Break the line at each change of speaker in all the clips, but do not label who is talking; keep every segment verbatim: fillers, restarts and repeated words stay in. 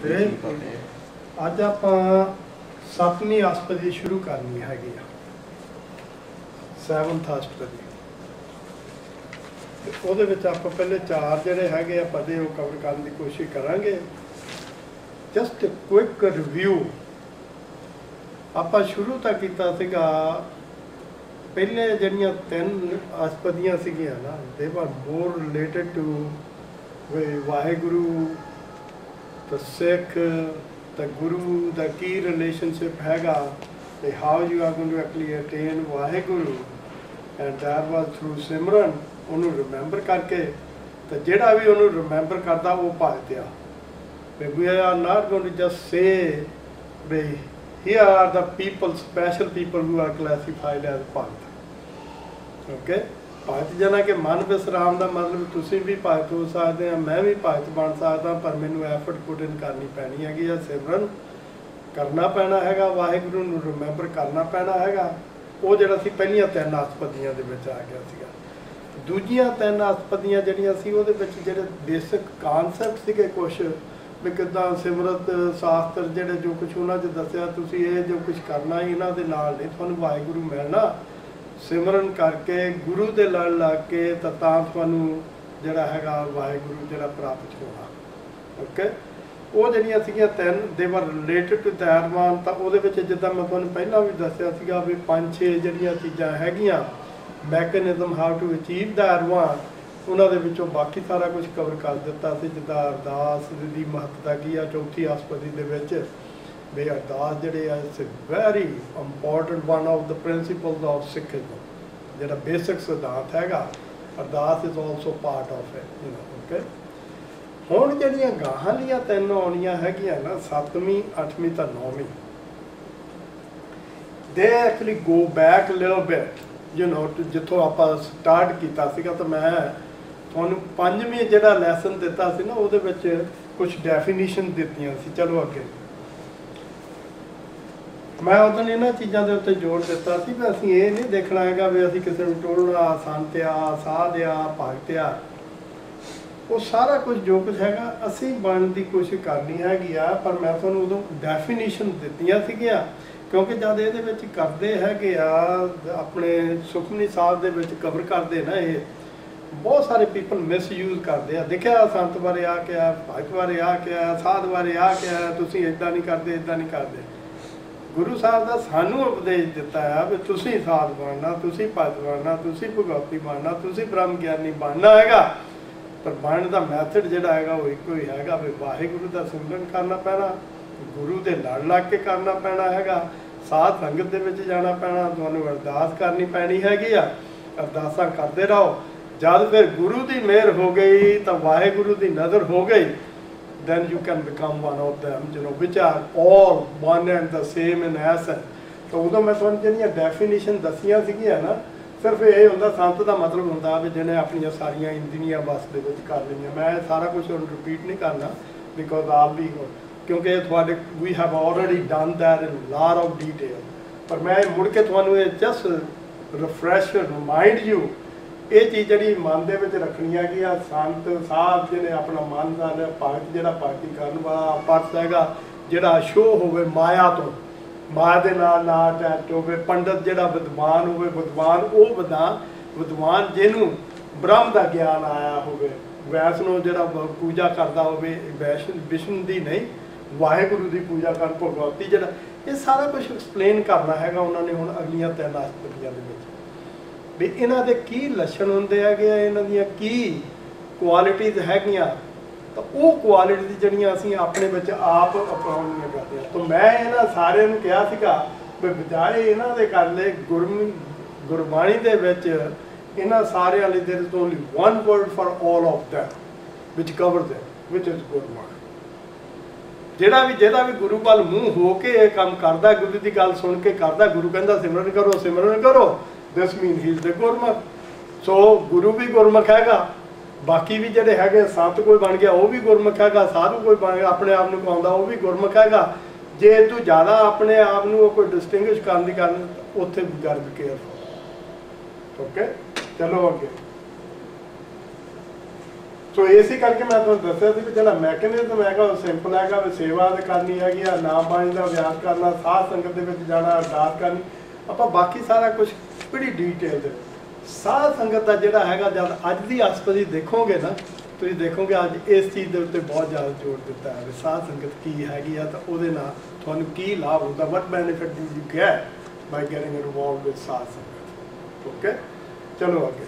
अज आप सतवीं अष्टपदी शुरू करनी हैगी सैवनथ अष्टपदी। ਉਹਦੇ ਵਿੱਚ ਆਪਾਂ ਪਹਿਲੇ चार ਜਿਹੜੇ ਹੈਗੇ ਆ ਪਦੇ ਉਹ ਕਵਰ ਕਰਨ ਦੀ ਕੋਸ਼ਿਸ਼ ਕਰਾਂਗੇ। ਜਸਟ ਕੁਇਕ ਰਿਵਿਊ ਆਪਾਂ ਸ਼ੁਰੂ ਤਾਂ ਕੀਤਾ ਸੀਗਾ ਪਹਿਲੇ ਜਿਹੜੀਆਂ ਤਿੰਨ ਅਸ਼ਟਪਦੀਆਂ ਸੀਗੀਆਂ ਨਾ they were more related to Waheguru the Sikh, the Guru, the key relationship हैगा, the how you are going to actually attain Vaheguru, and that was through Simran. उन्होंने remember करके तो जेड़ा भी उन्होंने remember करता वो पाते आ। We are not going to just say, here are the people, special people who are classified as Bhakt. Okay? भगत जना के मन विश्राम का मतलब तुसी भी भगत हो सकते हैं, मैं भी भगत बन सकता, पर मैनू एफर्ट पुट इन करनी पैनी हैगी है, सिमरन करना पैना हैगा, वाहिगुरू नूं रिमेंबर करना पैना हैगा। वो जिहड़ा सी पहलियां तीन अष्टपदियां दे विच आ गया सीगा। दूजियां तीन अष्टपदियां जिहड़ियां सी उहदे विच जिहड़े बेसिक कानसैप्ट सीगे कुछ भी किदां सिमरत शास्त्र जिहड़े जो कुछ उन्हां च दस्सिया तुसी ये जो कुछ करना इन्हां दे नाल नहीं तुहानूं वाहिगुरू मिलना, सिमरन करके गुरु दे लड़ लग के तो थानू जिहड़ा हैगा वाहिगुरू जिहड़ा प्राप्त होना। ओके वो जिहड़ियां सीगियां तीन दे वर रिलेटेड टू दैरवान तो उहदे विच जिद्दां मैं तुहानूं पहिलां भी दस्सिया सीगा भी पंज छे जिहड़ियां चीज़ां हैगियां मैकेनिज्म हाउ टू अचीव दैरवान उन्हां दे विचों बाकी सारा कुछ कवर कर दिता सी। जिद्दां अरदास दी महत्ता की आ चौथी अष्टपदी दे विच भी अरदास जिहड़े it's very important one of the principles of Sikhism जिहड़ा बेसिक सिद्धांत हैगा Ardas is also part of it you know. Okay हुण जिहड़ियां गाहां ਦੀਆਂ ਤਿੰਨ ਆਉਣੀਆਂ ਹੈਗੀਆਂ ਨਾ सतवीं अठवीं तो नौवीं दे actually go back little bit you know जिथों आपां स्टार्ट कीता सीगा। तो मैं तुहानूं पंजवीं जिहड़ा लैसन दिता सी ना ਉਹਦੇ ਵਿੱਚ कुछ डेफिनेशन दित्तियां सी। चलो अगे मैं उदों इन्हां चीज़ों के उत्ते जोर दिता सी भी असीं ये नहीं देखना है भी असीं किसी नूं टोलना संत आ साध आ भगत आ वो सारा कुछ जो कुछ हैगा असीं बनने की कोशिश करनी हैगी आ। पर मैं तुहानूं उदों डेफिनेशन दित्तियां सीगियां क्योंकि जद इहदे विच करदे हैगे आ अपने सुखमनी साहब दे विच कवर करदे ना ये बहुत सारे पीपल मिसयूज करते हैं। देखिया संत बारे आ क्या भगत बारे आ क्या साध बारे आ क्या तुसीं इदां नहीं करदे इदां नहीं करदे। गुरु साहब का सानू उपदेश दिता है भी तुसी साध बनना तुसी भगत बनना तुसी भगवती बनना तुसी ब्रह्म ज्ञानी बनना हैगा। पर बनने का मैथड जिहड़ा हैगा वो इको ही हैगा भी वाहिगुरू का सिमरन करना पैना, गुरु दे लड़ लग के करना पैना हैगा, साध संगत दे विच जाना पैना, तुहानूं अरदास करनी पैनी हैगी आ, अरदासां करते रहो। जब फिर गुरु की मेहर हो गई तो वाहिगुरू की नज़र हो गई then you can become one of them, you know, which are all one and the same in essence. तो उदों मैं तुहानूं जिहड़ियां डेफिनेशन दसियां सीगियां ना सिर्फ ये हुंदा संत का मतलब हुंदा भी जिन्हें अपनी सारियां इंद्रियां बस दे विच कर लईआं। मैं सारा कुछ हुण रिपीट नहीं करना बिकॉज आप भी क्योंकि तुहाडे we have already done that in lot of detail. पर मैं मुड़ के तुहानूं ये जस्ट रिफ्रैश रिमाइंड यू ये चीज़ जी मन के रखनी है कि संत साहब जिन्हें अपना मन का भगत जो भगती करने वाला परस है जोड़ा शो हो माया तो माया के नाल ना अटैच हो पंडित जोड़ा विद्वान हो विद्वान वो विद्वान विद्वान जिन्हों ब्रह्म का ज्ञान आया हो वैष्णो जोड़ा पूजा करता हो वैष्णो विष्णु की नहीं वाहिगुरू की पूजा कर भगवती जोड़ा ये सारा कुछ एक्सप्लेन करना है उन्होंने हुण अगलियां तीन अष्टपदियां दे विच भी इन्हां दे की लक्षण हुंदे हैगे इन्हां दियां की क्वालिटीज़ हैगियां तो वो क्वालिटी जिहड़ियां असीं अपने विच आप अपनाउणियां करदे हां। तो मैं इन्हां सारिआं नूं कहा सीगा भी बजाए इन्हां दे कर ले गुरमु गुरबाणी दे विच इन्हां सारिआं लई there is only one word for all of them which cover them which is Gurbani. जिहड़ा भी जिहदा भी गुरु वाल मूँह हो के ये काम करदा गुरु की गल सुन के करदा गुरु कहंदा सिमरन करो सिमरन करो this mean he is the Gurmukh. So गुरु भी गुरमुख हैगा बाकी भी जिहड़े हैगे संत कोई बन गया वो भी गुरमुख हैगा साधु कोई बन गया अपने आप नूं कहाउंदा वो भी गुरमुख हैगा। जे तू ज़्यादा अपने आप नूं कोई डिस्टिंग्विश करन दी करन उत्थे भी गर्व केयर। ओके चलो अगे ਸੋ ਇਸੇ ਕਰਕੇ ਮੈਂ ਤੁਹਾਨੂੰ ਦੱਸਿਆ ਸੀ ਵੀ ਜਿਹੜਾ ਮੈਕੈਨਿਜ਼ਮ ਹੈਗਾ ਉਹ ਸਿੰਪਲ ਹੈਗਾ ਵੀ ਸੇਵਾ ਕਰਨੀ ਹੈਗੀ ਆ, ਨਾਮ ਬਾਣੀ ਦਾ ਅਭਿਆਸ ਕਰਨਾ, ਸਾਧ ਸੰਗਤ ਦੇ ਵਿੱਚ ਜਾਣਾ, ਅਰਦਾਸ ਕਰਨੀ। ਆਪਾਂ ਬਾਕੀ ਸਾਰਾ ਕੁਝ ਬੜੀ ਡੀਟੇਲ ਦੇ ਸਾਧ ਸੰਗਤ ਦਾ ਜਿਹੜਾ ਹੈਗਾ ਜਦ ਅੱਜ ਦੀ ਆਸਪਦੀ ਦੇਖੋਗੇ ਨਾ ਤੁਸੀਂ ਦੇਖੋਗੇ ਅੱਜ ਇਸ ਚੀਜ਼ ਦੇ ਉੱਤੇ ਬਹੁਤ ਜ਼ਿਆਦਾ ਜ਼ੋਰ ਦਿੱਤਾ ਹੈ ਵੀ ਸਾਧ ਸੰਗਤ ਕੀ ਹੈਗੀ ਆ ਤਾਂ ਉਹਦੇ ਨਾਲ ਤੁਹਾਨੂੰ ਕੀ ਲਾਭ ਹੁੰਦਾ, what benefit do you get by getting involved with Sadh Sangat. Okay, ਚਲੋ ਅੱਗੇ।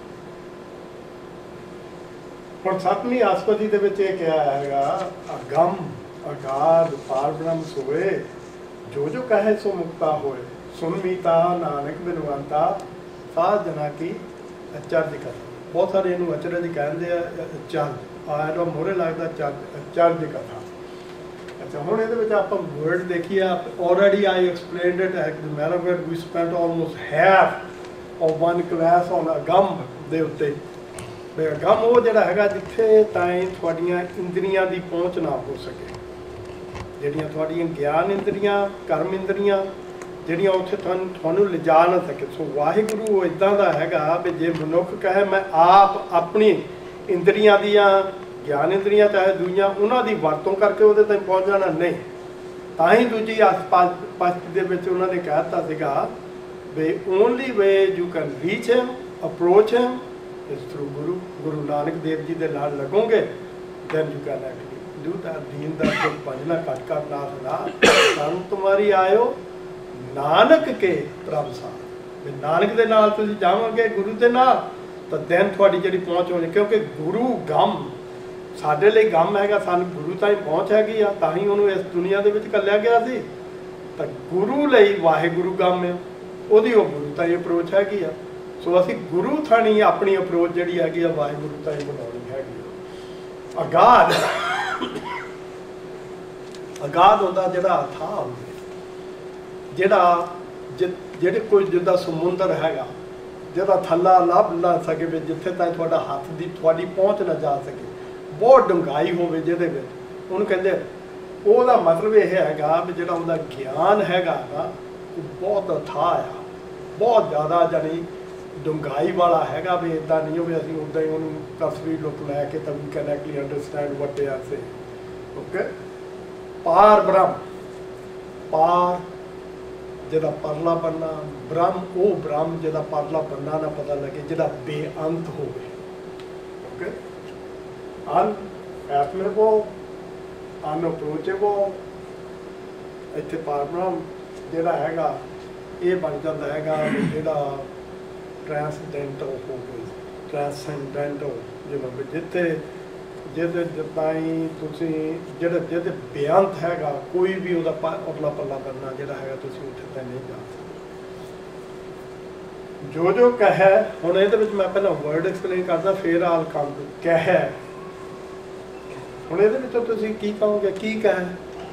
ਹੁਣ ਸੱਤਵੀਂ ਆਸਪਦੀ ਦੇ ਵਿੱਚ ਇਹ ਕਿਹਾ ਹੈਗਾ ਅਗੰਮ ਅਗਾਧ ਪਾਰ ਬ੍ਰਹਮ ਸੋਏ ਜੋ ਜੋ ਕਹੇ ਸੋ ਮੁਕਤਾ ਹੋਏ ਸੁਨ ਮੀਤਾ ਨਾਨਕ ਬਿਨਵੰਤਾ ਸਾਧ ਜਨਾ ਕੀ ਅਚਰਜ ਕਥਾ। ਬਹੁਤ ਸਾਰੇ ਇਹਨੂੰ ਅਚਰਜ ਕਹਿੰਦੇ ਆ, ਚੱਲ ਆ ਇਹਦਾ ਮੋਹਰੇ ਲੱਗਦਾ ਚੱਲ ਅਚਰਜ ਕਥਾ। ਅੱਛਾ, ਹੁਣ ਇਹਦੇ ਵਿੱਚ ਆਪਾਂ ਵਰਡ ਦੇਖੀਏ। Already I explained it at the ਮੈਰਾਵੇਰ we spent almost half of one class on Agam ਦੇ ਉੱਤੇ। ਅਗੰਮ ਉਹ ਜਿਹੜਾ ਹੈਗਾ ਜਿੱਥੇ ਤਾਈਂ ਤੁਹਾਡੀਆਂ ਇੰਦਰੀਆਂ ਦੀ ਪਹੁੰਚ ਨਾ ਹੋ ਸਕੇ, ਜਿਹੜੀਆਂ ਤੁਹਾਡੀਆਂ ਗਿਆਨ ਇੰਦਰੀਆਂ ਕਰਮ ਇੰਦਰੀਆਂ ਜਿਹੜੀਆਂ ਉੱਥੇ ਤੁਹਾਨੂੰ ਤੁਹਾਨੂੰ ਲਿਜਾ ਨਾ ਸਕੇ। ਸੋ ਵਾਹਿਗੁਰੂ ਇੱਦਾਂ ਦਾ ਹੈਗਾ ਵੀ ਜੇ ਮਨੁੱਖ ਕਹੇ ਮੈਂ ਆਪ ਆਪਣੀ ਇੰਦਰੀਆਂ ਦੀਆਂ ਗਿਆਨ ਇੰਦਰੀਆਂ ਚਾਹੇ ਦੂਈਆਂ ਉਹਨਾਂ ਦੀ ਵਰਤੋਂ ਕਰਕੇ ਉਹਦੇ ਤਾਈਂ ਪਹੁੰਚ ਜਾਣਾ ਨਹੀਂ। ਤਾਂ ਹੀ ਦੂਜੀ ਆਸਪਾਸ ਦੇ ਵਿੱਚ ਉਹਨਾਂ ਨੇ ਕਹਿ ਦਿੱਤਾ ਸੀਗਾ ਵੀ only way you can reach him approach him is through Guru. Guru Nanak Dev Ji de laal lagoge, then you can actually do that. Deen da jo panjna kat kat nath na san tumhari aayo Nanak ke prabh sa ਵੀ ਨਾਨਕ ਦੇ ਨਾਲ ਤੁਸੀਂ ਜਾਵੋਗੇ ਗੁਰੂ ਦੇ ਨਾਲ ਤਾਂ then ਤੁਹਾਡੀ ਜਿਹੜੀ ਪਹੁੰਚ ਹੋਣੀ, ਕਿਉਂਕਿ ਗੁਰੂ ਗਮ ਸਾਡੇ ਲਈ ਗਮ ਹੈਗਾ, ਸਾਨੂੰ ਗੁਰੂ ਤਾਈਂ ਪਹੁੰਚ ਹੈਗੀ ਆ, ਤਾਂ ਹੀ ਉਹਨੂੰ ਇਸ ਦੁਨੀਆ ਦੇ ਵਿੱਚ ਘੱਲਿਆ ਗਿਆ ਸੀ। ਤਾਂ ਗੁਰੂ ਲਈ ਵਾਹਿਗੁਰੂ ਗਮ ਹੈ, ਉਹਦੀ ਉਹ ਗੁਰੂ ਤਾਈਂ ਅਪਰੋਚ ਹੈਗੀ ਆ। ਸੋ ਅਸੀਂ ਗੁਰੂ ਥਾਣੀ ਆਪਣੀ ਅਪਰੋਚ ਜਿਹੜੀ ਹੈਗੀ ਆ ਵਾਹਿਗੁਰੂ ਤਾਈਂ ਬਣਾਉਣੀ ਹੈਗੀ ਆ। ਅਗਾਧ ਅਗਾਧ ਹੁੰਦਾ ਜਿਹੜਾ ਅਥਾਹ ਹੁੰਦਾ, ਜਿਹੜਾ ਜਿਹੜੇ ਕੋਈ ਜਿੱਦਾਂ ਸਮੁੰਦਰ ਹੈਗਾ ਜਿਹਦਾ ਥੱਲਾ ਲੱਭ ਨਾ ਸਕੇ ਵੀ ਜਿੱਥੇ ਤਾਈਂ ਤੁਹਾਡਾ ਹੱਥ ਦੀ ਤੁਹਾਡੀ ਪਹੁੰਚ ਨਾ ਜਾ ਸਕੇ, ਬਹੁਤ ਡੂੰਘਾਈ ਹੋਵੇ ਜਿਹਦੇ ਵਿੱਚ, ਉਹਨੂੰ ਕਹਿੰਦੇ ਉਹਦਾ ਮਤਲਬ ਇਹ ਹੈਗਾ ਵੀ ਜਿਹੜਾ ਉਹਦਾ ਗਿਆਨ ਹੈਗਾ ਨਾ ਉਹ ਬਹੁਤ ਅਥਾਹ ਆ, ਬਹੁਤ ਜ਼ਿਆਦਾ ਜਾਣੀ ਡੂੰਘਾਈ ਵਾਲਾ ਹੈਗਾ। ਵੀ ਇੱਦਾਂ ਨਹੀਂ ਹੋਵੇ ਅਸੀਂ ਉੱਦਾਂ ਹੀ ਉਹਨੂੰ ਤਸਵੀਰ ਲੁੱਕ ਲੈ ਕੇ ਤਾਂ ਵੀ can actually understand what they are saying. Okay, ਪਾਰ ਬ੍ਰਹਮ, ਪਾਰ ਜਿਹਦਾ ਪਰਲਾ ਬੰਨਾ, ਬ੍ਰਹਮ ਉਹ ਬ੍ਰਹਮ ਜਿਹਦਾ ਪਰਲਾ ਬੰਨਾ ਨਾ ਪਤਾ ਲੱਗੇ, ਜਿਹੜਾ ਬੇਅੰਤ ਹੋਵੇ। ਓਕੇ, ਅਨਐਫਰੇਬਲ, ਅਨਅਪਰੋਚੇਬਲ, ਇੱਥੇ ਪਾਰ ਬ੍ਰਹਮ ਜਿਹੜਾ ਹੈਗਾ ਇਹ ਬਣ ਜਾਂਦਾ ਹੈਗਾ ਜਿਹੜਾ ਟ੍ਰਾਂਸਡੈਂਟਲ ਹੋ ਗਈ, ਟ੍ਰਾਂਸੈਂਡੈਂਟਲ, ਜਿਵੇਂ ਜਿੱਥੇ ਜਿਹਦੇ ਜਿੱਦਾਂ ਹੀ ਤੁਸੀਂ ਜਿਹੜਾ ਜਿਹਦੇ ਬੇਅੰਤ ਹੈਗਾ ਕੋਈ ਵੀ ਉਹਦਾ ਉਰਲਾ ਪੱਲਾ ਕਰਨਾ ਜਿਹੜਾ ਹੈਗਾ ਤੁਸੀਂ ਉੱਥੇ ਤਾਂ ਨਹੀਂ ਜਾ ਸਕਦੇ। ਜੋ ਜੋ ਕਹੇ, ਹੁਣ ਇਹਦੇ ਵਿੱਚ ਮੈਂ ਪਹਿਲਾਂ ਵਰਡ ਐਕਸਪਲੇਨ ਕਰਦਾ ਫਿਰ ਆਲ ਕੰਮ ਕਹੇ। ਹੁਣ ਇਹਦੇ ਵਿੱਚੋਂ ਤੁਸੀਂ ਕੀ ਕਹੋਗੇ, ਕੀ ਕਹੇ?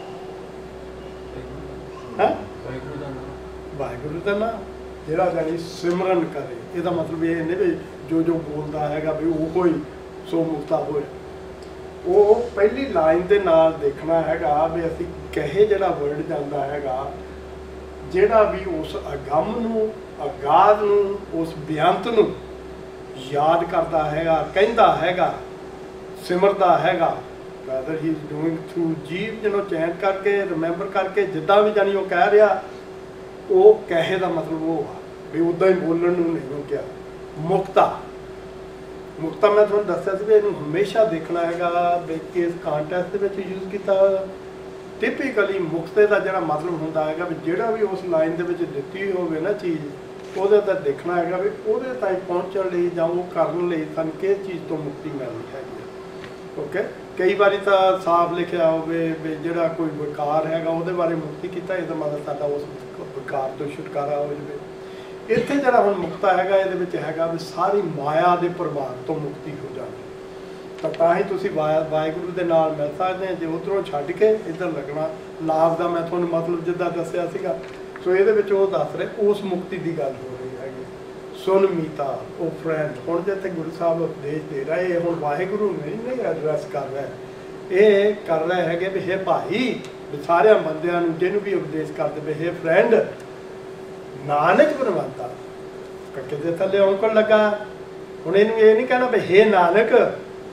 ਹੈ ਵਾਹਿਗੁਰੂ ਦਾ ਨਾਮ ਜਿਹੜਾ ਜਾਨੀ ਸਿਮਰਨ ਕਰੇ। ਇਹਦਾ ਮਤਲਬ ਇਹ ਨਹੀਂ ਵੀ ਜੋ ਜੋ ਬੋਲਦਾ ਹੈਗਾ ਵੀ ਉਹ ਹੀ ਸੋ ਮੁਕਤਾ ਹੋਏ। ਉਹ ਪਹਿਲੀ ਲਾਈਨ ਦੇ ਨਾਲ ਦੇਖਣਾ ਹੈਗਾ ਵੀ ਅਸੀਂ ਕਹੇ ਜਿਹੜਾ ਵਰਡ ਜਾਂਦਾ ਹੈਗਾ ਜਿਹੜਾ ਵੀ ਉਸ ਅਗੰਮ ਨੂੰ, ਅਗਾਧ ਨੂੰ, ਉਸ ਬੇਅੰਤ ਨੂੰ ਯਾਦ ਕਰਦਾ ਹੈਗਾ, ਕਹਿੰਦਾ ਹੈਗਾ, ਸਿਮਰਦਾ ਹੈਗਾ, whether he is doing through ਜੀਵ ਜਿਹਨੂੰ ਚੈਨ ਕਰਕੇ ਰਿਮੈਂਬਰ ਕਰਕੇ ਜਿੱਦਾਂ ਵੀ ਜਾਨੀ ਉਹ ਕਹਿ ਰਿਹਾ, ਉਹ ਕਹੇ ਦਾ ਮਤਲਬ ਉਹ ਆ ਵੀ ਉੱਦਾਂ ਹੀ ਬੋਲਣ ਨੂੰ ਨਹੀਂ ਉਹ ਕਿਹਾ। ਮੁਕਤਾ, ਮੁਕਤਾ ਮੈਂ ਤੁਹਾਨੂੰ ਦੱਸਿਆ ਸੀ ਵੀ ਇਹਨੂੰ ਹਮੇਸ਼ਾ ਦੇਖਣਾ ਹੈਗਾ ਵੀ ਕਿਸ ਕਾਂਟੈਕਸਟ ਦੇ ਵਿੱਚ ਯੂਜ਼ ਕੀਤਾ। ਟਿਪੀਕਲੀ ਮੁਕਤੇ ਦਾ ਜਿਹੜਾ ਮਤਲਬ ਹੁੰਦਾ ਹੈਗਾ ਵੀ ਜਿਹੜਾ ਵੀ ਉਸ ਲਾਈਨ ਦੇ ਵਿੱਚ ਦਿੱਤੀ ਹੋਵੇ ਨਾ ਚੀਜ਼, ਉਹਦੇ ਤਾਂ ਦੇਖਣਾ ਹੈਗਾ ਵੀ ਉਹਦੇ ਤਾਈਂ ਪਹੁੰਚਣ ਲਈ ਜਾਂ ਉਹ ਕਰਨ ਲਈ ਸਾਨੂੰ ਕਿਸ ਚੀਜ਼ ਤੋਂ ਮੁਕਤੀ ਮਿਲਣੀ ਹੈਗੀ। ਓਕੇ, ਕਈ ਵਾਰੀ ਤਾਂ ਸਾਫ਼ ਲਿਖਿਆ ਹੋਵੇ ਵੀ ਜਿਹੜਾ ਕੋਈ ਵਿਕਾਰ ਹੈਗਾ ਉਹਦੇ ਬਾਰੇ ਮੁਕਤੀ ਕੀਤਾ, ਇਹਦਾ ਮਤਲਬ ਸਾਡਾ ਉਸ ਵਿਕਾਰ ਤੋਂ ਛੁਟਕਾਰਾ ਹੋ ਜਾਵੇ। ਇੱਥੇ ਜਿਹੜਾ ਹੁਣ ਮੁਕਤਾ ਹੈਗਾ ਇਹਦੇ ਵਿੱਚ ਹੈਗਾ ਵੀ ਸਾਰੀ ਮਾਇਆ ਦੇ ਪ੍ਰਭਾਵ ਤੋਂ ਮੁਕਤੀ ਹੋ ਜਾਵੇ। ਤਾਂ ਤਾਂ ਹੀ ਤੁਸੀਂ ਵਾਹਿ ਵਾਹਿਗੁਰੂ ਦੇ ਨਾਲ ਮਿਲ ਸਕਦੇ, ਜੇ ਉੱਧਰੋਂ ਛੱਡ ਕੇ ਇੱਧਰ ਲੱਗਣਾ ਲਾਭ ਦਾ ਮੈਂ ਤੁਹਾਨੂੰ ਮਤਲਬ ਜਿੱਦਾਂ ਦੱਸਿਆ ਸੀਗਾ। ਸੋ ਇਹਦੇ ਵਿੱਚ ਉਹ ਦੱਸ ਰਹੇ ਉਸ ਮੁਕਤੀ ਦੀ ਗੱਲ ਹੋ ਰਹੀ ਹੈਗੀ। ਸੁਨ ਮੀਤਾ ਉਹ ਫਰੈਂਡ, ਹੁਣ ਜਿੱਥੇ ਗੁਰੂ ਸਾਹਿਬ ਉਪਦੇਸ਼ ਦੇ ਰਹੇ, ਇਹ ਹੁਣ ਵਾਹਿਗੁਰੂ ਨਹੀਂ ਨਹੀਂ ਐਡਰੈਸ ਕਰ ਰਿਹਾ, ਇਹ ਕਰ ਰਹੇ ਹੈਗੇ ਵੀ ਹੇ ਭਾਈ, ਵੀ ਸਾਰਿਆਂ ਬੰਦਿਆਂ ਨੂੰ ਜਿਹਨੂੰ ਵੀ ਉਪਦੇਸ਼ ਕਰਦੇ ਵੀ ਹੇ ਫਰੈਂਡ, ਨਾਨਕ ਬਣਵਾਤਾ ਕੱਕੇ ਦੇ ਥੱਲੇ ਔਂਕੜ ਲੱਗਾ। ਹੁਣ ਇਹਨੂੰ ਇਹ ਨਹੀਂ ਕਹਿਣਾ ਵੀ ਹੇ ਨਾਨਕ,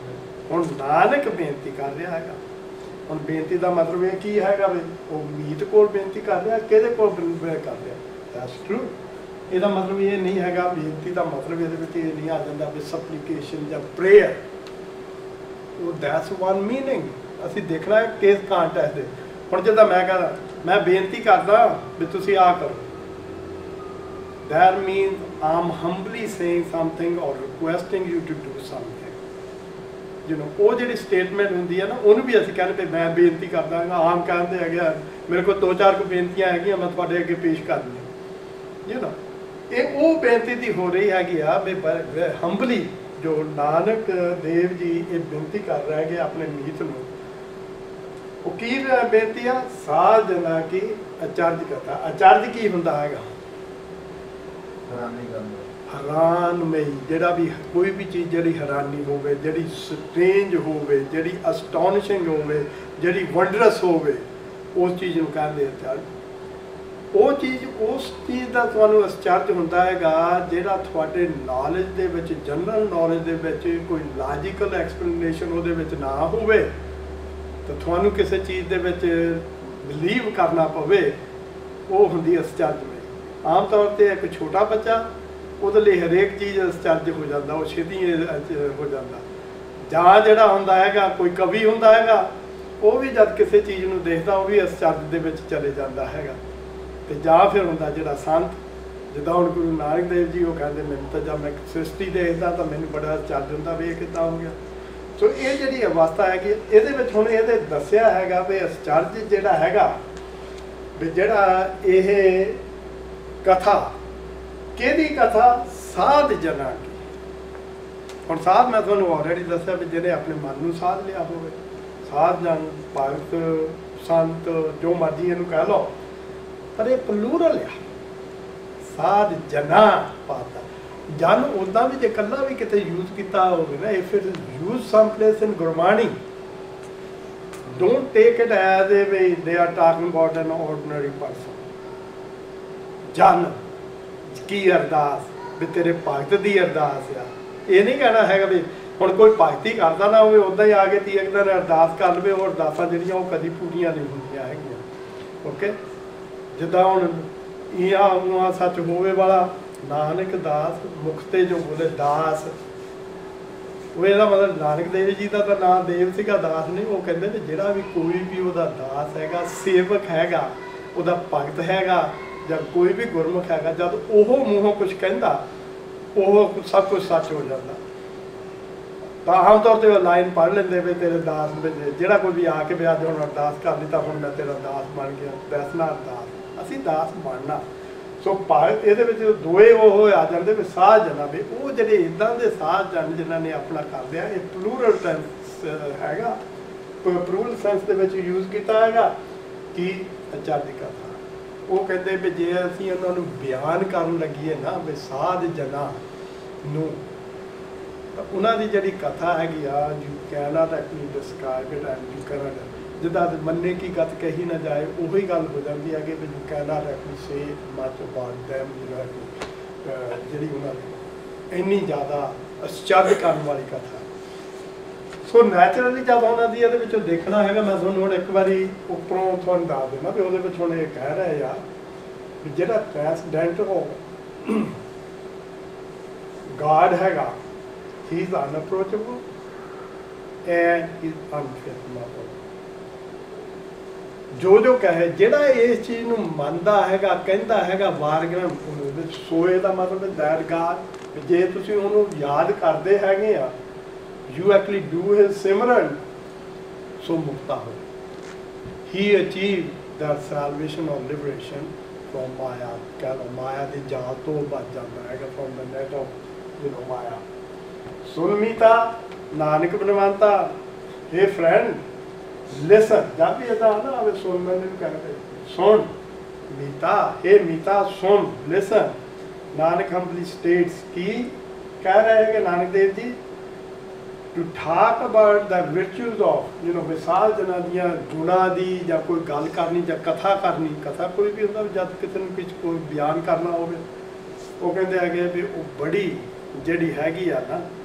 ਹੁਣ ਨਾਨਕ ਬੇਨਤੀ ਕਰ ਰਿਹਾ ਹੈਗਾ। ਹੁਣ ਬੇਨਤੀ ਦਾ ਮਤਲਬ ਇਹ ਕੀ ਹੈਗਾ ਵੀ ਉਹ ਮੀਤ ਕੋਲ ਬੇਨਤੀ ਕਰ ਰਿਹਾ, ਕਿਹਦੇ ਕੋਲ ਬੇਨਤੀ ਕਰ ਰਿਹਾ? That's true. ਇਹਦਾ ਮਤਲਬ ਇਹ ਨਹੀਂ ਹੈਗਾ, ਬੇਨਤੀ ਦਾ ਮਤਲਬ ਇਹਦੇ ਵਿੱਚ ਇਹ ਨਹੀਂ ਆ ਜਾਂਦਾ ਵੀ ਸਪਲੀਕੇਸ਼ਨ ਜਾਂ ਪ੍ਰੇਅਰ। ਉਹ ਦੈਟਸ ਵਨ ਮੀਨਿੰਗ। ਅਸੀਂ ਦੇਖਣਾ ਹੈ ਕਿਸ ਕਾਂਟੈਕਸਟ ਦੇ। ਹੁਣ ਜਿੱਦਾਂ ਮੈਂ ਕਹਿੰਦਾ ਮੈਂ ਬੇਨਤੀ ਕਰਦਾ ਵੀ ਤੁਸੀਂ ਆਹ ਕਰੋ, that means I'm humbly saying something or requesting you to do something. You know, ਉਹ ਜਿਹੜੀ ਸਟੇਟਮੈਂਟ ਹੁੰਦੀ ਹੈ ਨਾ, ਉਹਨੂੰ ਵੀ ਅਸੀਂ ਕਹਿੰਦੇ ਮੈਂ ਬੇਨਤੀ ਕਰਦਾ ਹਾਂ। ਆਮ ਕਹਿੰਦੇ ਹੈਗੇ ਆ ਮੇਰੇ ਕੋਲ ਦੋ ਚਾਰ ਕੁ ਬੇਨਤੀਆਂ ਹੈਗੀਆਂ, ਮੈਂ ਤੁਹਾਡੇ ਅੱਗੇ ਪੇਸ਼ ਕਰਨੀਆਂ। ਯੂ ਨੋ, ਇਹ ਉਹ ਬੇਨਤੀ ਦੀ ਹੋ ਰਹੀ ਹੈਗੀ ਆ ਵੀ ਹੰਬਲੀ ਜੋ ਨਾਨਕ ਦੇਵ ਜੀ ਇਹ ਬੇਨਤੀ ਕਰ ਰਹੇ ਹੈਗੇ ਆਪਣੇ ਮੀਤ ਨੂੰ। ਉਹ ਕੀ ਬੇਨਤੀ ਆ? ਸਾਧ ਜਨਾ ਕੀ ਅਚਰਜ ਕਥਾ। ਅਚਰਜ ਕੀ ਹੁੰਦਾ ਹੈਗਾ? ਹੈਰਾਨਮਈ। ਜਿਹੜਾ ਵੀ ਕੋਈ ਵੀ ਚੀਜ਼ ਜਿਹੜੀ ਹੈਰਾਨੀ ਹੋਵੇ, ਜਿਹੜੀ ਸਟ੍ਰੇਂਜ ਹੋਵੇ, ਜਿਹੜੀ ਅਸਟੋਨਿਸ਼ਿੰਗ ਹੋਵੇ, ਜਿਹੜੀ ਵੰਡਰਸ ਹੋਵੇ, ਉਸ ਚੀਜ਼ ਨੂੰ ਕਹਿੰਦੇ ਅਚਰਜ। ਉਹ ਚੀਜ਼ ਉਸ ਚੀਜ਼ ਦਾ ਤੁਹਾਨੂੰ ਅਸਚਰਜ ਹੁੰਦਾ ਹੈਗਾ ਜਿਹੜਾ ਤੁਹਾਡੇ ਨੌਲੇਜ ਦੇ ਵਿੱਚ, ਜਨਰਲ ਨੌਲੇਜ ਦੇ ਵਿੱਚ ਕੋਈ ਲਾਜੀਕਲ ਐਕਸਪਲੇਨੇਸ਼ਨ ਉਹਦੇ ਵਿੱਚ ਨਾ ਹੋਵੇ ਤਾਂ ਤੁਹਾਨੂੰ ਕਿਸੇ ਚੀਜ਼ ਦੇ ਵਿੱਚ ਬਿਲੀਵ ਕਰਨਾ ਪਵੇ, ਉਹ ਹੁੰਦੀ ਅਸਚਰਜ। ਆਮ ਤੌਰ 'ਤੇ ਇੱਕ ਛੋਟਾ ਬੱਚਾ, ਉਹਦੇ ਲਈ ਹਰੇਕ ਚੀਜ਼ ਅਸਚਰਜ ਹੋ ਜਾਂਦਾ, ਉਹ ਛੇਤੀ ਹੋ ਜਾਂਦਾ। ਜਾਂ ਜਿਹੜਾ ਹੁੰਦਾ ਹੈਗਾ ਕੋਈ ਕਵੀ ਹੁੰਦਾ ਹੈਗਾ, ਉਹ ਵੀ ਜਦ ਕਿਸੇ ਚੀਜ਼ ਨੂੰ ਦੇਖਦਾ ਉਹ ਵੀ ਅਸਚਰਜ ਦੇ ਵਿੱਚ ਚਲੇ ਜਾਂਦਾ ਹੈਗਾ। ਤੇ ਜਾਂ ਫਿਰ ਹੁੰਦਾ ਜਿਹੜਾ ਸੰਤ, ਜਿੱਦਾਂ ਹੁਣ ਗੁਰੂ ਨਾਨਕ ਦੇਵ ਜੀ ਉਹ ਕਹਿੰਦੇ ਮੈਨੂੰ ਤਾਂ ਜਦ ਮੈਂ ਸ੍ਰਿਸ਼ਟੀ ਦੇਖਦਾ ਤਾਂ ਮੈਨੂੰ ਬੜਾ ਅਸਚਰਜ ਹੁੰਦਾ ਵੀ ਇਹ ਕਿੱਦਾਂ ਹੋ ਗਿਆ। ਸੋ ਇਹ ਜਿਹੜੀ ਅਵਸਥਾ ਹੈਗੀ ਇਹਦੇ ਵਿੱਚ ਹੁਣ ਇਹਦੇ ਦੱਸਿਆ ਹੈਗਾ ਵੀ ਅਸਚਰਜ ਜਿਹੜਾ ਹੈਗਾ ਵੀ ਜਿਹੜਾ ਇਹ ਕਥਾ, ਕਿਹਦੀ ਕਥਾ? ਸਾਧ ਜਨਾਂ ਕੀ। ਹੁਣ ਸਾਧ ਮੈਂ ਤੁਹਾਨੂੰ ਆਲਰੇਡੀ ਦੱਸਿਆ ਵੀ ਜਿਹਨੇ ਆਪਣੇ ਮਨ ਨੂੰ ਸਾਧ ਲਿਆ ਹੋਵੇ। ਸਾਧ ਜਨ, ਭਗਤ, ਸੰਤ, ਜੋ ਮਰਜ਼ੀ ਇਹਨੂੰ ਕਹਿ ਲਓ, ਪਰ ਇਹ ਪਲੂਰਲ ਆ। ਸਾਧ ਜਨਾ ਪਾਤਾ ਜਨ ਉੱਦਾਂ ਵੀ ਜੇ ਇਕੱਲਾ ਵੀ ਕਿਤੇ ਯੂਜ਼ ਕੀਤਾ ਹੋਵੇ ਨਾ, if it is use some place in Gurbani, don't take it as a way they are talking about an ordinary person. ਜਨ ਕੀ ਅਰਦਾਸ ਵੀ ਤੇਰੇ ਭਗਤ ਦੀ ਅਰਦਾਸ ਆ। ਇਹ ਨਹੀਂ ਕਹਿਣਾ ਹੈਗਾ ਵੀ ਹੁਣ ਕੋਈ ਭਗਤੀ ਕਰਦਾ ਨਾ ਹੋਵੇ ਉੱਦਾਂ ਹੀ ਆ ਕੇ ਤੀਏ ਦਿਨ ਅਰਦਾਸ ਕਰ ਲਵੇ। ਉਹ ਅਰਦਾਸਾਂ ਜਿਹੜੀਆਂ ਉਹ ਕਦੀ ਪੂਰੀਆਂ ਨਹੀਂ ਹੁੰਦੀਆਂ ਹੈਗੀਆਂ। ਓਕੇ, ਜਿੱਦਾਂ ਹੁਣ ਇਹਾਂ ਉਹਾਂ ਸੱਚ ਹੋਵੇ ਵਾਲਾ ਨਾਨਕ ਦਾਸ ਮੁਖ ਤੇ ਜੋ ਬੋਲੇ ਦਾਸ, ਉਹ ਇਹਦਾ ਮਤਲਬ ਨਾਨਕ ਦੇਵ ਜੀ ਦਾ ਤਾਂ ਨਾਂ ਦੇਵ ਸੀਗਾ, ਦਾਸ ਨਹੀਂ। ਉਹ ਕਹਿੰਦੇ ਵੀ ਜਿਹੜਾ ਵੀ ਕੋਈ ਵੀ ਉਹਦਾ ਦਾਸ ਹੈਗਾ, ਸੇਵਕ ਹੈਗਾ, ਉਹਦਾ ਭਗਤ ਹੈਗਾ, ਜਾਂ ਕੋਈ ਵੀ ਗੁਰਮੁਖ ਹੈਗਾ, ਜਦ ਉਹ ਮੂੰਹੋਂ ਕੁਝ ਕਹਿੰਦਾ ਉਹ ਸਭ ਕੁਝ ਸੱਚ ਹੋ ਜਾਂਦਾ। ਤਾਂ ਆਮ ਤੌਰ 'ਤੇ ਉਹ ਲਾਈਨ ਪੜ੍ਹ ਲੈਂਦੇ ਵੀ ਤੇਰੇ ਦਾਸ ਵਿੱਚ ਜਿਹੜਾ ਕੋਈ ਵੀ ਆ ਕੇ ਵੀ ਅੱਜ ਹੁਣ ਅਰਦਾਸ ਕਰ ਲਈ ਤਾਂ ਹੁਣ ਮੈਂ ਤੇਰਾ ਦਾਸ ਬਣ ਗਿਆ। ਦੈਸਨਾ ਅਰਦਾਸ, ਅਸੀਂ ਦਾਸ ਬਣਨਾ। ਸੋ ਭਗਤ ਇਹਦੇ ਵਿੱਚ ਦੋਏ ਉਹ ਆ ਜਾਂਦੇ ਵੀ ਸਾਧ ਜਨਾਂ ਵੀ ਉਹ ਜਿਹੜੇ ਇੱਦਾਂ ਦੇ ਸਾਧ ਜਨ ਜਿਨ੍ਹਾਂ ਨੇ ਆਪਣਾ ਕਰ ਲਿਆ। ਇਹ ਪਲੂਰਲ ਸੈਂਸ ਹੈਗਾ, ਪਲੂਰਲ ਸੈਂਸ ਦੇ ਵਿੱਚ ਯੂਜ਼ ਕੀਤਾ ਹੈਗਾ ਕਿ ਅਚਰਜ ਕਥਾ। ਉਹ ਕਹਿੰਦੇ ਵੀ ਜੇ ਅਸੀਂ ਉਹਨਾਂ ਨੂੰ ਬਿਆਨ ਕਰਨ ਲੱਗੀਏ ਨਾ ਵੀ ਸਾਧ ਜਨਾਂ ਨੂੰ, ਤਾਂ ਉਹਨਾਂ ਦੀ ਜਿਹੜੀ ਕਥਾ ਹੈਗੀ ਆ, you can not actually describe it and you can't, ਜਿੱਦਾਂ ਮੰਨੇ ਕੀ ਗਤ ਕਹੀ ਨਾ ਜਾਏ, ਉਹੀ ਗੱਲ ਹੋ ਜਾਂਦੀ ਹੈ ਕਿ ਵੀ you can not actually say much about them. ਜਿਹੜੀ ਉਹਨਾਂ ਦੀ ਇੰਨੀ ਜ਼ਿਆਦਾ ਅਸਚਰਜ ਕਰਨ ਵਾਲੀ ਕਥਾ। ਸੋ ਨੈਚੁਰਲੀ ਜਦ ਉਹਨਾਂ ਦੀ ਇਹਦੇ ਵਿੱਚੋਂ ਦੇਖਣਾ ਹੈਗਾ, ਮੈਂ ਤੁਹਾਨੂੰ ਹੁਣ ਇੱਕ ਵਾਰੀ ਉੱਪਰੋਂ ਤੁਹਾਨੂੰ ਦੱਸ ਦਿੰਦਾ ਵੀ ਉਹਦੇ ਵਿੱਚ ਹੁਣ ਇਹ ਕਹਿ ਰਹੇ ਆ ਵੀ ਜਿਹੜਾ ਟ੍ਰਾਂਸਡੈਂਟ ਹੋ ਗਾਡ ਹੈਗਾ, he is unapproachable and is unfathomable. ਜੋ ਜੋ ਕਹੇ, ਜਿਹੜਾ ਇਸ ਚੀਜ਼ ਨੂੰ ਮੰਨਦਾ ਹੈਗਾ, ਕਹਿੰਦਾ ਹੈਗਾ ਵਾਰਗਨ ਵਿੱਚ, ਸੋਏ ਦਾ ਮਤਲਬ ਦੈਟ ਗਾਡ, ਜੇ ਤੁਸੀਂ ਉਹਨੂੰ ਯਾਦ ਕਰਦੇ ਹੈਗੇ ਆ, you actually do his simran, so mukta ho. He achieved that salvation or liberation from maya, keh lo maya di jaal to bach janda hai, from the net of you know maya. Sun mita nanak banwanta, hey friend listen, jab bhi aisa na ave sun maine kehte sun mita, hey mita sun listen. Nanak humbly states ki keh rahe hain कि Nanak Dev ji to talk about the virtues of, you know, ਵਿਸਾਲ ਜਨਾਂ ਦੀਆਂ ਗੁਣਾਂ ਦੀ ਜਾਂ ਕੋਈ ਗੱਲ ਕਰਨੀ ਜਾਂ ਕਥਾ ਕਰਨੀ। ਕਥਾ ਕੋਈ ਵੀ ਹੁੰਦਾ ਜਦ ਕਿਸੇ ਨੂੰ ਕੁਝ ਕੋਈ ਬਿਆਨ ਕਰਨਾ ਹੋਵੇ, ਉਹ ਕਹਿੰਦੇ ਹੈਗੇ ਵੀ ਉਹ ਬੜੀ ਜਿਹੜੀ ਹੈਗੀ ਆ ਨਾ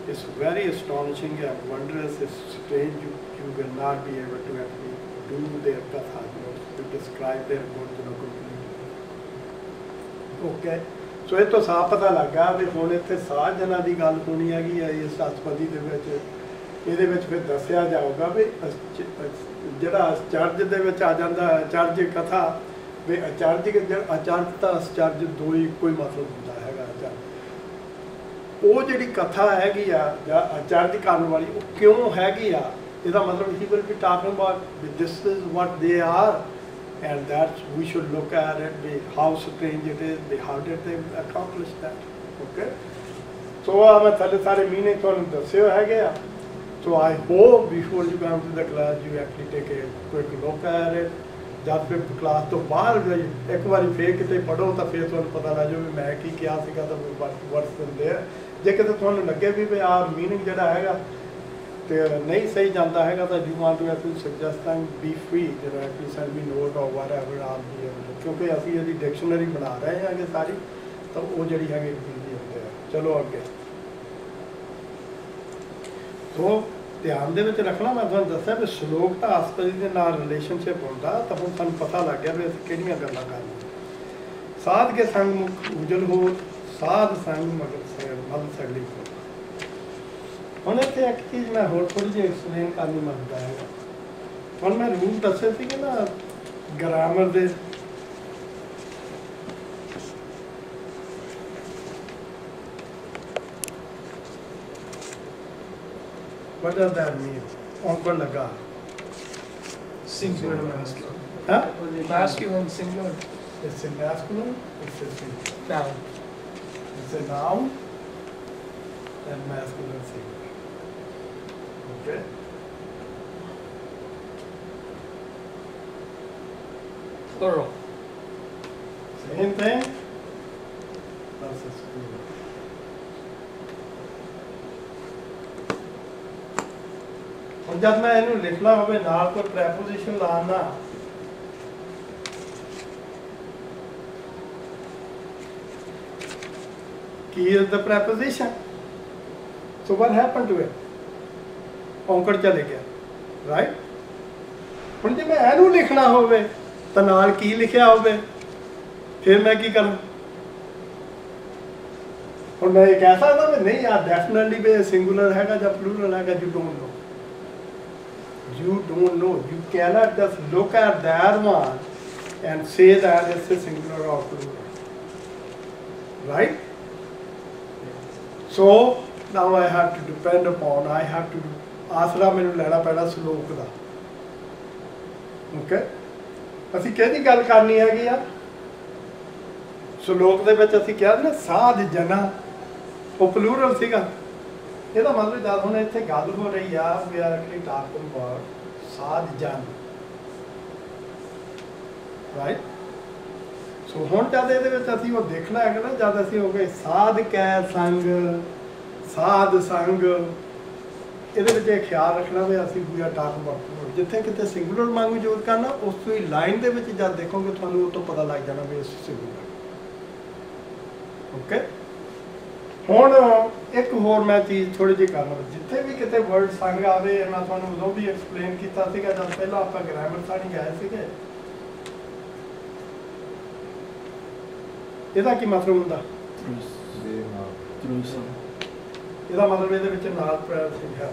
It's very astonishing and wondrous. It's strange. You, you will not be able to actually do their katha, you know, to describe their guns, you know, completely. Okay. So ਇਹ ਤੋਂ ਸਾਫ਼ ਪਤਾ ਲੱਗਾ ਵੀ ਹੁਣ ਇੱਥੇ ਸਾਧ ਜਨਾਂ ਦੀ ਗੱਲ ਹੋਣੀ ਹੈਗੀ ਹੈ ਇਸ ਅਸਪਦੀ ਦੇ ਵਿੱਚ। ਇਹਦੇ ਵਿੱਚ ਫਿਰ ਦੱਸਿਆ ਜਾਊਗਾ ਵੀ ਜਿਹੜਾ ਅਚਰਜ ਦੇ ਵਿੱਚ ਆ ਜਾਂਦਾ ਅਚਰਜ ਕਥਾ ਵੀ ਅਚਰਜ ਅਚਰਜ ਤਾਂ ਅਚਰਜ ਦੋ ਹੀ ਕੋਈ ਮਤਲਬ ਹੁੰਦਾ ਹੈਗਾ। ਅਚਰਜ ਉਹ ਜਿਹੜੀ ਕਥਾ ਹੈਗੀ ਆ ਜਾਂ ਅਚਰਜ ਕਰਨ ਵਾਲੀ ਉਹ ਕਿਉਂ ਹੈਗੀ ਆ, ਇਹਦਾ ਮਤਲਬ he will be talking about this is what they are and that we should look at it, the how strange it is, the how did they accomplish that. Okay, so I'm a thale sare meaning ਤੁਹਾਨੂੰ ਦੱਸਿਓ ਹੈਗੇ ਆ। So I hope before you come to the class you actually take a quick look at it. ਜਦ ਫਿਰ class ਤੋਂ ਬਾਹਰ ਇੱਕ ਵਾਰੀ ਫੇਰ ਕਿਤੇ ਪੜ੍ਹੋ ਤਾਂ ਫਿਰ ਤੁਹਾਨੂੰ ਪਤਾ ਲੱਗ ਜਾਊ ਵੀ ਮੈਂ ਕੀ ਕਿਹਾ ਸੀਗਾ ਤਾਂ ਵਰਡਸ ਦਿੰਦੇ ਆ। ਜੇ ਕਿਤੇ ਤੁਹਾਨੂੰ ਲੱਗੇ ਵੀ ਵੀ ਆਹ ਮੀਨਿੰਗ ਜਿਹੜਾ ਹੈਗਾ ਤੇ ਨਹੀਂ ਸਹੀ ਜਾਂਦਾ ਹੈਗਾ ਤਾਂ you want to actually suggest time be free you know actually send me note or whatever all be able, ਕਿਉਂਕਿ ਅਸੀਂ ਇਹਦੀ ਡਿਕਸ਼ਨਰੀ ਬਣਾ ਰਹੇ ਹਾਂਗੇ ਸਾਰੀ, ਤਾਂ ਉਹ ਜਿਹੜੀ ਹੈਗੀ ਬਿਲਦੀ ਹੁੰਦੇ ਆ। ਚਲੋ ਅੱਗੇ। ਸੋ ਧਿਆਨ ਦੇ ਵਿੱਚ ਰੱਖਣਾ, ਮੈਂ ਤੁਹਾਨੂੰ ਦੱਸਿਆ ਵੀ ਸ਼ਲੋਕ ਤਾਂ ਅਸਪਦੀ ਦੇ ਨਾਲ ਰਿਲੇਸ਼ਨਸ਼ਿਪ ਹੁੰਦਾ, ਤਾਂ ਹੁਣ ਸਾਨੂੰ ਪਤਾ ਲੱਗ ਗਿਆ ਵੀ ਅਸੀਂ ਕਿਹੜੀਆਂ ਗੱਲਾਂ ਕਰਨੀਆਂ। ਸਾਧ ਕੇ ਸੰਗ ਮੁਖ ਉਜਲ ਹੋ, ਸਾਧ ਸੰਗ ਮਗਰ ਮਲ ਸਗਲੀ ਹੋ। ਹੁਣ ਇੱਥੇ ਇੱਕ ਚੀਜ਼ ਮੈਂ ਹੋਰ ਥੋੜ੍ਹੀ ਜਿਹੀ ਐਕਸਪਲੇਨ ਕਰਨੀ ਮੰਗਦਾ ਹੈਗਾ। ਹੁਣ ਮੈਂ ਰੂਲ ਦੱਸੇ ਸੀਗੇ ਨਾ ਗ੍ਰਾਮਰ ਦੇ, what does that mean? ਔਂਕੜ ਲੱਗਾ
Singular masculine.
Huh?
Masculine singular.
It's a masculine, it's a singular.
Noun.
It's a noun and masculine singular. Okay?
Plural.
Same thing. That's a singular. ਹੁਣ ਜਦ ਮੈਂ ਇਹਨੂੰ ਲਿਖਣਾ ਹੋਵੇ ਨਾਲ ਕੋਈ ਪ੍ਰੈਪੋਜੀਸ਼ਨ ਲਾਣਾ, ਕੀ is the preposition? So what happened to it? ਔਂਕੜ ਚਲੇ ਗਿਆ, ਰਾਈਟ। ਹੁਣ ਜੇ ਮੈਂ ਇਹਨੂੰ ਲਿਖਣਾ ਹੋਵੇ ਤਾਂ ਨਾਲ ਕੀ ਲਿਖਿਆ ਹੋਵੇ, ਫਿਰ ਮੈਂ ਕੀ ਕਰਾਂ? ਹੁਣ ਮੈਂ ਇਹ ਕਹਿ ਸਕਦਾ ਵੀ ਨਹੀਂ ਆ ਡੈਫੀਨਿਟਲੀ ਵੀ ਸਿੰਗੂਲਰ ਹੈਗਾ ਜਾਂ ਪਲੂਰਲ ਹੈਗਾ, you don't know. You don't know. You cannot just look at that one and say that it's a singular or plural. Right? So now I have to depend upon, I have to ਆਸਰਾ ਮੈਨੂੰ ਲੈਣਾ ਪੈਣਾ ਸ਼ਲੋਕ ਦਾ। Okay, ਅਸੀਂ ਕਿਹਦੀ ਗੱਲ ਕਰਨੀ ਹੈਗੀ ਆ? ਸ਼ਲੋਕ ਦੇ ਵਿੱਚ ਅਸੀਂ ਕਿਹਾ ਨਾ ਸਾਧ ਜਨਾ, ਉਹ ਪਲੂਰਲ ਸੀਗਾ। ਇਹਦਾ ਮਤਲਬ ਜਦ ਹੁਣ ਇੱਥੇ ਗੱਲ ਹੋ ਰਹੀ ਆ we are actually talking about Sadh Jan, right. ਸੋ ਹੁਣ ਜਦ ਇਹਦੇ ਵਿੱਚ ਅਸੀਂ ਉਹ ਦੇਖਣਾ ਹੈਗਾ ਨਾ, ਜਦ ਅਸੀਂ ਹੋ ਗਏ ਸਾਧ ਕੈ ਸੰਗ, ਸਾਧ ਸੰਗ, ਇਹਦੇ ਵਿੱਚ ਇਹ ਖਿਆਲ ਰੱਖਣਾ ਵੀ ਅਸੀਂ ਵੀ ਆਰ ਟਾਕਿੰਗ ਅਬਾਊਟ, ਜਿੱਥੇ ਕਿਤੇ ਸਿੰਗੂਲਰ ਮੰਗ ਯੂਜ਼ ਕਰਨਾ ਉਸ ਤੋਂ ਹੀ ਲਾਈਨ ਦੇ ਵਿੱਚ ਜਦ ਦੇਖੋਗੇ ਤੁਹਾਨੂੰ ਉਹ ਤੋਂ ਪਤਾ ਲੱਗ ਜਾਣਾ ਵੀ ਇਸ ਸਿੰਗੂਲਰ। ਓਕੇ, ਹੁਣ ਇੱਕ ਹੋਰ ਮੈਂ ਚੀਜ਼ ਥੋੜੀ ਜਿਹੀ ਕਰ ਲਵਾਂ, ਜਿੱਥੇ ਵੀ ਕਿਤੇ ਵਰਡ ਸੰਗ ਆਵੇ, ਮੈਂ ਤੁਹਾਨੂੰ ਉਦੋਂ ਵੀ ਐਕਸਪਲੇਨ ਕੀਤਾ ਸੀਗਾ ਜਦ ਪਹਿਲਾਂ ਆਪਾਂ ਗ੍ਰਾਮਰ ਸਾਡੀ ਗਏ ਸੀਗੇ, ਇਹਦਾ ਕੀ ਮਤਲਬ ਹੁੰਦਾ? ਇਹਦਾ ਮਤਲਬ ਇਹਦੇ ਵਿੱਚ ਨਾਲ ਪ੍ਰੈਸ ਹੈ।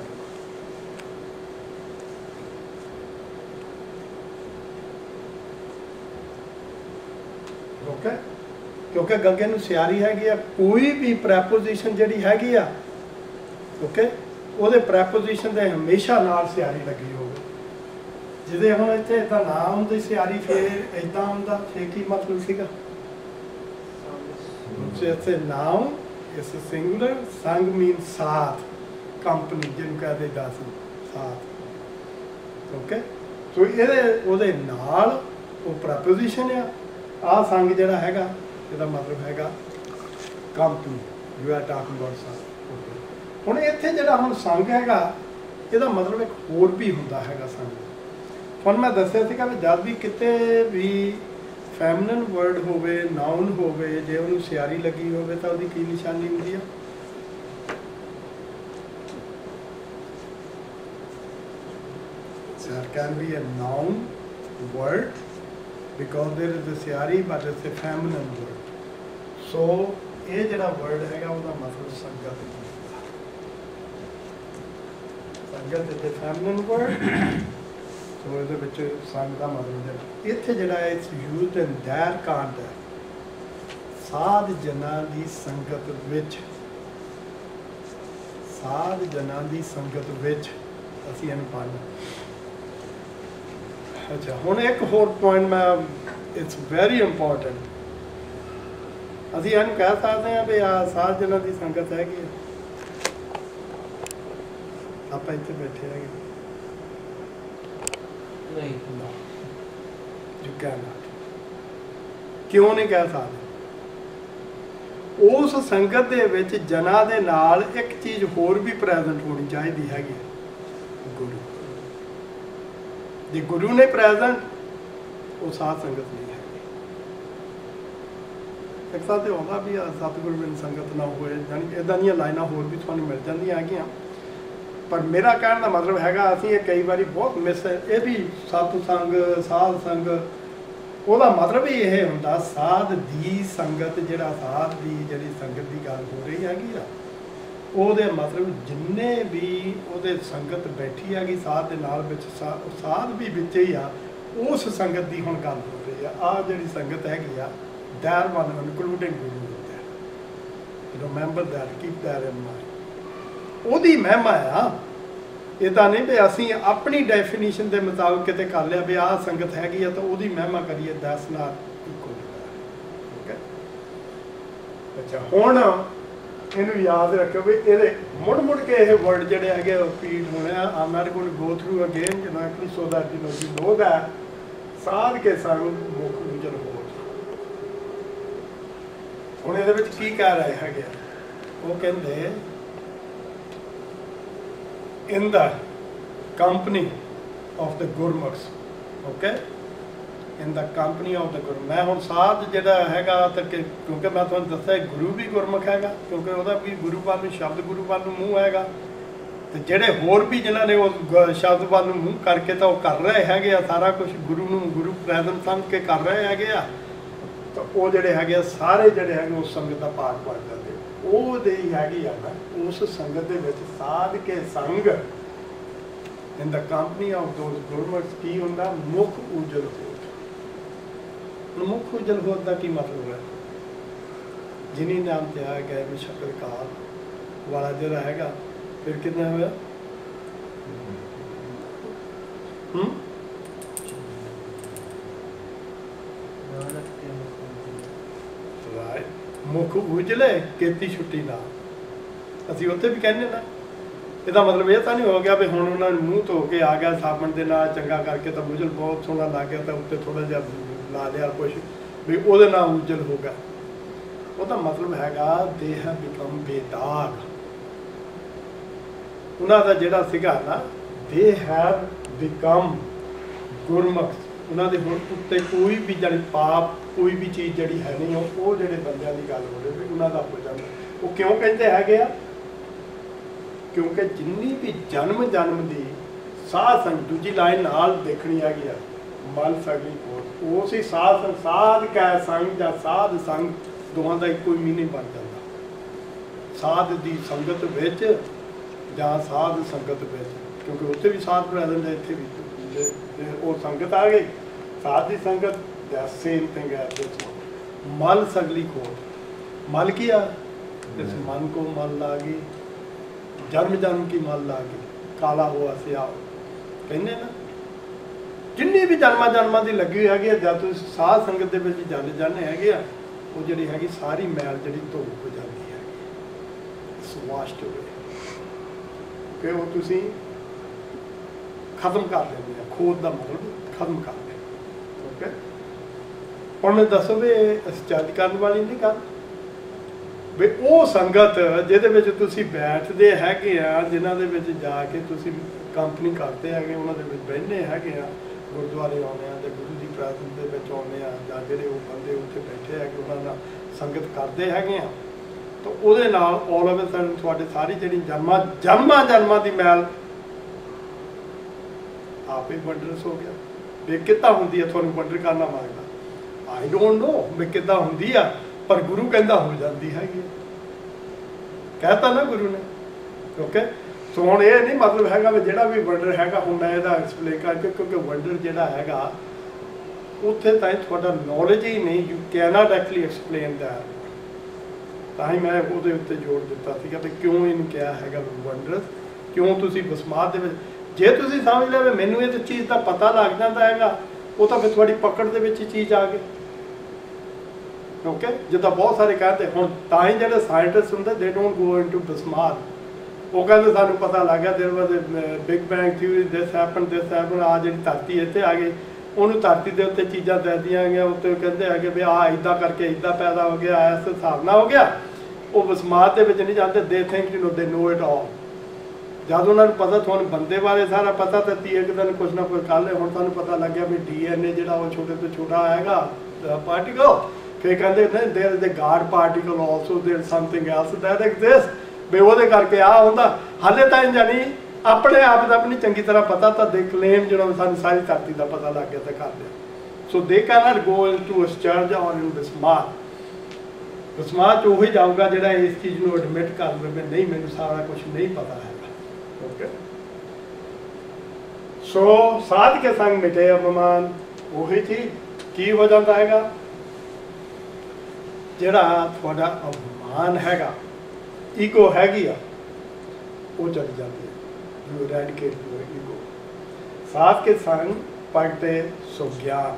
ਓਕੇ, ਕਿਉਂਕਿ ਗੱਗੇ ਨੂੰ ਸਿਆਰੀ ਹੈਗੀ ਆ, ਕੋਈ ਵੀ ਪ੍ਰੈਪੋਜੀਸ਼ਨ ਜਿਹੜੀ ਹੈਗੀ ਆ, ਓਕੇ, ਉਹਦੇ ਪ੍ਰੈਪੋਜੀਸ਼ਨ ਦੇ ਹਮੇਸ਼ਾ ਨਾਲ ਸਿਆਰੀ ਲੱਗੀ ਹੋਵੇ। ਜਿਹਦੇ ਹੁਣ ਇੱਥੇ ਤਾਂ ਨਾ ਹੁੰਦੀ ਸਿਆਰੀ, ਫਿਰ ਏਦਾਂ ਹੁੰਦਾ, ਫਿਰ ਕੀ ਮਤਲਬ ਸੀਗਾ? ਇੱਥੇ ਨਾਮ ਇਸ ਸਿੰਗੂਲਰ, ਸੰਗ ਮੀਨ ਸਾਥ, ਕੰਪਨੀ ਜਿਹਨੂੰ ਕਹਿੰਦੇ ਦਸ ਸਾਥ। ਓਕੇ, ਸੋ ਇਹਦੇ ਉਹਦੇ ਨਾਲ ਉਹ ਪ੍ਰੈਪੋਜੀਸ਼ਨ ਆ। ਆਹ ਸੰਗ ਜਿਹੜਾ ਹੈਗਾ ਇਹਦਾ ਮਤਲਬ ਹੈਗਾ company, you are talking about Sang. ਹੁਣ ਇੱਥੇ ਜਿਹੜਾ ਹੁਣ ਸੰਗ ਹੈਗਾ ਇਹਦਾ ਮਤਲਬ ਇੱਕ ਹੋਰ ਵੀ ਹੁੰਦਾ ਹੈਗਾ ਸੰਗ। ਹੁਣ ਮੈਂ ਦੱਸਿਆ ਸੀਗਾ ਵੀ ਜਦ ਵੀ ਕਿਤੇ ਵੀ ਫੈਮਿਨਨ ਵਰਡ ਹੋਵੇ, ਨਾਊਨ ਹੋਵੇ, ਜੇ ਉਹਨੂੰ ਸਿਆਰੀ ਲੱਗੀ ਹੋਵੇ ਤਾਂ ਉਹਦੀ ਕੀ ਨਿਸ਼ਾਨੀ ਹੁੰਦੀ ਆ? can be a noun word because there is a siari, but it's a feminine word. So ਇਹ ਜਿਹੜਾ word ਹੈਗਾ ਉਹਦਾ ਮਤਲਬ ਸੰਗਤ ਹੁੰਦਾ। ਸੰਗਤ is a feminine word, so ਇਹਦੇ ਵਿੱਚ ਸੰਗ ਦਾ ਮਤਲਬ ਹੈ। ਇੱਥੇ ਜਿਹੜਾ ਹੈ it's used in their context, ਸਾਧ ਜਨਾਂ ਦੀ ਸੰਗਤ ਵਿੱਚ, ਸਾਧ ਜਨਾਂ ਦੀ ਸੰਗਤ ਵਿੱਚ ਅਸੀਂ ਇਹਨੂੰ ਪੜ੍ਹਨਾ। ਅੱਛਾ, ਹੁਣ ਇੱਕ ਹੋਰ ਪੁਆਇੰਟ ਮੈਂ, ਇਟਸ ਵੈਰੀ ਇੰਪੋਰਟੈਂਟ, ਅਸੀਂ ਇਹਨੂੰ ਕਹਿ ਸਕਦੇ ਹਾਂ ਵੀ ਆ ਸਾਧ ਜਨਾਂ ਦੀ ਸੰਗਤ ਹੈਗੀ ਆ, ਆਪਾਂ ਇੱਥੇ ਬੈਠੇ ਹੈਗੇ
ਨਹੀਂ,
you cannot, ਕਿਉਂ ਨਹੀਂ ਕਹਿ ਸਕਦੇ? ਉਸ ਸੰਗਤ ਦੇ ਵਿੱਚ ਜਨਾਂ ਦੇ ਨਾਲ ਇੱਕ ਚੀਜ਼ ਹੋਰ ਵੀ ਪ੍ਰੈਜ਼ੈਂਟ ਹੋਣੀ ਚਾਹੀਦੀ ਹੈਗੀ, ਗੁਰੂ। ਜੇ ਗੁਰੂ ਨੇ ਪ੍ਰੈਜ਼ੈਂਟ, ਉਹ ਸਾਧ ਸੰਗਤ ਨਹੀਂ ਹੈ। ਇੱਕ ਸਾਥ ਤੇ ਆਉਂਦਾ ਵੀ ਸਤਿਗੁਰੂ ਬਿਨ ਸੰਗਤ ਨਾ ਹੋਏ, ਜਾਨੀ ਇੱਦਾਂ ਦੀਆਂ ਲਾਈਨਾਂ ਹੋਰ ਵੀ ਤੁਹਾਨੂੰ ਮਿਲ ਜਾਂਦੀਆਂ ਹੈਗੀਆਂ। ਪਰ ਮੇਰਾ ਕਹਿਣ ਦਾ ਮਤਲਬ ਹੈਗਾ, ਅਸੀਂ ਇਹ ਕਈ ਵਾਰੀ ਬਹੁਤ ਮਿਸ, ਇਹ ਵੀ ਸਤ ਸੰਗ, ਸਾਧ ਸੰਗ, ਉਹਦਾ ਮਤਲਬ ਹੀ ਇਹ ਹੁੰਦਾ ਸਾਧ ਦੀ ਸੰਗਤ, ਜਿਹੜਾ ਸਾਧ ਦੀ ਜਿਹੜੀ ਸੰਗਤ ਦੀ ਗੱਲ ਹੋ ਰਹੀ ਹੈਗੀ ਆ, ਉਹਦੇ ਮਤਲਬ ਜਿੰਨੇ ਵੀ ਉਹਦੇ ਸੰਗਤ ਬੈਠੀ ਹੈਗੀ ਸਾਧ ਦੇ ਨਾਲ ਵਿੱਚ, ਸਾਧ ਵੀ ਵਿੱਚ ਹੀ ਆ, ਉਸ ਸੰਗਤ ਦੀ ਹੁਣ ਗੱਲ ਹੋ ਰਹੀ ਆ। ਆਹ ਜਿਹੜੀ ਸੰਗਤ ਹੈਗੀ ਆ, that one including Guru with that. Remember that, keep that in mind. ਉਹਦੀ ਮਹਿਮਾ ਆ, ਇਹਦਾ ਨਹੀਂ ਵੀ ਅਸੀਂ ਆਪਣੀ ਡੈਫੀਨੇਸ਼ਨ ਦੇ ਮੁਤਾਬਕ ਕਿਤੇ ਕਰ ਲਿਆ ਵੀ ਆਹ ਸੰਗਤ ਹੈਗੀ ਆ ਤਾਂ ਉਹਦੀ ਮਹਿਮਾ ਕਰੀਏ, ਦਸ ਨਾਲ ਇੱਕੋ ਓਕੇ। ਅੱਛਾ, ਹੁਣ ਇਹਨੂੰ ਯਾਦ ਰੱਖੋ ਵੀ ਇਹਦੇ ਮੁੜ ਮੁੜ ਕੇ ਇਹ ਵਰਡ ਜਿਹੜੇ ਹੈਗੇ ਰਿਪੀਟ ਹੋਣੇ ਆ। I'm not going to go through again, you know, so that you know you know that Sadh ਕੇ ਸੰਗ ਮੁਖ ਉਜਲ ਹੋ। ਹੁਣ ਇਹਦੇ ਵਿੱਚ ਕੀ ਕਹਿ ਰਹੇ ਹੈਗੇ, ਉਹ ਕਹਿੰਦੇ in the company of the Gurmukhs, okay, in the company of the Guru। ਮੈਂ ਹੁਣ ਸਾਧ ਜਿਹੜਾ ਹੈਗਾ ਤਾਂ ਕਿਉਂਕਿ ਮੈਂ ਤੁਹਾਨੂੰ ਦੱਸਿਆ ਗੁਰੂ ਵੀ ਗੁਰਮੁਖ ਹੈਗਾ, ਕਿਉਂਕਿ ਉਹਦਾ ਵੀ ਗੁਰੂ ਵੱਲ ਨੂੰ, ਸ਼ਬਦ ਗੁਰੂ ਵੱਲ ਨੂੰ ਮੂੰਹ ਹੈਗਾ, ਤੇ ਜਿਹੜੇ ਹੋਰ ਵੀ ਜਿਨ੍ਹਾਂ ਨੇ ਉਹ ਸ਼ਬਦ ਵੱਲ ਨੂੰ ਮੂੰਹ ਕਰਕੇ ਤਾਂ ਉਹ ਕਰ ਰਹੇ ਹੈਗੇ ਆ, ਸਾਰਾ ਕੁਝ ਗੁਰੂ ਨੂੰ ਗੁਰੂ ਪ੍ਰੈਜ਼ੈਂਟ ਸਮਝ ਕੇ ਕਰ ਰਹੇ ਹੈਗੇ ਆ, ਤਾਂ ਉਹ ਜਿਹੜੇ ਹੈਗੇ ਸਾਰੇ ਜਿਹੜੇ ਹੈਗੇ ਉਸ ਸੰਗਤ ਦਾ ਭਾਗ ਬਣ ਜਾਂਦੇ। ਉਹਦੇ ਹੀ ਹੈਗੀ ਆ ਨਾ ਉਸ ਸੰਗਤ ਦੇ ਵਿੱਚ ਸਾਧ ਕੇ ਸੰਗ, in the company of those Gurmukhs, ਕੀ ਹੁੰਦਾ? ਮੁਖ ਉਜਲ ਹੋਤ। ਮੁਖ ਉਜਲ ਹੋਤ ਦਾ ਕੀ ਮਤਲਬ ਹੈ? ਜਿਨੀ ਨਾਮ ਤੇ ਆ ਗਏ ਵੀ ਸ਼ਕਲ ਕਾਲ ਵਾਲਾ ਜਿਹੜਾ ਹੈਗਾ, ਫਿਰ ਕਿੰਨਾ ਹੋਇਆ? ਹੂੰ ਮੁਖ ਉਜਲੇ ਕੀਤੀ ਛੁੱਟੀ ਨਾਲ, ਅਸੀਂ ਉੱਥੇ ਵੀ ਕਹਿੰਦੇ ਨਾ। ਇਹਦਾ ਮਤਲਬ ਇਹ ਤਾਂ ਨਹੀਂ ਹੋ ਗਿਆ ਵੀ ਹੁਣ ਉਹਨਾਂ ਨੂੰ ਮੂੰਹ ਧੋ ਕੇ ਆ ਗਿਆ ਸਾਬਣ ਦੇ ਨਾਲ ਚੰਗਾ ਕਰਕੇ ਤਾਂ ਉਜਲ ਬਹੁਤ ਸੋਹਣਾ ਲੱਗ ਗਿਆ, ਤਾਂ ਉੱਤੇ ਥੋੜ੍ਹਾ ਜਿਹਾ ਲਾ ਲਿਆ ਕੁਛ ਵੀ ਉਹਦੇ ਨਾਲ ਉਜਲ ਹੋ ਗਿਆ। ਉਹਦਾ ਮਤਲਬ ਹੈਗਾ ਦੇ ਹੈਵ ਬਿਕਮ ਬੇਦਾਗ। ਉਹਨਾਂ ਦਾ ਜਿਹੜਾ ਸੀਗਾ ਨਾ, ਦੇ ਹੈਵ ਬਿਕਮ ਗੁਰਮੁਖ, ਉਹਨਾਂ ਦੇ ਹੁਣ ਉੱਤੇ ਕੋਈ ਵੀ ਜਿਹੜੀ ਪਾਪ, ਕੋਈ ਵੀ ਚੀਜ਼ ਜਿਹੜੀ ਹੈ ਨਹੀਂ, ਉਹ ਉਹ ਜਿਹੜੇ ਬੰਦਿਆਂ ਦੀ ਗੱਲ ਹੋ ਰਹੀ ਵੀ ਉਹਨਾਂ ਦਾ ਹੋ ਜਾਂਦਾ। ਉਹ ਕਿਉਂ ਕਹਿੰਦੇ ਹੈਗੇ ਆ? ਕਿਉਂਕਿ ਜਿੰਨੀ ਵੀ ਜਨਮ ਜਨਮ ਦੀ ਸਾਧ ਸੰਗ, ਦੂਜੀ ਲਾਈਨ ਨਾਲ ਦੇਖਣੀ ਹੈਗੀ ਆ, ਮਲ ਸਗਲੀ ਕੋਟ, ਉਸ ਹੀ ਸਾਧ ਸੰਗ, ਸਾਧ ਕੈ ਸੰਗ ਜਾਂ ਸਾਧ ਸੰਗ, ਦੋਵਾਂ ਦਾ ਇੱਕੋ ਹੀ ਮੀਨਿੰਗ ਬਣ ਜਾਂਦਾ। ਸਾਧ ਦੀ ਸੰਗਤ ਵਿੱਚ ਜਾਂ ਸਾਧ ਸੰਗਤ ਵਿੱਚ, ਕਿਉਂਕਿ ਉੱਥੇ ਵੀ ਸਾਧ ਪ੍ਰੈਜ਼ੈਂਟ ਹੈ, ਇੱਥੇ ਵੀ ਉਹ ਸੰਗਤ ਆ ਗਈ, ਸਾਧ ਦੀ ਸੰਗਤ, ਸੇਮ थिंग है this one। मल सगली खोट, मल किया इस मन को मल लागी, जन्म जन्म की मल लागी, काला हुआ सियाह कहने ना, जिन्नी भी जन्मा जन्मा की लगी हुई हैगी, जब तुम साध संगत के जल जाने हैगे आ, वो जी हैगी सारी मैल जी धो हो जाती है, वाश्ड हुए कि वो तुसी खत्म कर देंगे, खोद का मतलब खत्म कर दें। ओके, ਹੁਣ ਮੈਂ ਦੱਸੋ ਵੀ ਸਚਾਈ ਕਰਨ ਵਾਲੀ ਨਹੀਂ ਗੱਲ ਵੀ ਉਹ ਸੰਗਤ ਜਿਹਦੇ ਵਿੱਚ ਤੁਸੀਂ ਬੈਠਦੇ ਹੈਗੇ ਆ, ਜਿਨ੍ਹਾਂ ਦੇ ਵਿੱਚ ਜਾ ਕੇ ਤੁਸੀਂ ਕੰਪਨੀ ਕਰਦੇ ਹੈਗੇ, ਉਹਨਾਂ ਦੇ ਵਿੱਚ ਬਹਿੰਦੇ ਹੈਗੇ ਆ, ਗੁਰਦੁਆਰੇ ਆਉਂਦੇ ਆ, ਜਾਂ ਗੁਰੂ ਦੀ ਪ੍ਰਾਰਥਨਾ ਦੇ ਵਿੱਚ ਆਉਂਦੇ ਆ, ਜਾਂ ਜਿਹੜੇ ਉਹ ਬੰਦੇ ਉੱਥੇ ਬੈਠੇ ਹੈਗੇ ਉਹਨਾਂ ਨਾਲ ਸੰਗਤ ਕਰਦੇ ਹੈਗੇ ਆ, ਤਾਂ ਉਹਦੇ ਨਾਲ ਆਲ ਆਫ ਅ ਸਡਨ ਤੁਹਾਡੇ ਸਾਰੀ ਜਿਹੜੀ ਜਨਮਾਂ ਜਨਮਾਂ ਜਨਮਾਂ ਦੀ ਮੈਲ आप ही वंडरस हो गया भी किद्दां हुंदी है तुहानूं वंडर करना मांगदा आई डोंट नो भी किद्दां हुंदी आ पर गुरु कहंदा हो जाती हैगी कहता ना गुरु ने ओके सो हुण ये नहीं मतलब हैगा भी जिहड़ा भी वंडर हैगा हुण मैं इहदा एक्सप्लेन करके क्योंकि वंडर जिहड़ा हैगा उत्थे ताईं तुहाडा नॉलेज ही नहीं you cannot actually explain that ਤਾਂ ਹੀ ਮੈਂ ਉਹਦੇ ਉੱਤੇ ਜ਼ੋਰ ਦਿੱਤਾ ਸੀਗਾ ਵੀ ਕਿਉਂ ਇਹਨੂੰ ਕਿਹਾ ਹੈਗਾ ਵੰਡਰਸ ਕਿਉਂ ਤੁਸੀਂ ਬਸਮਾਤ ਦੇ ਵਿੱਚ ਜੇ ਤੁਸੀਂ ਸਮਝ ਲਿਆ ਵੀ ਮੈਨੂੰ ਇਹ ਚੀਜ਼ ਦਾ ਪਤਾ ਲੱਗ ਜਾਂਦਾ ਹੈਗਾ ਉਹ ਤਾਂ ਫਿਰ ਤੁਹਾਡੀ ਪਕੜ ਦੇ ਵਿੱਚ ਹੀ ਚੀਜ਼ ਆ ਗਈ ਓਕੇ ਜਿੱਦਾਂ ਬਹੁਤ ਸਾਰੇ ਕਹਿੰਦੇ ਹੁਣ ਤਾਂ ਹੀ ਜਿਹੜੇ ਸਾਇੰਟਿਸਟ ਹੁੰਦੇ ਦੇ ਡੋਂਟ ਗੋ ਇਨਟੂ ਬਸਮਾਤ ਉਹ ਕਹਿੰਦੇ ਸਾਨੂੰ ਪਤਾ ਲੱਗ ਗਿਆ there was big bang theory this happen this happen ਆ ਜਿਹੜੀ ਧਰਤੀ ਇੱਥੇ ਆ ਗਈ ਉਹਨੂੰ ਧਰਤੀ ਦੇ ਉੱਤੇ ਚੀਜ਼ਾਂ ਦੱਸਦੀਆਂ ਗਈਆਂ ਉੱਤੇ ਕਹਿੰਦੇ ਹੈਗੇ ਵੀ ਆਹ ਇੱਦਾਂ ਕਰਕੇ ਇੱਦਾਂ ਪੈਦਾ ਹੋ ਗਿਆ ਇਸ ਹਿਸਾਬ ਨਾਲ ਹੋ ਗਿਆ ਉਹ ਬਸਮਾਤ ਦੇ ਵਿੱਚ ਨਹੀਂ ਜਾਂਦੇ ਦੇ ਥਿੰਕ ਯੂ ਨੋ ਦੇ ਨੋ ਇਟ ਆਲ ਜਦ ਉਹਨਾਂ ਨੂੰ ਪਤਾ ਤੁਹਾਨੂੰ ਬੰਦੇ ਬਾਰੇ ਸਾਰਾ ਪਤਾ ਤਾਂ ਤੀ ਇੱਕ ਦਿਨ ਕੁਛ ਨਾ ਕੁਛ ਕਰ ਲਏ ਹੁਣ ਤੁਹਾਨੂੰ ਪਤਾ ਲੱਗ ਗਿਆ ਵੀ ਡੀ ਐਨ ਏ ਜਿਹੜਾ ਉਹ ਛੋਟੇ ਤੋਂ ਛੋਟਾ ਹੈਗਾ ਪਾਰਟੀਕਲ ਫਿਰ ਕਹਿੰਦੇ ਨਹੀਂ there is a God particle also there something else that exist ਵੀ ਉਹਦੇ ਕਰਕੇ ਆ ਹੁੰਦਾ ਹਾਲੇ ਤਾਂ ਜਾਨੀ ਆਪਣੇ ਆਪ ਦਾ ਆਪਣੀ ਚੰਗੀ ਤਰ੍ਹਾਂ ਪਤਾ ਤਾਂ ਦੇ ਕਲੇਮ ਜਿਹੜਾ ਸਾਨੂੰ ਸਾਰੀ ਧਰਤੀ ਦਾ ਪਤਾ ਲੱਗ ਗਿਆ ਤਾਂ ਕਰ ਲਿਆ so they can't go into a church or in ਬਸਮਾਤ ਬਸਮਾਤ 'ਚ ਉਹੀ ਜਾਊਗਾ ਜਿਹੜਾ ਇਸ ਚੀਜ਼ ਨੂੰ ਐਡਮਿਟ ਕਰ ਲਵੇ ਨਹੀਂ ਮੈਨੂੰ ਸਾਰਾ ਕੁਝ ਨਹੀਂ ਪਤਾ ਹੈਗਾ ਓਕੇ ਸੋ ਸਾਧ ਕੇ ਸੰਗ ਮਿਟੇ ਅਪਮਾਨ ਉਹੀ ਚੀਜ਼ ਕੀ ਹੋ ਜਾਂਦਾ ਹੈਗਾ ਜਿਹੜਾ ਤੁਹਾਡਾ ਅਪਮਾਨ ਹੈਗਾ ਈਗੋ ਹੈਗੀ ਆ ਉਹ ਚਲੀ ਜਾਂਦੀ ਹੈ You eradicate your ego. साथ के संग पढ़ते सो ज्ञान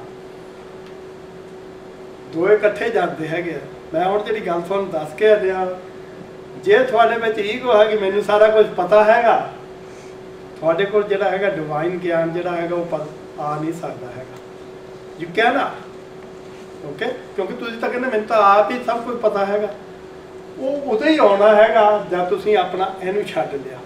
दो इकट्ठे जाते है मैं और जी गल तुहानूं दस के हटिया जे तुहाडे विच ईगो है कि मैनूं सारा कुछ पता हैगा तुहाडे कोल जिहड़ा हैगा डिवाइन ज्ञान जिहड़ा हैगा वो आ नहीं सकता हैगा यू कैन नॉट ओके क्योंकि तुसीं तां कहंदे मैनूं तां आप ही सब कुछ पता हैगा वो उदों ही आउणा हैगा जद तुसीं अपना इहनूं छड्ड लिया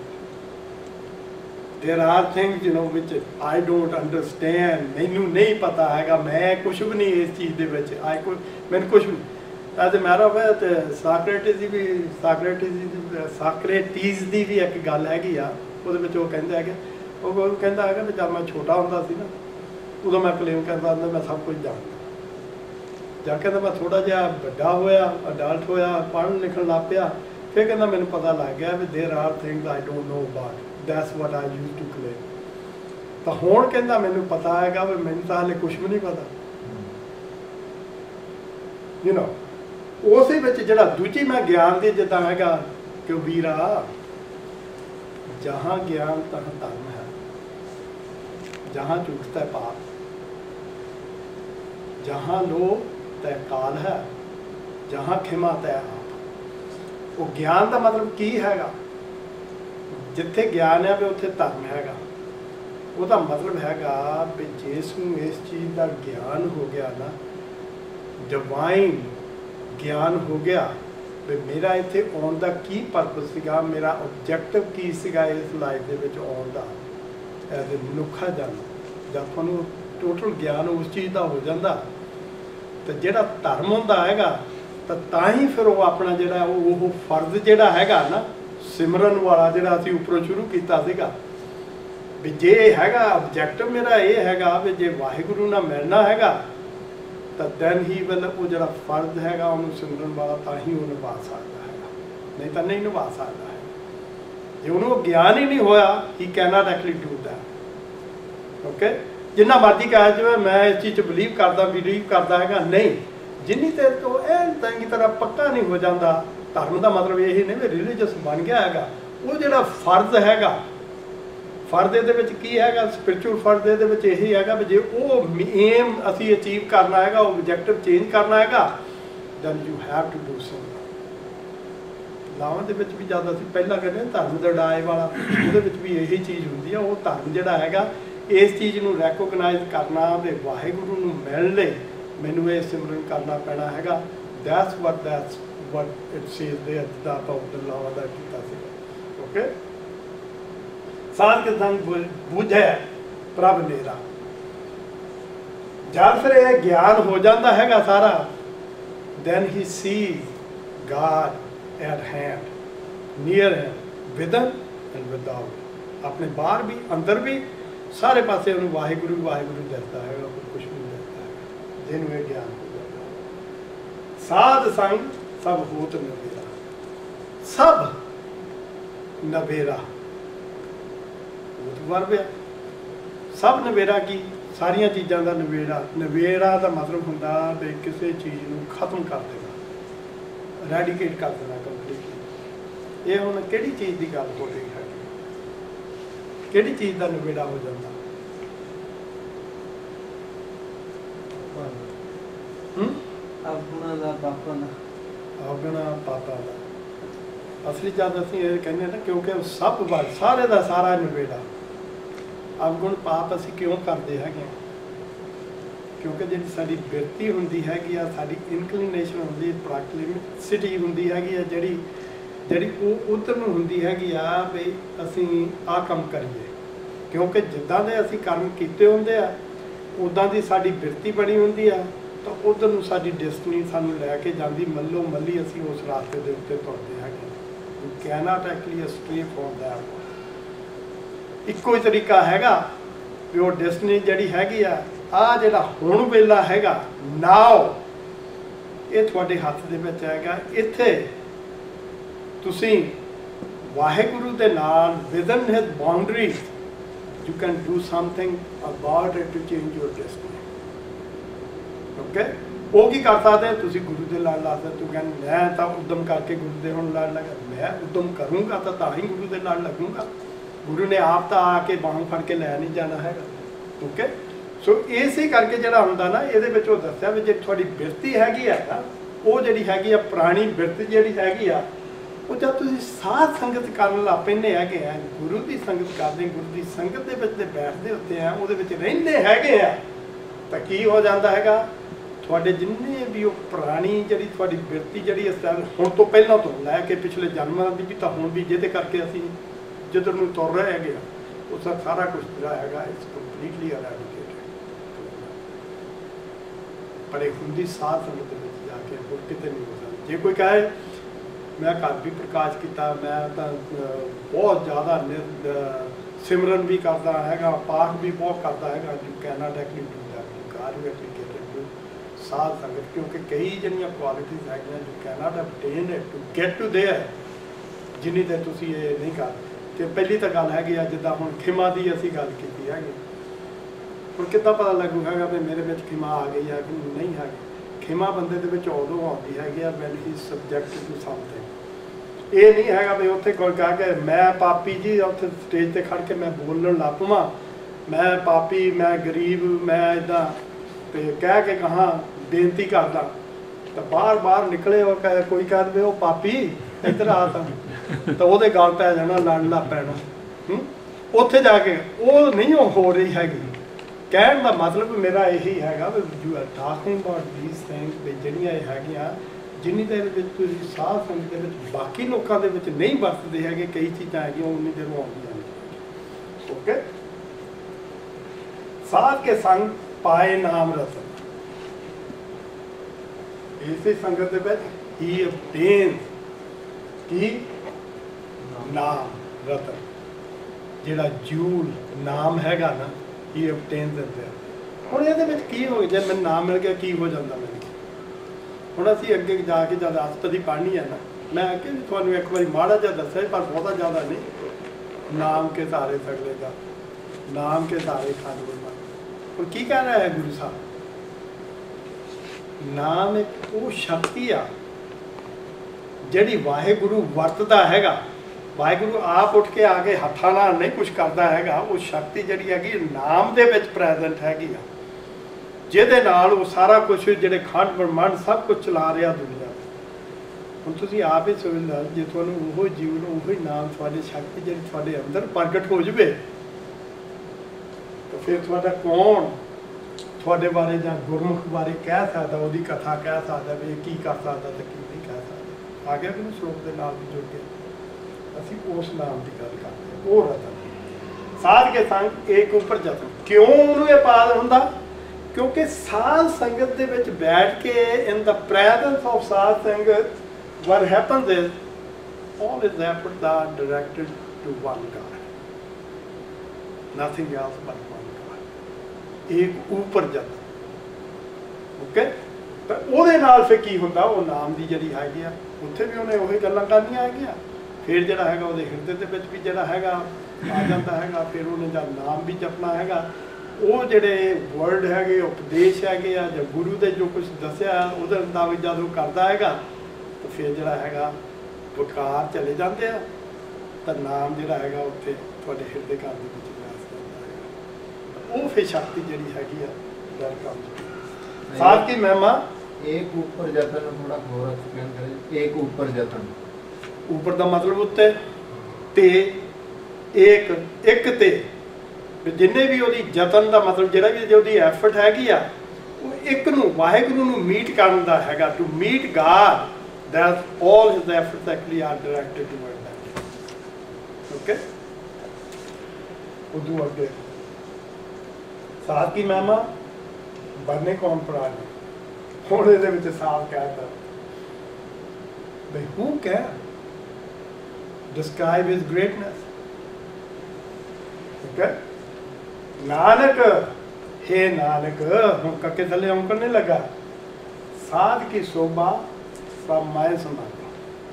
there are things you know which I don't understand मैनू नहीं पता हैगा मैं कुछ भी नहीं इस चीज़ दे विच आई कोई मैनू कुछ भी as a matter of fact Socrates दी भी साक्रेटिस दी साक्रेटिस दी भी एक गल हैगी आ ਉਹਦੇ ਵਿੱਚ ਉਹ ਕਹਿੰਦਾ ਹੈਗਾ ਉਹ ਕਹਿੰਦਾ ਹੈਗਾ ਵੀ ਜਦ ਮੈਂ ਛੋਟਾ ਹੁੰਦਾ ਸੀ ਨਾ ਉਦੋਂ ਮੈਂ ਕਲੇਮ ਕਰਦਾ ਹੁੰਦਾ ਮੈਂ ਸਭ ਕੁਝ ਜਾਣਦਾ ਜਾਂ ਕਹਿੰਦਾ ਮੈਂ ਥੋੜਾ ਜਿਹਾ ਵੱਡਾ ਹੋਇਆ ਅਡਲਟ ਹੋਇਆ ਪੜ੍ਹਨ ਲਿਖਣ ਲੱਗ ਪਿਆ ਫਿਰ ਕਹਿੰਦਾ ਮੈਨੂੰ ਪਤਾ ਲੱਗ ਗਿਆ ਵੀ there are things I don't know about that's what I used to claim ਤਾਂ ਹੁਣ ਕਹਿੰਦਾ ਮੈਨੂੰ ਪਤਾ ਹੈਗਾ ਵੀ ਮੈਨੂੰ ਤਾਂ ਹਾਲੇ ਕੁਝ ਵੀ ਨਹੀਂ ਪਤਾ ਯੂ نو ਉਸੇ ਵਿੱਚ ਜਿਹੜਾ ਦੂਜੀ ਮੈਂ ਗਿਆਨ ਦੀ ਜਿੱਦਾਂ ਹੈਗਾ ਕਿ ਵੀਰਾ ਜਹਾਂ ਗਿਆਨ ਤਹਾਂ ਧਰਮ ਹੈ ਜਹਾਂ ਝੂਠ ਤੈ ਪਾਪ ਜਹਾਂ ਲੋਭ ਤੈ ਕਾਲ ਹੈ ਜਹਾਂ ਖਿਮਾ ਤੈ ਆਪ ਉਹ ਗਿਆਨ ਦਾ ਮਤਲਬ ਕੀ ਹੈਗਾ ਜਿੱਥੇ ਗਿਆਨ ਹੈ ਵੀ ਉੱਥੇ ਧਰਮ ਹੈਗਾ ਉਹਦਾ ਮਤਲਬ ਹੈਗਾ ਵੀ ਜਿਸ ਨੂੰ ਇਸ ਚੀਜ਼ ਦਾ ਗਿਆਨ ਹੋ ਗਿਆ ਨਾ ਡਿਵਾਈਨ ਗਿਆਨ ਹੋ ਗਿਆ ਵੀ ਮੇਰਾ ਇੱਥੇ ਆਉਣ ਦਾ ਕੀ ਪਰਪਸ ਸੀਗਾ ਮੇਰਾ ਆਬਜੈਕਟਿਵ ਕੀ ਸੀਗਾ ਇਸ ਲਾਈਫ ਦੇ ਵਿੱਚ ਆਉਣ ਦਾ ਐਜ਼ ਅ ਮਨੁੱਖਾ ਜਨਮ ਜਦ ਤੁਹਾਨੂੰ ਟੋਟਲ ਗਿਆਨ ਉਸ ਚੀਜ਼ ਦਾ ਹੋ ਜਾਂਦਾ ਤੇ ਜਿਹੜਾ ਧਰਮ ਹੁੰਦਾ ਹੈਗਾ ਤਾਂ ਤਾਂ ਹੀ ਫਿਰ ਉਹ ਆਪਣਾ ਜਿਹੜਾ ਉਹ ਫਰਜ਼ ਜਿਹੜਾ ਹੈਗਾ ਨਾ ਸਿਮਰਨ ਵਾਲਾ ਜਿਹੜਾ ਅਸੀਂ ਉੱਪਰੋਂ ਸ਼ੁਰੂ ਕੀਤਾ ਸੀਗਾ ਵੀ ਜੇ ਹੈਗਾ ਆਬਜੈਕਟਿਵ ਮੇਰਾ ਇਹ ਹੈਗਾ ਵੀ ਜੇ ਵਾਹਿਗੁਰੂ ਨਾਲ ਮਿਲਣਾ ਹੈਗਾ ਤਾਂ ਦੈਨ ਹੀ ਵਿਲ ਉਹ ਜਿਹੜਾ ਫਰਜ਼ ਹੈਗਾ ਉਹਨੂੰ ਸਿਮਰਨ ਵਾਲਾ ਤਾਂ ਹੀ ਉਹ ਨਿਭਾ ਸਕਦਾ ਹੈਗਾ ਨਹੀਂ ਤਾਂ ਨਹੀਂ ਨਿਭਾ ਸਕਦਾ ਹੈ ਜੇ ਉਹਨੂੰ ਗਿਆਨ ਹੀ ਨਹੀਂ ਹੋਇਆ he can't actually do that okay ਜਿੰਨਾ ਮਰਜ਼ੀ ਕਹਿ ਜਾਵੇ ਮੈਂ ਇਸ ਚੀਜ਼ 'ਚ ਬਿਲੀਵ ਕਰਦਾ ਬਿਲੀਵ ਕਰਦਾ ਹੈਗਾ ਨਹੀਂ ਜਿੰਨੀ ਦੇਰ ਤੋਂ ਇਹ ਚੰਗੀ ਤਰ੍ਹਾਂ ਪੱਕਾ ਨਹੀਂ ਹੋ ਜਾਂਦਾ ਧਰਮ ਦਾ ਮਤਲਬ ਇਹ ਨਹੀਂ ਵੀ ਰਿਲੀਜੀਅਸ ਬਣ ਗਿਆ ਹੈਗਾ ਉਹ ਜਿਹੜਾ ਫਰਜ਼ ਹੈਗਾ ਫਰਜ਼ ਇਹਦੇ ਵਿੱਚ ਕੀ ਹੈਗਾ ਸਪਿਰਚੁਅਲ ਫਰਜ਼ ਇਹਦੇ ਵਿੱਚ ਇਹੀ ਹੈਗਾ ਵੀ ਜੇ ਉਹ ਏਮ ਅਸੀਂ ਅਚੀਵ ਕਰਨਾ ਹੈਗਾ ਆਬਜੈਕਟਿਵ ਚੇਂਜ ਕਰਨਾ ਹੈਗਾ then you have to do so ਲਾਵਾਂ ਦੇ ਵਿੱਚ ਵੀ ਜਦ ਅਸੀਂ ਪਹਿਲਾਂ ਕਹਿੰਦੇ ਧਰਮ ਦਾ ਡਾਏ ਵਾਲਾ ਉਹਦੇ ਵਿੱਚ ਵੀ ਇਹੀ ਚੀਜ਼ ਹੁੰਦੀ ਆ ਉਹ ਧਰਮ ਜਿਹੜਾ ਹੈਗਾ ਇਸ ਚੀਜ਼ ਨੂੰ ਰੈਕੋਗਨਾਈਜ਼ ਕਰਨਾ ਤੇ ਵਾਹਿਗੁਰੂ ਨੂੰ ਮਿਲਣ ਲਈ ਮੈਨੂੰ ਇਹ ਸਿਮਰਨ ਕਰਨਾ ਪੈਣਾ ਹੈਗਾ that's what that's what it says there at the top of the law that kita se okay ਸਾਧ ਕੇ ਸੰਗ ਬੁਝੇ ਪ੍ਰਭ ਨੇਰਾ ਜਦ ਫਿਰ ਇਹ ਗਿਆਨ ਹੋ ਜਾਂਦਾ ਹੈਗਾ ਸਾਰਾ then he sees God at hand near him within and without ਆਪਣੇ ਬਾਹਰ ਵੀ ਅੰਦਰ ਵੀ ਸਾਰੇ ਪਾਸੇ ਉਹਨੂੰ ਵਾਹਿਗੁਰੂ ਵਾਹਿਗੁਰੂ ਦਿਸਦਾ ਹੈਗਾ, ਹੋਰ ਕੁਛ ਨਹੀਂ ਦਿਸਦਾ ਹੈਗਾ ਜਿਹਨੂੰ ਇਹ ਗਿਆਨ ਹੋ ਜਾਂਦਾ। ਸਾਧ ਸੰਗ ਸਭ ਹੋਤ ਨਵੇਰਾ, ਸਭ ਨਵੇਰਾ ਹੋਤ ਵਰਬਿਆ, ਸਭ ਨਵੇਰਾ ਕੀ ਸਾਰੀਆਂ ਚੀਜ਼ਾਂ ਦਾ ਨਵੇੜਾ। ਨਵੇੜਾ ਦਾ ਮਤਲਬ ਹੁੰਦਾ ਵੀ ਕਿਸੇ ਚੀਜ਼ ਨੂੰ ਖਤਮ ਕਰ ਦੇਣਾ, ਰੈਡੀਕੇਟ ਕਰ ਦੇਣਾ ਕੰਪਲੀਟਲੀ। ਇਹ ਹੁਣ ਕਿਹੜੀ ਚੀਜ਼ ਦੀ ਗੱਲ ਹੋ ਰਹੀ ਹੈ, ਕਿਹੜੀ ਚੀਜ਼ ਦਾ ਨਵੇੜਾ ਹੋ ਜਾਂਦਾ? ਹੂੰ
ਆਪਣਾ ਦਾ ਪਾਪਾ ਦਾ
ਆਪਣਾ ਪਾਪਾ ਦਾ। ਅਸਲੀ ਜਦ ਅਸੀਂ ਇਹ ਕਹਿੰਦੇ ਨਾ ਕਿਉਂਕਿ ਉਹ ਸਭ ਬਾਰ ਸਾਰੇ ਦਾ ਸਾਰਾ ਨਵੇੜਾ। ਅਵਗੁਣ ਪਾਪ ਅਸੀਂ ਕਿਉਂ ਕਰਦੇ ਹੈਗੇ? ਕਿਉਂਕਿ ਜਿਹੜੀ ਸਾਡੀ ਬਿਰਤੀ ਹੁੰਦੀ ਹੈਗੀ ਆ, ਸਾਡੀ ਇਨਕਲੀਨੇਸ਼ਨ ਹੁੰਦੀ, ਪ੍ਰੋਕਲਿਮਿਸਿਟੀ ਹੁੰਦੀ ਹੈਗੀ ਆ, ਜਿਹੜੀ ਜਿਹੜੀ ਉਹ ਉੱਧਰ ਨੂੰ ਹੁੰਦੀ ਹੈਗੀ ਆ ਵੀ ਅਸੀਂ ਆਹ ਕੰਮ ਕਰੀਏ। ਕਿਉਂਕਿ ਜਿੱਦਾਂ ਦੇ ਅਸੀਂ ਕਰਮ ਕੀਤੇ ਹੁੰਦੇ ਆ ਉੱਦਾਂ ਦੀ ਸਾਡੀ ਬਿਰਤੀ ਬਣੀ ਹੁੰਦੀ ਆ, ਤਾਂ ਉੱਧਰ ਨੂੰ ਸਾਡੀ ਡੈਸਟਨੀ ਸਾਨੂੰ ਲੈ ਕੇ ਜਾਂਦੀ। ਮੱਲੋ ਮੱਲੀ ਅਸੀਂ ਉਸ ਰਾਸਤੇ ਦੇ ਉੱਤੇ ਤੁਰਦੇ ਹੈਗੇ। You can't actually stay from that. ਇੱਕੋ ਹੀ ਤਰੀਕਾ ਹੈਗਾ ਵੀ ਉਹ ਡੈਸਟਨੀ ਜਿਹੜੀ ਹੈਗੀ ਆ, ਆਹ ਜਿਹੜਾ ਹੁਣ ਵੇਲਾ ਹੈਗਾ ਨਾਓ, ਇਹ ਤੁਹਾਡੇ ਹੱਥ ਦੇ ਵਿੱਚ ਹੈਗਾ। ਇੱਥੇ ਤੁਸੀਂ ਵਾਹਿਗੁਰੂ ਦੇ ਨਾਲ within his boundaries you can do something about it to change your destiny. Okay? ਉਹ ਕੀ ਕਰ ਸਕਦੇ? ਤੁਸੀਂ ਗੁਰੂ ਦੇ ਲੜ ਲਾ ਸਕਦੇ। ਤੂੰ ਕਹਿੰਦਾ ਮੈਂ ਤਾਂ ਉਦਮ ਕਰਕੇ ਗੁਰੂ ਦੇ ਹੁਣ ਲੜ ਲਗਾ, ਮੈਂ ਉਦਮ ਕਰੂੰਗਾ ਤਾਂ ਤਾਂ ਹੀ ਗੁਰੂ ਦੇ ਲੜ ਲੱਗੂੰਗਾ। ਗੁਰੂ ਨੇ ਆਪ ਤਾਂ ਆ ਕੇ ਬਾਹਾਂ ਫੜ ਕੇ ਲੈ ਨਹੀਂ ਜਾਣਾ ਹੈਗਾ। ਓਕੇ, ਸੋ ਇਸੇ ਕਰਕੇ ਜਿਹੜਾ ਹੁੰਦਾ ਨਾ, ਇਹਦੇ ਵਿੱਚ ਉਹ ਦੱਸਿਆ ਵੀ ਜੇ ਤੁਹਾਡੀ ਬਿਰਤੀ ਹੈਗੀ ਆ ਨਾ, ਉਹ ਜਿਹੜੀ ਹੈਗੀ ਆ ਪੁਰਾਣੀ ਬਿਰਤੀ ਜਿਹੜੀ ਹੈਗੀ ਆ, ਉਹ ਜਦ ਤੁਸੀਂ ਸਾਧ ਸੰਗਤ ਕਰਨ ਲੱਗ ਪੈਂਦੇ ਹੈਗੇ ਆ, ਗੁਰੂ ਦੀ ਸੰਗਤ ਕਰਦੇ, ਗੁਰੂ ਦੀ ਸੰਗਤ ਦੇ ਵਿੱਚ ਬੈਠਦੇ ਉੱਤੇ ਆ, ਉਹਦੇ ਵਿੱਚ ਰਹਿੰਦੇ ਹੈਗੇ ਆ, ਤਾਂ ਕੀ ਹੋ ਜਾਂਦਾ ਹੈਗਾ? ਤੁਹਾਡੇ ਜਿੰਨੇ ਵੀ ਉਹ ਪੁਰਾਣੀ ਜਿਹੜੀ ਤੁਹਾਡੀ ਬਿਰਤੀ ਜਿਹੜੀ ਇਸ ਤਰ੍ਹਾਂ ਹੁਣ ਤੋਂ ਪਹਿਲਾਂ ਤੋਂ ਲੈ ਕੇ ਪਿਛਲੇ ਜਨਮਾਂ ਦੀ ਵੀ, ਤਾਂ ਹੁਣ ਵੀ ਜਿਹਦੇ ਕਰਕੇ ਅਸੀਂ ਜਿੱਧਰ ਨੂੰ ਤੁਰ ਰਹੇ ਹੈਗੇ ਆ, ਉਹ ਸਾਰਾ ਕੁਝ ਜਿਹੜਾ ਹੈਗਾ ਇਸ ਕੰਪਲੀਟਲੀ ਇਰੈਡੀਕੇਟਡ। ਪਰ ਇਹ ਹੁੰਦੀ ਸਾਧ ਸੰਗਤ ਦੇ ਵਿੱਚ ਜਾ ਕੇ ਹੋਰ ਕਿਤੇ ਨਹੀਂ ਹੋ ਸਕਦਾ। ਜੇ ਕੋਈ ਕਹੇ ਮੈਂ ਘਰ ਵੀ ਪ੍ਰਕਾਸ਼ ਕੀਤਾ, ਮੈਂ ਤਾਂ ਬਹੁਤ ਜ਼ਿਆਦਾ ਸਿਮਰਨ ਵੀ ਕਰਦਾ ਹੈਗਾ, ਪਾਠ ਵੀ ਬਹੁਤ ਕਰਦਾ ਹੈਗਾ, you can't actually do that, you can't be applicated to Sadh Sangat. ਕਿਉਂਕਿ ਕਈ ਜਿਹੜੀਆਂ ਕੁਆਲਿਟੀਜ਼ ਹੈਗੀਆਂ you can't obtain it to get to there, ਜਿੰਨੀ ਦੇਰ ਤੁਸੀਂ ਇਹ ਨਹੀਂ ਕਰਦੇ। ਤੇ ਪਹਿਲੀ ਤਾਂ ਗੱਲ ਹੈਗੀ ਆ, ਜਿੱਦਾਂ ਹੁਣ ਖਿਮਾ ਦੀ ਅਸੀਂ ਗੱਲ ਕੀਤੀ ਹੈਗੀ, ਹੁਣ ਕਿੱਦਾਂ ਪਤਾ ਲੱਗੂ ਹੈਗਾ ਵੀ ਮੇਰੇ ਵਿੱਚ ਖਿਮਾ ਆ ਗਈ ਆ ਕਿ ਨਹੀਂ ਹੈਗੀ? ਖਿਮਾ ਬੰਦੇ ਦੇ ਵਿੱਚ ਉਦੋਂ ਆਉਂਦੀ ਹੈਗੀ ਆ when he subject to something. ਇਹ ਨਹੀਂ ਹੈਗਾ ਵੀ ਉੱਥੇ ਕੋਈ ਕਹਿ ਕੇ ਮੈਂ ਪਾਪੀ ਜੀ ਉੱਥੇ ਸਟੇਜ ਤੇ ਖੜ ਕੇ ਮੈਂ ਬੋਲਣ ਲੱਗ ਪਵਾਂ, ਮੈਂ ਪਾਪੀ, ਮੈਂ ਗਰੀਬ, ਮੈਂ ਇੱਦਾਂ ਤੇ ਕਹਿ ਕੇ ਕਹਾਂ ਬੇਨਤੀ ਕਰਦਾ, ਤਾਂ ਬਾਹਰ ਬਾਹਰ ਨਿਕਲੇ ਉਹ ਕਹੇ ਕੋਈ ਕਹਿ ਦੇਵੇ ਉਹ ਪਾਪੀ ਇੱਧਰ ਆ, ਤਾਂ ਤਾਂ ਉਹਦੇ ਗੱਲ ਪੈ ਜਾਣਾ, ਲੜ ਲੱਗ ਪੈਣਾ। ਹੂੰ, ਉੱਥੇ ਜਾ ਕੇ ਉਹ ਨਹੀਂ ਉਹ ਹੋ ਰਹੀ ਹੈਗੀ। ਕਹਿਣ ਦਾ ਮਤਲਬ ਮੇਰਾ ਇਹੀ ਹੈਗਾ ਵੀ you are talking about these things, ਵੀ ਜਿਹੜੀਆਂ ਇਹ ਹੈਗੀਆਂ ਜਿੰਨੀ ਦੇਰ ਵਿੱਚ ਤੁਸੀਂ ਸਾਧ ਸੰਗਤ ਦੇ ਵਿੱਚ ਬਾਕੀ ਲੋਕਾਂ ਦੇ ਵਿੱਚ ਨਹੀਂ ਵਰਤਦੇ ਹੈਗੇ, ਕਈ ਚੀਜ਼ਾਂ ਹੈਗੀਆਂ ਉਨੀ ਦੇਰ ਆਉਂਦੀਆਂ ਨੇ। ਓਕੇ, ਸਾਧ ਕੇ ਸੰਗ ਪਾਏ ਨਾਮ ਰਤਨ, ਇਸੇ ਸੰਗਤ ਦੇ ਵਿੱਚ ਹੀ ਅਬਟੇਨ ਕੀ ਨਾਮ ਰਤਨ, ਜਿਹੜਾ ਜੂਲ ਨਾਮ ਹੈਗਾ ਨਾ, ਹੀ ਅਬਟੇਨ ਦਿੰਦੇ ਆ। ਹੁਣ ਇਹਦੇ ਵਿੱਚ ਕੀ ਹੋ ਗਿਆ? ਜੇ ਮੈਨੂੰ ਨਾਮ ਮਿਲ ਗਿਆ ਕੀ ਹੋ ਜਾਂਦਾ ਮੈਨੂੰ? ਹੁਣ ਅਸੀਂ ਅੱਗੇ ਜਾ ਕੇ ਜਦ ਅਸਤਦੀ ਪੜ੍ਹਨੀ ਹੈ ਨਾ, ਮੈਂ ਅੱਗੇ ਵੀ ਤੁਹਾਨੂੰ ਇੱਕ ਵਾਰੀ ਮਾੜਾ ਜਿਹਾ ਦੱਸਿਆ, ਪਰ ਬਹੁਤਾ ਜ਼ਿਆਦਾ ਨਹੀਂ। ਨਾਮ ਕੇ ਸਾਰੇ ਸਗਲੇ ਦਾ, ਨਾਮ ਕੇ ਸਾਰੇ ਖੰਡ ਬੁਲਵਾ। ਹੁਣ ਕੀ ਕਹਿ ਰਿਹਾ ਹੈ ਗੁਰੂ ਸਾਹਿਬ? ਨਾਮ ਇੱਕ ਉਹ ਸ਼ਕਤੀ ਆ ਜਿਹੜੀ ਵਾਹਿਗੁਰੂ ਵਰਤਦਾ ਹੈਗਾ। ਵਾਹਿਗੁਰੂ ਆਪ ਉੱਠ ਕੇ ਆ ਕੇ ਹੱਥਾਂ ਨਾਲ ਨਹੀਂ ਕੁਛ ਕਰਦਾ ਹੈਗਾ। ਉਹ ਸ਼ਕਤੀ ਜਿਹੜੀ ਹੈਗੀ ਨਾਮ ਦੇ ਵਿੱਚ ਪ੍ਰੈਜ਼ੈਂਟ ਹੈਗੀ ਆ, ਜਿਹਦੇ ਨਾਲ ਉਹ ਸਾਰਾ ਕੁਛ ਜਿਹੜੇ ਖੰਡ ਬ੍ਰਹਮੰਡ ਸਭ ਕੁਝ ਚਲਾ ਰਿਹਾ ਦੁਨੀਆ। ਹੁਣ ਤੁਸੀਂ ਆਪ ਹੀ ਸੋਚ ਲਓ, ਜੇ ਤੁਹਾਨੂੰ ਉਹ ਜੀਵਨ, ਉਹ ਹੀ ਨਾਮ, ਤੁਹਾਡੀ ਸ਼ਕਤੀ ਜਿਹੜੀ ਤੁਹਾਡੇ ਅੰਦਰ ਪ੍ਰਗਟ ਹੋ ਜਾਵੇ, ਤਾਂ ਫਿਰ ਤੁਹਾਡਾ ਕੌਣ ਤੁਹਾਡੇ ਬਾਰੇ ਜਾਂ ਗੁਰਮੁਖ ਬਾਰੇ ਕਹਿ ਸਕਦਾ, ਉਹਦੀ ਕਥਾ ਕਹਿ ਸਕਦਾ ਵੀ ਇਹ ਕੀ ਕਰ ਸਕਦਾ ਤੇ ਕੀ ਨਹੀਂ ਕਹਿ ਸਕਦਾ? ਆ ਗਿਆ ਕਿ ਸ਼ਲੋਕ ਦੇ ਨਾਲ ਵੀ ਜੁੜ ਕੇ ਅਸੀਂ ਉਸ ਨਾਮ ਦੀ ਗੱਲ ਕਰਦੇ। ਉਹ ਰਤਨ ਸਾਧ ਕੇ ਸੰਗ ਏਕ ਉੱਪਰ ਜਤਨ। ਕਿਉਂ ਉਹਨੂੰ ਇਹ ਪਾਲ ਹੁੰਦਾ? ਕਿਉਂਕਿ ਸਾਧ ਸੰਗਤ ਦੇ ਵਿੱਚ ਬੈਠ ਕੇ ਇਨ ਦਾ ਪ੍ਰੈਜ਼ੈਂਸ ਆਫ ਸਾਧ ਸੰਗਤ what happens is, all his efforts are directed to one God. Nothing else but one God, एक ऊपर जतन। ओके, तो ਉਹਦੇ ਨਾਲ ਫਿਰ ਕੀ ਹੁੰਦਾ, ਉਹ ਨਾਮ ਦੀ ਜਿਹੜੀ ਹੈਗੀ ਆ ਉੱਥੇ ਵੀ ਉਹਨੇ ਉਹੀ ਗੱਲਾਂ ਕਰਨੀਆਂ ਹੈਗੀਆਂ। ਫਿਰ ਜਿਹੜਾ ਹੈਗਾ ਉਹਦੇ ਹਿਰਦੇ ਦੇ ਵਿੱਚ ਵੀ ਜਿਹੜਾ ਹੈਗਾ ਆ ਜਾਂਦਾ ਹੈਗਾ। ਫਿਰ ਉਹਨੇ ਜਦ ਨਾਮ ਵੀ ਜਪਣਾ ਹੈਗਾ, ਉਹ ਜਿਹੜੇ ਵਰਡ ਹੈਗੇ ਉਪਦੇਸ਼ ਹੈਗੇ ਆ ਜਾਂ ਗੁਰੂ ਦੇ ਜੋ ਕੁਝ ਦੱਸਿਆ ਉਹਦੇ ਮੁਤਾਬਿਕ ਜਦ ਉਹ ਕਰਦਾ ਹੈਗਾ ਤਾਂ ਫਿਰ ਜਿਹੜਾ ਹੈਗਾ ਵਿਕਾਰ ਚਲੇ ਜਾਂਦੇ ਆ, ਤਾਂ ਨਾਮ ਜਿਹੜਾ ਹੈਗਾ ਉੱਥੇ ਤੁਹਾਡੇ ਹਿਰਦੇ ਘਰ ਦੇ ਵਿੱਚ ਵਿਰਾਸ ਕਰਦਾ ਹੈਗਾ। ਉਹ ਫਿਰ ਸ਼ਕਤੀ ਜਿਹੜੀ ਹੈਗੀ ਆ ਡਰ ਕੰਮ साथ की महिमा।
एक ऊपर जतन थोड़ा और एक्सप्लेन करें। एक ऊपर जतन,
ऊपर का मतलब उत्ते ते एक एक ते जिन्ने भी ਉਹਦੀ ਜਤਨ ਦਾ ਮਤਲਬ ਜਿਹੜਾ ਵੀ ਉਹਦੀ ਐਫਰਟ ਹੈਗੀ ਆ ਉਹ ਇੱਕ ਨੂੰ ਵਾਹਿਗੁਰੂ ਨੂੰ ਮੀਟ ਕਰਨ ਦਾ ਹੈਗਾ। To meet God, that all his efforts actually are directed toward that। Okay, उदू आगे साथ की महिमा बनने कौन पढ़ा ने ਹੁਣ ਇਹਦੇ ਵਿੱਚ ਸਾਫ਼ ਕਹਿਤਾ ਬਈ who can describe his greatness। okay, Nanak हे नानक, हम कके थले अंकन नहीं लगा, साध की शोभा सब मैं संभाल।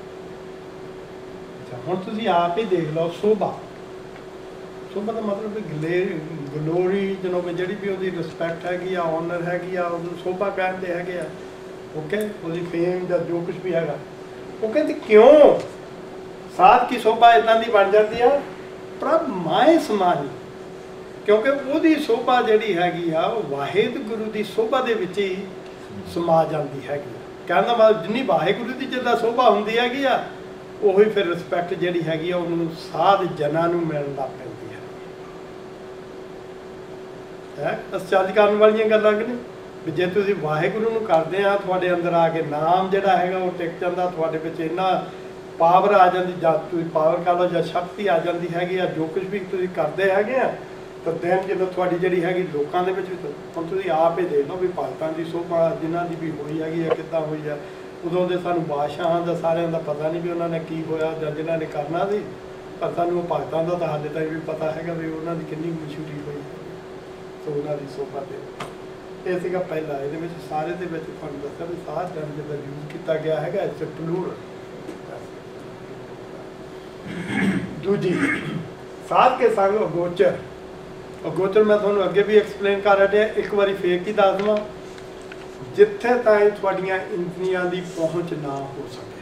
अच्छा हम तुसी आप ही देख लो शोभा, शोभा का मतलब भी गलेरी गलोरी जनों में जड़ी भी ਉਹਦੀ ਰਿਸਪੈਕਟ ਹੈਗੀ ਆ, ਆਨਰ ਹੈਗੀ ਆ, ਉਹਨੂੰ ਸ਼ੋਭਾ ਕਹਿੰਦੇ ਹੈਗੇ ਆ। ਓਕੇ, ਉਹਦੀ ਫੇਮ ਦਾ ਜੋ ਕੁਝ ਵੀ ਹੈਗਾ ਉਹ ਕਹਿੰਦੇ ਕਿਉਂ ਸਾਧ ਕੀ ਸ਼ੋਭਾ ਇਦਾਂ ਦੀ ਬਣ ਜਾਂਦੀ ਆ, ਪ੍ਰਭ ਮਾਏ ਸਮਾਨੀ, ਕਿਉਂਕਿ ਉਹਦੀ ਸ਼ੋਭਾ ਜਿਹੜੀ ਹੈਗੀ ਆ ਉਹ ਵਾਹਿਦ ਗੁਰੂ ਦੀ ਸ਼ੋਭਾ ਦੇ ਵਿੱਚ ਹੀ ਸਮਾ ਜਾਂਦੀ ਹੈਗੀ। ਕਹਿਣ ਦਾ ਮਤਲਬ ਜਿੰਨੀ ਵਾਹਿਗੁਰੂ ਦੀ ਜਿੱਦਾਂ ਸ਼ੋਭਾ ਹੁੰਦੀ ਹੈਗੀ ਆ ਉਹੀ ਫਿਰ ਰਿਸਪੈਕਟ ਜਿਹੜੀ ਹੈਗੀ ਆ ਉਹਨੂੰ ਸਾਧ ਜਨਾਂ ਨੂੰ ਮਿਲਣ ਲੱਗ ਪੈਂਦੀ ਹੈ। ਅਸਚਾਰਜ ਕਰਨ ਵਾਲੀਆਂ ਗੱਲਾਂ ਕਿ ਨਹੀਂ ਵੀ ਜੇ ਤੁਸੀਂ ਵਾਹਿਗੁਰੂ ਨੂੰ ਕਰਦੇ ਆ ਤੁਹਾਡੇ ਅੰਦਰ ਆ ਕੇ ਨਾਮ ਜਿਹੜਾ ਹੈਗਾ ਉਹ ਟਿਕ ਜਾਂਦਾ, ਤੁਹਾਡੇ ਵਿੱਚ ਇੰਨਾ ਪਾਵਰ ਆ ਜਾਂਦੀ, ਜਾਂ ਤੁਸੀਂ ਪਾਵਰ ਕਰ ਲਓ ਜਾਂ ਸ਼ਕਤੀ ਆ ਜਾਂਦੀ ਹੈਗੀ ਆ, ਜੋ ਕੁਝ ਵੀ ਤੁਸੀਂ ਕਰਦੇ ਹੈਗੇ ਆ ਤਾਂ ਦਿਨ ਜਦੋਂ ਤੁਹਾਡੀ ਜਿਹੜੀ ਹੈਗੀ ਲੋਕਾਂ ਦੇ ਵਿੱਚ ਵੀ। ਹੁਣ ਤੁਸੀਂ ਆਪ ਹੀ ਦੇਖ ਲਓ ਵੀ ਭਗਤਾਂ ਦੀ ਸ਼ੋਭਾ ਜਿਨ੍ਹਾਂ ਦੀ ਵੀ ਹੋਈ ਹੈਗੀ ਆ ਕਿੱਦਾਂ ਹੋਈ ਆ। ਉਦੋਂ ਦੇ ਸਾਨੂੰ ਬਾਦਸ਼ਾਹਾਂ ਦਾ ਸਾਰਿਆਂ ਦਾ ਪਤਾ ਨਹੀਂ ਵੀ ਉਹਨਾਂ ਨੇ ਕੀ ਹੋਇਆ ਜਾਂ ਜਿਨ੍ਹਾਂ ਨੇ ਕਰਨਾ ਸੀ, ਪਰ ਸਾਨੂੰ ਭਗਤਾਂ ਦਾ ਤਾਂ ਹਾਲੇ ਤੱਕ ਵੀ ਪਤਾ ਹੈਗਾ ਵੀ ਉਹਨਾਂ ਦੀ ਕਿੰਨੀ ਮਸ਼ਹੂਰੀ ਹੋਈ ਸੋ ਉਹਨਾਂ ਦੀ ਸ਼ੋਭਾ ਤੇ। ਇਹ ਸੀਗਾ ਪਹਿਲਾ। ਇਹਦੇ ਵਿੱਚ ਸਾਰੇ ਦੇ ਵਿੱਚ ਤੁਹਾਨੂੰ ਦੱਸਿਆ ਵੀ ਸਾਧ ਜਨ ਜਿਹਦਾ ਯੂਜ਼ ਕੀਤਾ ਗਿਆ ਹੈਗਾ ਇਟਸ ਪਲੂਰਲ। ਦੂਜੀ ਸਾਧ ਕੇ ਸੰਗ ਅਗੋਚਰ। ਅਗੋਚਰ ਮੈਂ ਤੁਹਾਨੂੰ ਅੱਗੇ ਵੀ ਐਕਸਪਲੇਨ ਕਰ ਰਿਹਾ, ਇੱਕ ਵਾਰੀ ਫੇਰ ਕੀ ਦੱਸ ਦੇਵਾਂ। ਜਿੱਥੇ ਤਾਈਂ ਤੁਹਾਡੀਆਂ ਇੰਦਰੀਆਂ ਦੀ ਪਹੁੰਚ ਨਾ ਹੋ ਸਕੇ,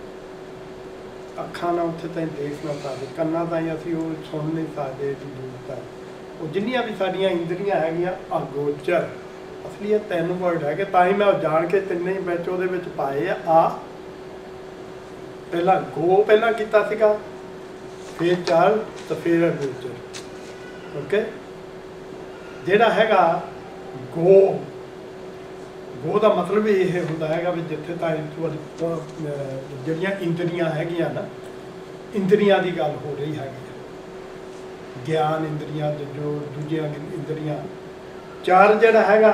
ਅੱਖਾਂ ਨਾਲ ਉੱਥੇ ਤਾਈਂ ਦੇਖ ਨਾ ਸਕਦੇ, ਕੰਨਾਂ ਤਾਈਂ ਅਸੀਂ ਉਹ ਸੁਣ ਨਹੀਂ ਸਕਦੇ ਜੀ ਦੂਰ ਤੱਕ, ਉਹ ਜਿੰਨੀਆਂ ਵੀ ਸਾਡੀਆਂ ਇੰਦਰੀਆਂ ਹੈਗੀਆਂ ਅਗੋਚਰ। ਅਸਲੀ ਇਹ ਤਿੰਨ ਵਰਡ ਹੈਗੇ, ਤਾਂ ਹੀ ਮੈਂ ਜਾਣ ਕੇ ਤਿੰਨੇ ਹੀ ਵਿੱਚ ਉਹਦੇ ਵਿੱਚ ਪਾਏ ਆ। ਆ ਪਹਿਲਾਂ ਗੋ ਪਹਿਲਾਂ ਕੀਤਾ ਸੀਗਾ, ਫਿਰ ਚੱਲ ਤੇ ਫਿਰ ਅਗੋਚਰ। ਓਕੇ, ਜਿਹੜਾ ਹੈਗਾ ਗੋ, ਗੋ ਦਾ ਮਤਲਬ ਇਹ ਹੁੰਦਾ ਹੈਗਾ ਵੀ ਜਿੱਥੇ ਤਾਂ ਜਿਹੜੀਆਂ ਇੰਦਰੀਆਂ ਹੈਗੀਆਂ ਨਾ, ਇੰਦਰੀਆਂ ਦੀ ਗੱਲ ਹੋ ਰਹੀ ਹੈਗੀ, ਗਿਆਨ ਇੰਦਰੀਆਂ ਜੋ ਦੂਜੀਆਂ ਇੰਦਰੀਆਂ ਚਾਰ ਜਿਹੜਾ ਹੈਗਾ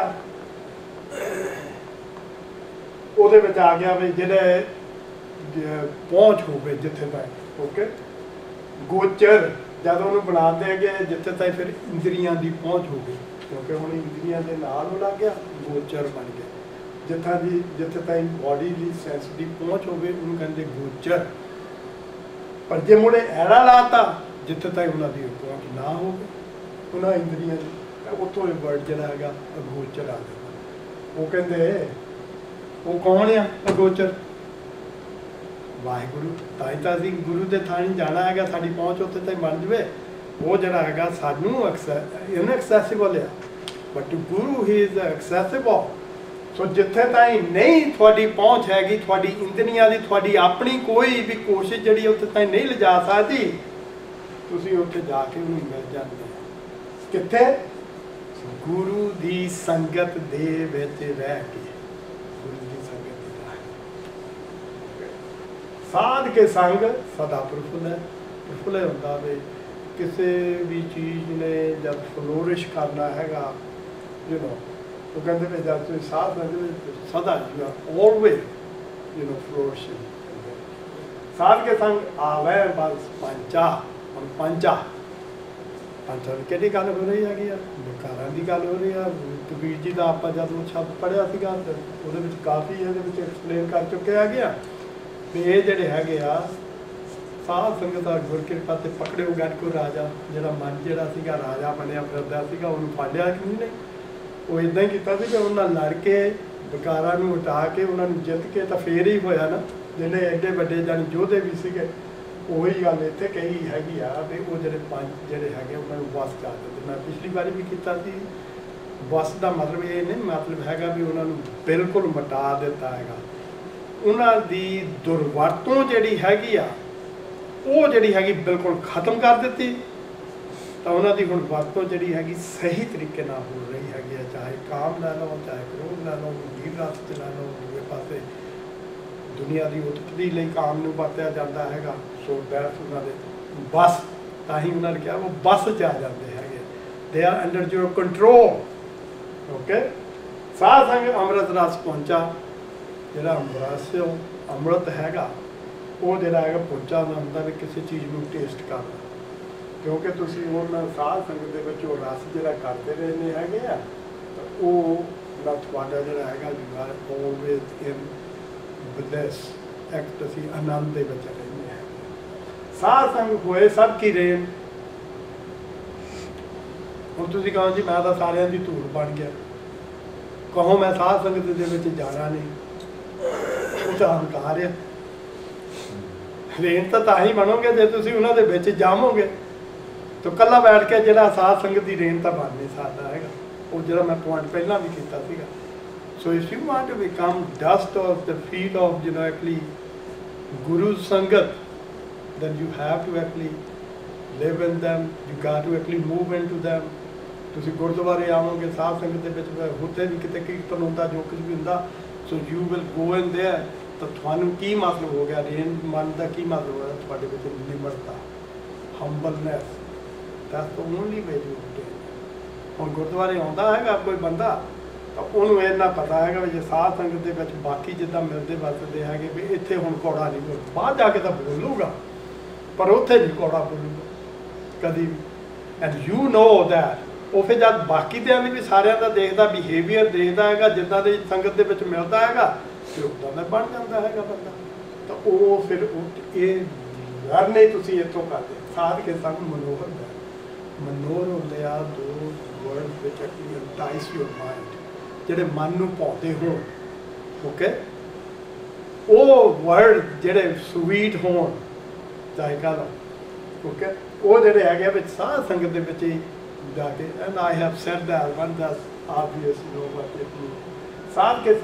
ਉਹਦੇ ਵਿੱਚ ਆ ਗਿਆ ਵੀ ਜਿਹੜੇ ਪਹੁੰਚ ਹੋਵੇ ਜਿੱਥੇ ਤੱਕ। ਓਕੇ, ਗੋਚਰ ਜਦ ਉਹਨੂੰ ਬਣਾਉਂਦੇ ਹੈਗੇ ਜਿੱਥੇ ਤੱਕ ਫਿਰ ਇੰਦਰੀਆਂ ਦੀ ਪਹੁੰਚ ਹੋਵੇ, ਕਿਉਂਕਿ ਹੁਣ ਇੰਦਰੀਆਂ ਦੇ ਨਾਲ ਉਹ ਲੱਗ ਗਿਆ, ਗੋਚਰ ਬਣ ਗਿਆ। ਜਿੱਥਾਂ ਦੀ ਜਿੱਥੇ ਤਾਈਂ ਬੋਡੀ ਦੀ ਸੈਂਸ ਦੀ ਪਹੁੰਚ ਹੋਵੇ ਉਹਨੂੰ ਕਹਿੰਦੇ ਗੋਚਰ। ਪਰ ਜੇ ਮੁੜੇ ਐੜਾ ਲਾਤਾ ਜਿੱਥੇ ਤਾਈਂ ਉਹਨਾਂ ਦੀ ਪਹੁੰਚ ਨਾ ਹੋਵੇ ਉਹਨਾਂ ਇੰਦਰੀਆਂ ਦੀ, ਉੱਥੋਂ ਇਹ ਵਰਡ ਜਿਹੜਾ ਹੈਗਾ ਅਗੋਚਰ ਆ ਜਾਂਦਾ। ਉਹ ਕਹਿੰਦੇ ਉਹ ਕੌਣ ਆ ਅਗੋਚਰ? ਵਾਹਿਗੁਰੂ। ਤਾਂ ਹੀ ਤਾਂ ਅਸੀਂ ਗੁਰੂ ਦੇ ਥਾਂ ਨਹੀਂ ਜਾਣਾ ਹੈਗਾ, ਸਾਡੀ ਪਹੁੰਚ ਉੱਥੇ ਤਾਈਂ ਬਣ ਜਾਵੇ। ਉਹ ਜਿਹੜਾ ਹੈਗਾ ਸਾਨੂੰ ਇਨਐਕਸੈਸਿਬਲ ਆ, but Guru he is accessible. So ਜਿੱਥੇ ਤਾਈਂ ਨਹੀਂ ਤੁਹਾਡੀ ਪਹੁੰਚ ਹੈਗੀ, ਤੁਹਾਡੀ ਇੰਦਰੀਆਂ ਦੀ, ਤੁਹਾਡੀ ਆਪਣੀ ਕੋਈ ਵੀ ਕੋਸ਼ਿਸ਼ ਜਿਹੜੀ ਉੱਥੇ ਤਾਈਂ ਨਹੀਂ ਲਿਜਾ ਸਕਦੀ, ਤੁਸੀਂ ਉੱਥੇ ਜਾ ਕੇ ਉਹਨੂੰ ਮਿਲ ਜਾਂਦੇ। ਕਿੱਥੇ? ਗੁਰੂ ਦੀ ਸੰਗਤ ਦੇ ਵਿੱਚ ਰਹਿ ਕੇ, ਗੁਰੂ ਦੀ ਸੰਗਤ ਦੇ ਰਹਿ ਕੇ। ਸਾਧ ਕੇ ਸੰਗ ਸਦਾ ਪ੍ਰਫੁੱਲ ਪ੍ਰਫੁੱਲ ਹੁੰਦਾ ਵੇ। ਕਿਸੇ ਵੀ ਚੀਜ਼ ਨੇ ਜਦ ਫਲੋਰਿਸ਼ ਕਰਨਾ ਹੈਗਾ, ਯੂ ਨੋ, ਉਹ ਕਹਿੰਦੇ ਨੇ ਜਦ ਤੁਸੀਂ ਸਾਧ ਲੈਂਦੇ ਸਦਾ you are always you know flourishing. ਸਾਧ ਕੇ ਸੰਗ ਆਵੇ ਬਸ ਪੰਚਾ, ਹੁਣ ਪੰਚਾ ਪੰਚਾਂ ਦੀ ਕਿਹੜੀ ਗੱਲ ਹੋ ਰਹੀ ਹੈਗੀ ਆ? ਵਿਕਾਰਾਂ ਦੀ ਗੱਲ ਹੋ ਰਹੀ ਆ। ਕਬੀਰ ਜੀ ਦਾ ਆਪਾਂ ਜਦ ਉਹ ਸ਼ਬਦ ਪੜ੍ਹਿਆ ਸੀਗਾ ਤੇ ਉਹਦੇ ਵਿੱਚ ਕਾਫੀ ਇਹਦੇ ਵਿੱਚ ਐਕਸਪਲੇਨ ਕਰ ਚੁੱਕੇ ਹੈਗੇ ਆ ਵੀ ਇਹ ਜਿਹੜੇ ਹੈਗੇ ਆ ਸਾਧ ਸੰਗਤ ਦਾ ਗੁਰ ਕਿਰਪਾ ਤੇ ਪਕੜਿਓ ਗੱਡ ਕੋ ਰਾਜਾ, ਜਿਹੜਾ ਮਨ ਜਿਹੜਾ ਸੀਗਾ ਰਾਜਾ ਬਣਿਆ ਫਿਰਦਾ ਸੀਗਾ ਉਹਨੂੰ ਫਾੜਿਆ ਕਿ ਨਹੀਂ? ਉਹ ਇਦਾਂ ਹੀ ਕੀਤਾ ਸੀ ਕਿ ਉਹਨਾਂ ਲੜ ਕੇ ਵਿਕਾਰਾਂ ਨੂੰ ਹਟਾ ਕੇ ਉਹਨਾਂ ਨੂੰ ਜਿੱਤ ਕੇ ਤਾਂ ਫੇਰ ਹੀ ਹੋਇਆ ਨਾ। ਜਿਹੜੇ ਐਡੇ ਵੱਡੇ ਜਾਨੀ ਯੋਧੇ ਵੀ ਸੀਗੇ, ਉਹੀ ਗੱਲ ਇੱਥੇ ਕਹੀ ਹੈਗੀ ਆ ਵੀ ਉਹ ਜਿਹੜੇ ਪੰਜ ਜਿਹੜੇ ਹੈਗੇ ਉਹਨਾਂ ਨੂੰ ਵਸ ਕਰ ਦਿੱਤੇ। ਮੈਂ ਪਿਛਲੀ ਵਾਰੀ ਵੀ ਕੀਤਾ ਸੀ। ਵਸ ਦਾ ਮਤਲਬ ਇਹ ਨਹੀਂ ਮਤਲਬ ਹੈਗਾ ਵੀ ਉਹਨਾਂ ਨੂੰ ਬਿਲਕੁਲ ਮਿਟਾ ਦਿੱਤਾ ਹੈਗਾ। ਉਹਨਾਂ ਦੀ ਦੁਰਵਰਤੋਂ ਜਿਹੜੀ ਹੈਗੀ ਆ ਉਹ ਜਿਹੜੀ ਹੈਗੀ ਬਿਲਕੁਲ ਖਤਮ ਕਰ ਦਿੱਤੀ। ਤਾਂ ਉਹਨਾਂ ਦੀ ਹੁਣ ਵਰਤੋਂ ਜਿਹੜੀ ਹੈਗੀ ਸਹੀ ਤਰੀਕੇ ਨਾਲ ਹੋ ਰਹੀ ਹੈਗੀ ਆ। ਚਾਹੇ ਕਾਮ ਲੈ ਲਓ, ਚਾਹੇ ਕ੍ਰੋਧ ਲੈ ਲਓ, ਜੀਵ ਰਸ ਚ ਲੈ ਲਓ, ਦੂਜੇ ਪਾਸੇ ਦੁਨੀਆ ਦੀ ਉਤਪਤੀ ਲਈ ਕਾਮ ਨੂੰ ਵਰਤਿਆ ਜਾਂਦਾ ਹੈਗਾ। ਸੋ ਬੈਠ ਉਹਨਾਂ ਦੇ ਬਸ, ਤਾਂ ਹੀ ਉਹਨਾਂ ਨੇ ਕਿਹਾ ਉਹ ਬਸ 'ਚ ਆ ਜਾਂਦੇ ਹੈਗੇ। They are under your control. Okay, ਸਾਧ ਸੰਗ ਅੰਮ੍ਰਿਤ ਰਸ ਪਹੁੰਚਾ। ਜਿਹੜਾ ਅੰਮ੍ਰਿਤ ਉਹ ਅੰਮ੍ਰਿਤ ਹੈਗਾ ਉਹ ਜਿਹੜਾ ਹੈਗਾ ਪਹੁੰਚਾ ਦਾ ਹੁੰਦਾ ਵੀ ਕਿਸੇ ਚੀਜ਼ ਨੂੰ ਟੇਸਟ ਕਰਨਾ, ਕਿਉਂਕਿ ਤੁਸੀਂ ਉਹਨਾਂ ਸਾਧ ਸੰਗਤ ਦੇ ਵਿੱਚ ਉਹ ਰਸ ਜਿਹੜਾ ਕਰਦੇ ਰਹਿੰਦੇ ਹੈਗੇ ਆ ਤਾਂ ਉਹ ਨਾ ਤੁਹਾਡਾ ਜਿਹੜਾ ਹੈਗਾ you are always in bliss ਇੱਕ ਤੁਸੀਂ ਆਨੰਦ ਦੇ ਵਿੱਚ ਰਹਿੰਦੇ ਹੈ। ਸਾਧ ਸੰਗ ਹੋਏ ਸਭ ਕੀ ਰੇਨ। ਹੁਣ ਤੁਸੀਂ ਕਹੋ ਜੀ ਮੈਂ ਤਾਂ ਸਾਰਿਆਂ ਦੀ ਧੂੜ ਬਣ ਗਿਆ, ਕਹੋ ਮੈਂ ਸਾਧ ਸੰਗਤ ਦੇ ਵਿੱਚ ਜਾਣਾ ਨਹੀਂ, ਉਹ ਤਾਂ ਹੰਕਾਰ ਆ। ਰੇਨ ਤਾਂ ਤਾਂ ਹੀ ਬਣੋਗੇ ਜੇ ਤੁਸੀਂ ਉਹਨਾਂ ਦੇ ਵਿੱਚ ਜਾਵੋਗੇ। ਤਾਂ ਇਕੱਲਾ ਬੈਠ ਕੇ ਜਿਹੜਾ ਸਾਧ ਸੰਗਤ ਦੀ ਰੇਨ ਤਾਂ ਬਣ ਨਹੀਂ ਸਕਦਾ ਹੈਗਾ। ਉਹ ਜਿਹੜਾ ਮੈਂ ਪੁਆਇੰਟ ਪਹਿਲਾਂ ਵੀ ਕੀਤਾ ਸੀਗਾ। So if you want to become dust of the feet of you know actually Guru Sangat, then you have to actually live in them, you got to actually move into them. ਤੁਸੀਂ ਗੁਰਦੁਆਰੇ ਆਵੋਗੇ ਸਾਧ ਸੰਗਤ ਦੇ ਵਿੱਚ ਉੱਥੇ ਵੀ ਕਿਤੇ ਕੀਰਤਨ ਹੁੰਦਾ, ਜੋ ਕੁਝ ਵੀ ਹੁੰਦਾ, so you will go in there. ਤਾਂ ਤੁਹਾਨੂੰ ਕੀ ਮਤਲਬ ਹੋ ਗਿਆ? ਰੇਨ ਮਨ ਦਾ ਕੀ ਮਤਲਬ ਹੋਇਆ? ਤੁਹਾਡੇ ਵਿੱਚ ਨਿਮਰਤਾ, humbleness, that's the only way you do. ਹੁਣ ਗੁਰਦੁਆਰੇ ਆਉਂਦਾ ਹੈਗਾ ਕੋਈ ਬੰਦਾ ਤਾਂ ਉਹਨੂੰ ਇੰਨਾ ਪਤਾ ਹੈਗਾ ਵੀ ਜੇ ਸਾਧ ਸੰਗਤ ਦੇ ਵਿੱਚ ਬਾਕੀ ਜਿੱਦਾਂ ਮਿਲਦੇ ਵਰਤਦੇ ਹੈਗੇ ਵੀ ਇੱਥੇ ਹੁਣ ਕੌੜਾ ਨਹੀਂ ਬੋਲ, ਬਾਹਰ ਜਾ ਕੇ ਤਾਂ ਬੋਲੂਗਾ ਪਰ ਉੱਥੇ ਨਹੀਂ ਕੌੜਾ ਬੋਲੂਗਾ ਕਦੀ ਵੀ। And you know that. ਉਹ ਫਿਰ ਜਦ ਬਾਕੀ ਦਿਆਂ ਦੀ ਵੀ ਸਾਰਿਆਂ ਦਾ ਦੇਖਦਾ ਬਿਹੇਵੀਅਰ ਦੇਖਦਾ ਹੈਗਾ, ਜਿੱਦਾਂ ਦੀ ਸੰਗਤ ਦੇ ਵਿੱਚ ਮਿਲਦਾ ਹੈਗਾ ਫਿਰ ਉੱਦਾਂ ਦਾ ਬਣ ਜਾਂਦਾ ਹੈਗਾ ਬੰਦਾ। ਤਾਂ ਉਹ ਫਿਰ ਇਹ ਲਰਨੇ ਤੁਸੀਂ ਇੱਥੋਂ ਕਰਦੇ ਸਾਧ ਕੇ ਸੰਗ ਮਨੋਹਰ ਦਾ ਮਨੋਹਰ ਹੁੰਦੇ ਆ ਦੋ ਵਰਡ ਵਿੱਚ ਐਕਚੁਅਲੀ ਐਂਟਾਈਸ ਯੂਰ ਮਾਈਂਡ, ਜਿਹੜੇ ਮਨ ਨੂੰ ਭਾਉਂਦੇ ਹੋ। ਓਕੇ, ਉਹ ਵਰਡ ਜਿਹੜੇ ਸਵੀਟ ਹੋਣ ਚਾਹੇ ਕਹ ਲਓ। ਓਕੇ, ਉਹ ਜਿਹੜੇ ਹੈਗੇ ਵਿੱਚ ਸਾਧ ਸੰਗਤ ਦੇ ਵਿੱਚ ਹੀ ਜਾ ਕੇ and I have said that one that's obvious no but it means Sadh ਕੇ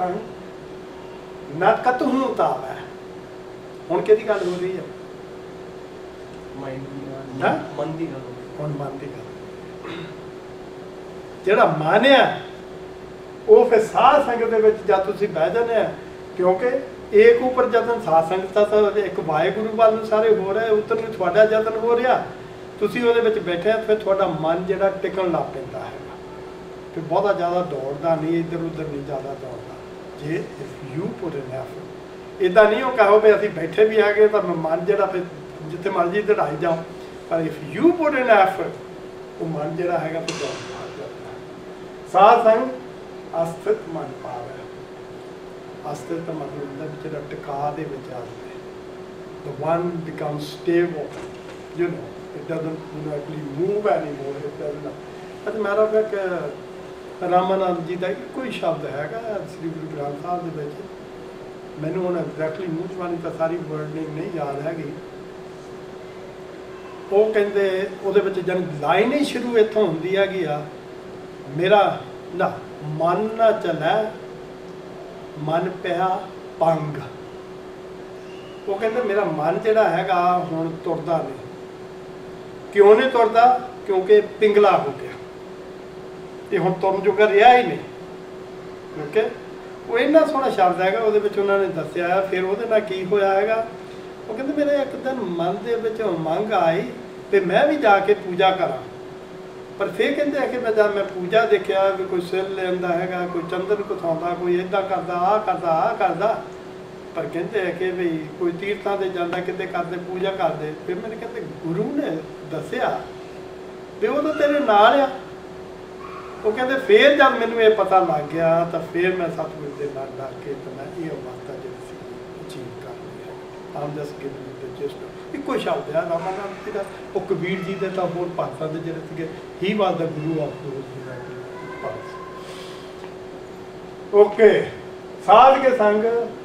ਸੰਗ ਨਾ ਕਤਹੂ ਤਾਬ ਹੈ। ਹੁਣ ਕਿਹਦੀ ਗੱਲ ਹੋ ਰਹੀ ਹੈ?
Mind ਦੀ
ਹੈਂ?
ਗੱਲ, ਮਨ ਦੀ ਗੱਲ।
ਹੁਣ ਮਨ ਦੀ ਗੱਲ, ਜਿਹੜਾ ਮਨ ਆ ਉਹ ਫਿਰ ਸਾਧ ਸੰਗਤ ਦੇ ਵਿੱਚ ਜਦ ਤੁਸੀਂ ਬਹਿ ਜਾਂਦੇ ਆ, ਕਿਉਂਕਿ ਏਕ ਉੱਪਰ ਜਤਨ ਸਾਧ ਸੰਗਤ ਦਾ ਤਾਂ ਇੱਕ ਵਾਹਿਗੁਰੂ ਵੱਲ ਨੂੰ ਸਾਰੇ ਹੋ ਰਿਹਾ, ਉੱਤਰ ਨੂੰ ਤੁਹਾਡਾ ਯਤਨ ਹੋ ਰਿਹਾ, ਤੁਸੀਂ ਉਹਦੇ ਵਿੱਚ ਬੈਠੇ ਆ, ਫਿਰ ਤੁਹਾਡਾ ਮਨ ਜਿਹੜਾ ਟਿਕਣ ਲੱਗ ਪੈਂਦਾ ਹੈਗਾ, ਫਿਰ ਬਹੁਤਾ ਜ਼ਿਆਦਾ ਦੌੜਦਾ ਨਹੀਂ, ਇੱਧਰ ਉੱਧਰ ਨਹੀਂ ਜ਼ਿਆਦਾ ਦੌੜਦਾ। ਜੇ if you put in effort, ਇੱਦਾਂ ਨਹੀਂ ਉਹ ਕਹੋ ਵੀ ਅਸੀਂ ਬੈਠੇ ਵੀ ਆ ਗਏ ਤਾਂ ਮਨ ਜਿਹੜਾ ਫਿਰ ਜਿੱਥੇ ਮਰਜ਼ੀ ਦੜਾਈ ਜਾਓ, ਪਰ if you put in effort ਉਹ ਮਨ ਜਿਹੜਾ ਹੈਗਾ ਫਿਰ ਦੌੜ ਜਾਂਦਾ। ਸਾਧ ਸੰਗ ਅਸਥਿਤ ਮਨ ਪਾਵੇ। ਅਸਥਿਤ ਦਾ ਮਤਲਬ ਹੁੰਦਾ ਵੀ ਜਿਹੜਾ ਟਿਕਾ ਦੇ ਵਿੱਚ ਆ ਜਾਵੇ। The one becomes stable, you know, it doesn't you know, actually move anymore, it doesn't. As a matter of fact, Ramanand ji ਦਾ ਇੱਕੋ ਹੀ ਸ਼ਬਦ ਹੈਗਾ ਸ੍ਰੀ ਗੁਰੂ ਗ੍ਰੰਥ ਸਾਹਿਬ ਦੇ ਵਿੱਚ, ਮੈਨੂੰ ਹੁਣ ਐਗਜ਼ੈਕਟਲੀ ਮੂੰਹ ਜ਼ਬਾਨੀ ਤਾਂ ਸਾਰੀ ਵਰਡਿੰਗ ਨਹੀਂ ਯਾਦ ਹੈਗੀ। ਉਹ ਕਹਿੰਦੇ ਉਹਦੇ ਵਿੱਚ ਜਨ ਲਾਈਨ ਹੀ ਸ਼ੁਰੂ ਇੱਥੋਂ ਹੁੰਦੀ ਹੈਗੀ ਆ, ਮੇਰਾ ਨਾ ਮਨ ਨਾ ਚੱਲੈ ਮਨ ਪਿਆ ਪੰਗ। ਉਹ ਕਹਿੰਦੇ ਮੇਰਾ ਮਨ ਜਿਹੜਾ ਹੈਗਾ ਹੁਣ ਤੁਰਦਾ ਨਹੀਂ। ਕਿਉਂ ਨਹੀਂ ਤੁਰਦਾ? ਕਿਉਂਕਿ ਪਿੰਗਲਾ ਹੋ ਗਿਆ, ਇਹ ਹੁਣ ਤੁਰਨ ਜੋਗਾ ਰਿਹਾ ਹੀ ਨਹੀਂ। ਓਕੇ, ਉਹ ਇੰਨਾ ਸੋਹਣਾ ਸ਼ਬਦ ਹੈਗਾ, ਉਹਦੇ ਵਿੱਚ ਉਹਨਾਂ ਨੇ ਦੱਸਿਆ ਹੈ। ਫਿਰ ਉਹਦੇ ਨਾਲ ਕੀ ਹੋਇਆ ਹੈਗਾ, ਉਹ ਕਹਿੰਦੇ ਮੇਰੇ ਇੱਕ ਦਿਨ ਮਨ ਦੇ ਵਿੱਚ ਮੰਗ ਆਈ ਤੇ ਮੈਂ ਵੀ ਜਾ ਕੇ ਪੂਜਾ ਕਰਾਂ, ਪਰ ਫਿਰ ਕਹਿੰਦੇ ਆ ਕਿ ਮੈਂ ਜਦ ਮੈਂ ਪੂਜਾ ਦੇਖਿਆ ਵੀ ਕੋਈ ਸਿਰ ਲੈਂਦਾ ਹੈਗਾ, ਕੋਈ ਚੰਦਨ ਕੁਥਾਉਂਦਾ, ਕੋਈ ਇੱਦਾਂ ਕਰਦਾ, ਆਹ ਕਰਦਾ, ਆਹ ਕਰਦਾ, ਪਰ ਕਹਿੰਦੇ ਆ ਕਿ ਵੀ ਕੋਈ ਤੀਰਥਾਂ 'ਤੇ ਜਾਂਦਾ, ਕਿਤੇ ਕਰਦੇ ਪੂਜਾ ਕਰਦੇ। ਫਿਰ ਮੈਨੂੰ ਕਹਿੰਦੇ ਗੁਰੂ ਨੇ ਦੱਸਿਆ ਵੀ ਉਹ ਤਾਂ ਤੇਰੇ ਨਾਲ ਆ। ਉਹ ਕਹਿੰਦੇ ਫਿਰ ਜਦ ਮੈਨੂੰ ਇਹ ਪਤਾ ਲੱਗ ਗਿਆ ਤਾਂ ਫਿਰ ਮੈਂ ਸਤਿਗੁਰੂ ਦੇ ਨਾਲ ਡਰ ਕੇ ਤਾਂ ਮੈਂ ਇਹ ਅਵਸਥਾ ਜਿਹੜੀ ਸੀ ਅਚੀਵ ਕਰ ਲਈ ਹੈ। I'm just giving you the just ਇੱਕੋ ਸ਼ਬਦ ਹੈ ਰਾਮਾ ਨਾਮ ਸੀਗਾ। ਉਹ ਕਬੀਰ ਜੀ ਦੇ ਤਾਂ ਹੋਰ ਭਾਸ਼ਾ ਦੇ ਜਿਹੜੇ ਸੀਗੇ he was the Guru of those. Okay, ਸਾਧ ਕੇ ਸੰਗ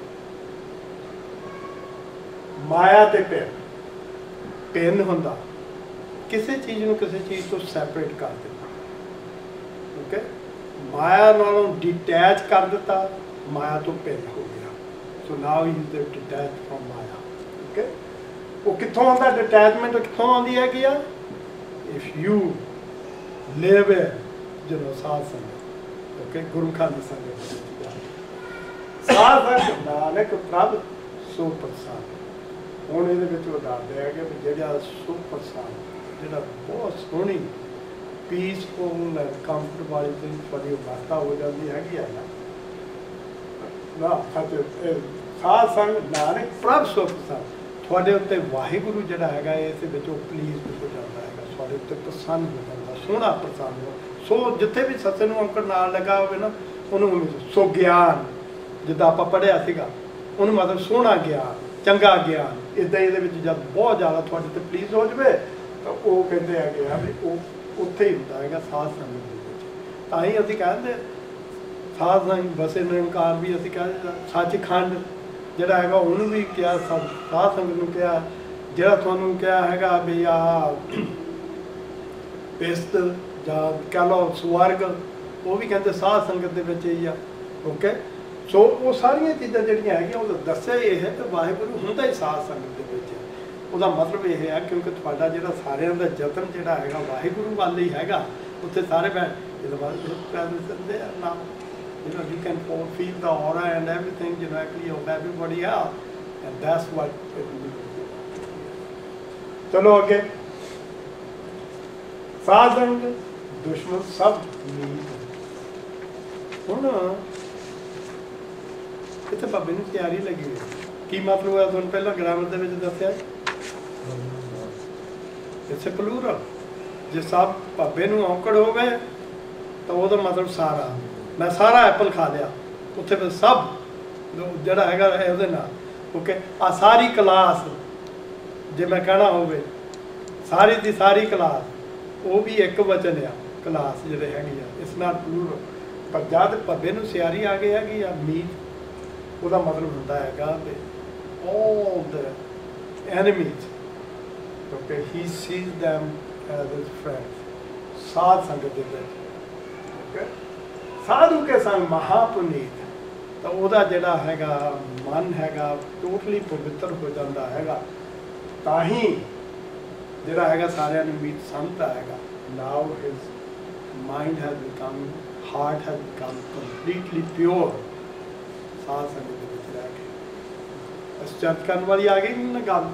ਮਾਇਆ ਤੇ ਪਿੰਨ। ਪਿੰਨ ਹੁੰਦਾ ਕਿਸੇ ਚੀਜ਼ ਨੂੰ ਕਿਸੇ ਚੀਜ਼ ਤੋਂ ਸੈਪਰੇਟ ਕਰ ਦਿੱਤਾ। ਓਕੇ, ਮਾਇਆ ਨਾਲੋਂ ਡਿਟੈਚ ਕਰ ਦਿੱਤਾ, ਮਾਇਆ ਤੋਂ ਪਿੰਨ ਹੋ ਗਿਆ। So now he is detach from Maya. Okay, ਉਹ ਕਿੱਥੋਂ ਆਉਂਦਾ ਡਿਟੈਚਮੈਂਟ? ਕਿੱਥੋਂ ਆਉਂਦੀ ਹੈ ਕਿ ਆ if you live you know Sadh Sangat. Okay, ਗੁਰਮੁਖਾਂ ਦੀ ਸੰਗਤ। ਸਾਧ ਸੰਗਤ ਨਾਨਕ ਪ੍ਰਭ ਸੋ ਪ੍ਰਸਾਦ। ਹੁਣ ਇਹਦੇ ਵਿੱਚ ਉਹ ਦੱਸਦੇ ਹੈ ਕਿ ਜਿਹੜਾ ਸੋ ਪ੍ਰਸਾਦ, ਜਿਹੜਾ ਬਹੁਤ ਸੋਹਣੀ ਪੀਸਫੁਲ ਐਂਡ ਕੰਫਰਟ ਵਾਲੀ ਚੀਜ਼ ਤੁਹਾਡੀ ਅਵਸਥਾ ਹੋ ਜਾਂਦੀ ਹੈਗੀ ਆ ਨਾ ਨਾ ਸਾਧ ਸੰਗਤ ਨਾਨਕ ਪ੍ਰਭ ਸੋ ਪ੍ਰਸਾਦ। ਤੁਹਾਡੇ ਉੱਤੇ ਵਾਹਿਗੁਰੂ ਜਿਹੜਾ ਹੈਗਾ ਇਸ ਵਿੱਚ ਉਹ ਪਲੀਜ਼ ਹੋ ਜਾਂਦਾ ਹੈਗਾ, ਤੁਹਾਡੇ ਉੱਤੇ ਪ੍ਰਸੰਨ ਹੋ ਜਾਂਦਾ, ਸੋਹਣਾ ਪ੍ਰਸੰਨ ਹੋ। ਸੋ ਜਿੱਥੇ ਵੀ ਸੱਸੇ ਨੂੰ ਅੰਕੜ ਨਾਲ ਲੱਗਾ ਹੋਵੇ ਨਾ ਉਹਨੂੰ ਸੋ ਗਿਆਨ, ਜਿੱਦਾਂ ਆਪਾਂ ਪੜ੍ਹਿਆ ਸੀਗਾ ਉਹਨੂੰ ਮਤਲਬ ਸੋਹਣਾ ਗਿਆਨ, ਚੰਗਾ ਗਿਆਨ। ਇੱਦਾਂ ਇਹਦੇ ਵਿੱਚ ਜਦ ਬਹੁਤ ਜ਼ਿਆਦਾ ਤੁਹਾਡੇ ਤੇ ਪਲੀਜ਼ ਹੋ ਜਾਵੇ ਤਾਂ ਉਹ ਕਹਿੰਦੇ ਹੈਗੇ ਆ ਵੀ ਉਹ ਉੱਥੇ ਹੀ ਹੁੰਦਾ ਹੈਗਾ ਸਾਧ ਸੰਗਤ ਦੇ ਵਿੱਚ। ਤਾਂ ਹੀ ਅਸੀਂ ਕਹਿੰਦੇ ਸਾਧ ਸੰਗਤ ਵਸੇ ਨਿਰੰਕਾਰ ਵੀ ਅਸੀਂ ਕਹਿੰਦੇ ਸੱਚਖੰਡ ਜਿਹੜਾ ਹੈਗਾ ਉਹਨੂੰ ਵੀ ਕਿਹਾ, ਸਾਧ ਸੰਗਤ ਨੂੰ ਕਿਹਾ। ਜਿਹੜਾ ਤੁਹਾਨੂੰ ਕਿਹਾ ਹੈਗਾ ਵੀ ਆਹ ਪਿਸਤ ਜਾਂ ਕਹਿ ਲਓ ਸਵਰਗ, ਉਹ ਵੀ ਕਹਿੰਦੇ ਸਾਧ ਸੰਗਤ ਦੇ ਵਿੱਚ ਹੀ ਆ। ਓਕੇ, ਸੋ ਉਹ ਸਾਰੀਆਂ ਚੀਜ਼ਾਂ ਜਿਹੜੀਆਂ ਹੈਗੀਆਂ ਉਹ ਦੱਸਿਆ ਇਹ ਹੈ ਕਿ ਵਾਹਿਗੁਰੂ ਹੁੰਦਾ ਹੀ ਸਾਧ ਸੰਗਤ ਦੇ ਵਿੱਚ। ਉਹਦਾ ਮਤਲਬ ਇਹ ਹੈ ਕਿਉਂਕਿ ਤੁਹਾਡਾ ਜਿਹੜਾ ਸਾਰਿਆਂ ਦਾ ਯਤਨ ਜਿਹੜਾ ਹੈਗਾ ਵਾਹਿਗੁਰੂ ਵੱਲ ਹੀ ਹੈਗਾ। ਉੱਥੇ ਸਾਰੇ ਬੈ ਇਹਦੇ ਬਾਅਦ ਦੇ ਨਾ you know you can feel the aura and everything directly of everybody else, and that's what it means. चलो आगे, साध संगत दुश्मन सब मीत। ਹੁਣ ਇੱਥੇ ਬਾਬੇ ਨੂੰ ਤਿਆਰੀ ਲੱਗੀ ਹੋਈ। ਕੀ ਮਤਲਬ ਹੈ ਤੁਹਾਨੂੰ ਪਹਿਲਾਂ ਗ੍ਰਾਮਰ ਦੇ ਵਿੱਚ ਦੱਸਿਆ ਇੱਥੇ ਪਲੂਰਲ। ਜੇ ਸਭ ਬਾਬੇ ਨੂੰ ਔਕੜ ਹੋ ਗਏ ਤਾਂ ਉਹਦਾ ਮਤਲਬ ਸਾਰਾ, ਮੈਂ ਸਾਰਾ ਐਪਲ ਖਾ ਲਿਆ। ਉੱਥੇ ਫਿਰ ਸਭ ਜਿਹੜਾ ਹੈਗਾ ਉਹਦੇ ਨਾਲ। ਓਕੇ, ਆ ਸਾਰੀ ਕਲਾਸ ਜੇ ਮੈਂ ਕਹਿਣਾ ਹੋਵੇ ਸਾਰੀ ਦੀ ਸਾਰੀ ਕਲਾਸ, ਉਹ ਵੀ ਇੱਕ ਵਚਨ ਆ ਕਲਾਸ ਜਿਹੜੇ ਹੈਗੀ ਆ, ਇਸ ਨਾਲ ਪਲੂਰਲ। ਪਰ ਜਦ ਭੱਬੇ ਨੂੰ ਸਿਆਰੀ ਆ ਗਈ ਹੈਗੀ ਆ ਮੀਤ, ਉਹਦਾ ਮਤਲਬ ਹੁੰਦਾ ਹੈਗਾ ਵੀ all the enemies, okay, he sees them as his friends. ਸਾਧ ਸੰਗਤ ਦੇ ਵਿੱਚ ਓਕੇ, ਸਾਧੂ ਕੇ ਸੰਗ ਮਹਾਪੁਨੀਤ, ਤਾਂ ਉਹਦਾ ਜਿਹੜਾ ਹੈਗਾ ਮਨ ਹੈਗਾ ਟੋਟਲੀ ਪਵਿੱਤਰ ਹੋ ਜਾਂਦਾ ਹੈਗਾ। ਤਾਂ ਹੀ ਜਿਹੜਾ ਹੈਗਾ ਸਾਰਿਆਂ ਨੂੰ ਮੀਤ ਸਮਝਦਾ ਹੈਗਾ। Now his mind has become, heart has become completely pure ਸਾਧ ਸੰਗਤ ਦੇ ਵਿੱਚ ਰਹਿ ਕੇ। ਇਸ ਚਰਚ ਕਰਨ ਵਾਲੀ ਆ ਗਈ ਨਾ ਗੱਲ।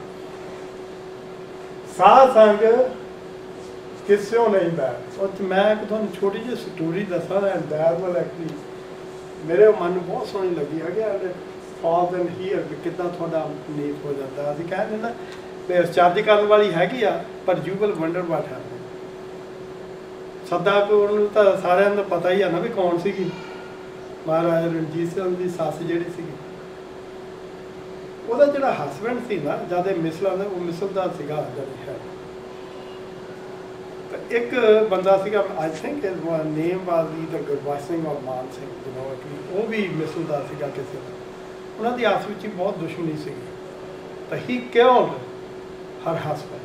ਸਾਧ ਸੰਗ ਕਿਸਿਓ ਨਹੀਂ ਬੈਠ। ਉਹ ਮੈਂ ਇੱਕ ਤੁਹਾਨੂੰ ਛੋਟੀ ਜਿਹੀ ਸਟੋਰੀ ਦੱਸਾਂ ਐਂਡ ਦੈਟ ਵਾਸ ਐਕਚੁਅਲੀ ਮੇਰੇ ਮਨ ਨੂੰ ਬਹੁਤ ਸੋਹਣੀ ਲੱਗੀ ਹੈਗੀ। ਐਂਡ ਫਾਲ ਦੈਨ ਹੀਅਰ ਵੀ ਕਿੱਦਾਂ ਤੁਹਾਡਾ ਨੀਤ ਹੋ ਜਾਂਦਾ। ਅਸੀਂ ਕਹਿੰਦੇ ਨਾ ਵੀ ਚਰਚ ਕਰਨ ਵਾਲੀ ਹੈਗੀ ਆ, ਪਰ you will wonder what happen. Sada Kaur ਨੂੰ ਤਾਂ ਸਾਰਿਆਂ ਨੂੰ ਪਤਾ ਹੀ ਆ ਨਾ ਵੀ ਕੌਣ ਸੀਗੀ। ਮਹਾਰਾਜਾ ਰਣਜੀਤ ਸਿੰਘ ਦੀ ਸੱਸ ਜਿਹੜੀ ਸੀਗੀ, ਉਹਦਾ ਜਿਹੜਾ ਹਸਬੈਂਡ ਸੀ ਨਾ ਜਦ ਇਹ ਮਿਸਲਾਂ ਦਾ, ਉਹ ਮਿਸਲ ਦਾ ਸੀਗਾ ਜਿਹੜੀ ਹੈ। ਤਾਂ ਇੱਕ ਬੰਦਾ ਸੀਗਾ, I think his name was either Gurbakhsh Singh or Maan Singh, ਜਿਹਨੂੰ ਕਿ ਉਹ ਵੀ ਮਿਸਲ ਦਾ ਸੀਗਾ ਕਿਸੇ ਦਾ। ਉਹਨਾਂ ਦੀ ਆਪਸ ਵਿੱਚ ਹੀ ਬਹੁਤ ਦੁਸ਼ਮਣੀ ਸੀਗੀ। ਤਾਂ ਹੀ ਕਿਲਡ ਹਰ ਹਸਬੈਂਡ।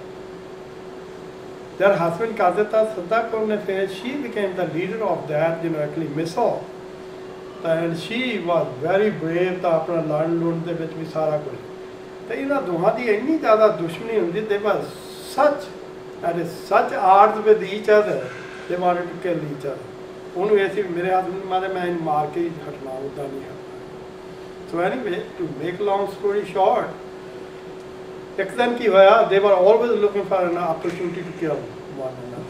ਜਦ ਹਸਬੈਂਡ ਕਰ ਦਿੱਤਾ ਸੱਦਾ ਕੋਲ ਨੇ, ਫਿਰ she became the leader of that, you know actually Misl. And she was very brave. ਤਾਂ ਆਪਣਾ ਲੜਨ ਲੁੜਨ ਦੇ ਵਿੱਚ ਵੀ ਸਾਰਾ ਕੁਝ। ਅਤੇ ਇਹਨਾਂ ਦੋਹਾਂ ਦੀ ਇੰਨੀ ਜ਼ਿਆਦਾ ਦੁਸ਼ਮਣੀ ਹੁੰਦੀ, ਦੇ ਵਾਜ਼ such and such arts with each other, they wanted to kill each other. ਉਹਨੂੰ ਇਹ ਸੀ ਮੇਰੇ ਹਸਬੈਂਡ ਮਾਰੇ, ਮੈਂ ਇਹਨੂੰ ਮਾਰ ਕੇ ਹੀ ਹਟਣਾ, ਉੱਦਾਂ ਨਹੀਂ ਹਟਣਾ। So anyway to make long story short, ਇੱਕ ਦਿਨ ਕੀ ਹੋਇਆ, they were always looking for an opportunity to kill one another.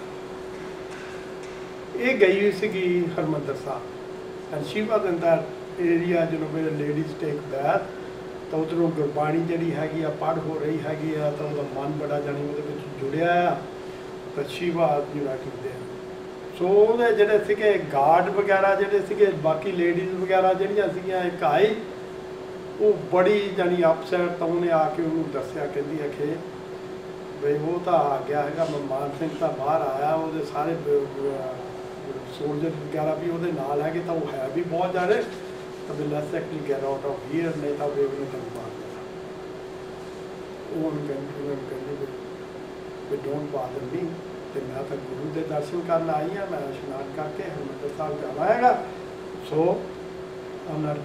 ਇਹ ਗਈ ਹੋਈ ਸੀਗੀ ਹਰਿਮੰਦਰ ਸਾਹਿਬ। and she was in that area, you know, where ladies take bath। ਤਾਂ ਉੱਧਰੋਂ ਗੁਰਬਾਣੀ ਜਿਹੜੀ ਹੈਗੀ ਆ ਪੜ੍ਹ ਹੋ ਰਹੀ ਹੈਗੀ ਆ, ਤਾਂ ਉਹਦਾ ਮਨ ਬੜਾ ਜਾਣੀ ਉਹਦੇ ਵਿੱਚ ਜੁੜਿਆ ਆ। ਤਾਂ ਸ਼ਿਵਾ ਯੂਨਾਈਟਿਡ ਦੇ ਸੋ ਉਹਦੇ ਜਿਹੜੇ ਸੀਗੇ ਗਾਰਡ ਵਗੈਰਾ ਜਿਹੜੇ ਸੀਗੇ ਬਾਕੀ ਲੇਡੀਜ਼ ਵਗੈਰਾ ਜਿਹੜੀਆਂ ਸੀਗੀਆਂ ਇੱਕ ਆਈ ਉਹ ਬੜੀ ਜਾਨੀ ਅਪਸੈਟ ਤਾਂ ਉਹਨੇ ਆ ਕੇ ਉਹਨੂੰ ਦੱਸਿਆ ਕਹਿੰਦੀ ਹੈ ਕਿ ਬਈ ਉਹ ਤਾਂ ਆ ਗਿਆ ਹੈਗਾ ਮਾਨ ਸਿੰਘ ਤਾਂ ਬਾਹਰ ਆਇਆ ਉਹਦੇ ਸਾਰੇ ਸੋਲਜਰ ਵਗੈਰਾ ਵੀ ਉਹਦੇ ਨਾਲ ਹੈਗੇ ਤਾਂ ਉਹ ਹੈ ਵੀ ਬਹੁਤ ਜ਼ਿਆਦਾ ਤਾਂ ਵੀ let's actually get out of here ਨਹੀਂ ਤਾਂ ਵੇ ਉਹਨੂੰ ਤੈਨੂੰ ਮਾਰ ਦੇਣਾ ਉਹ ਉਹਨੂੰ ਕਹਿੰਦੀ ਉਹਨੂੰ ਕਹਿੰਦੀ ਵੀ ਡੋਂਟ ਬਾਦਰ ਮੀ ਤੇ ਮੈਂ ਤਾਂ ਗੁਰੂ ਦੇ ਦਰਸ਼ਨ ਕਰਨ ਆਈ ਹਾਂ ਮੈਂ ਇਸ਼ਨਾਨ ਕਰਕੇ ਹਰਿਮੰਦਰ ਸਾਹਿਬ ਜਾਣਾ ਹੈਗਾ ਸੋ ਆਨਰ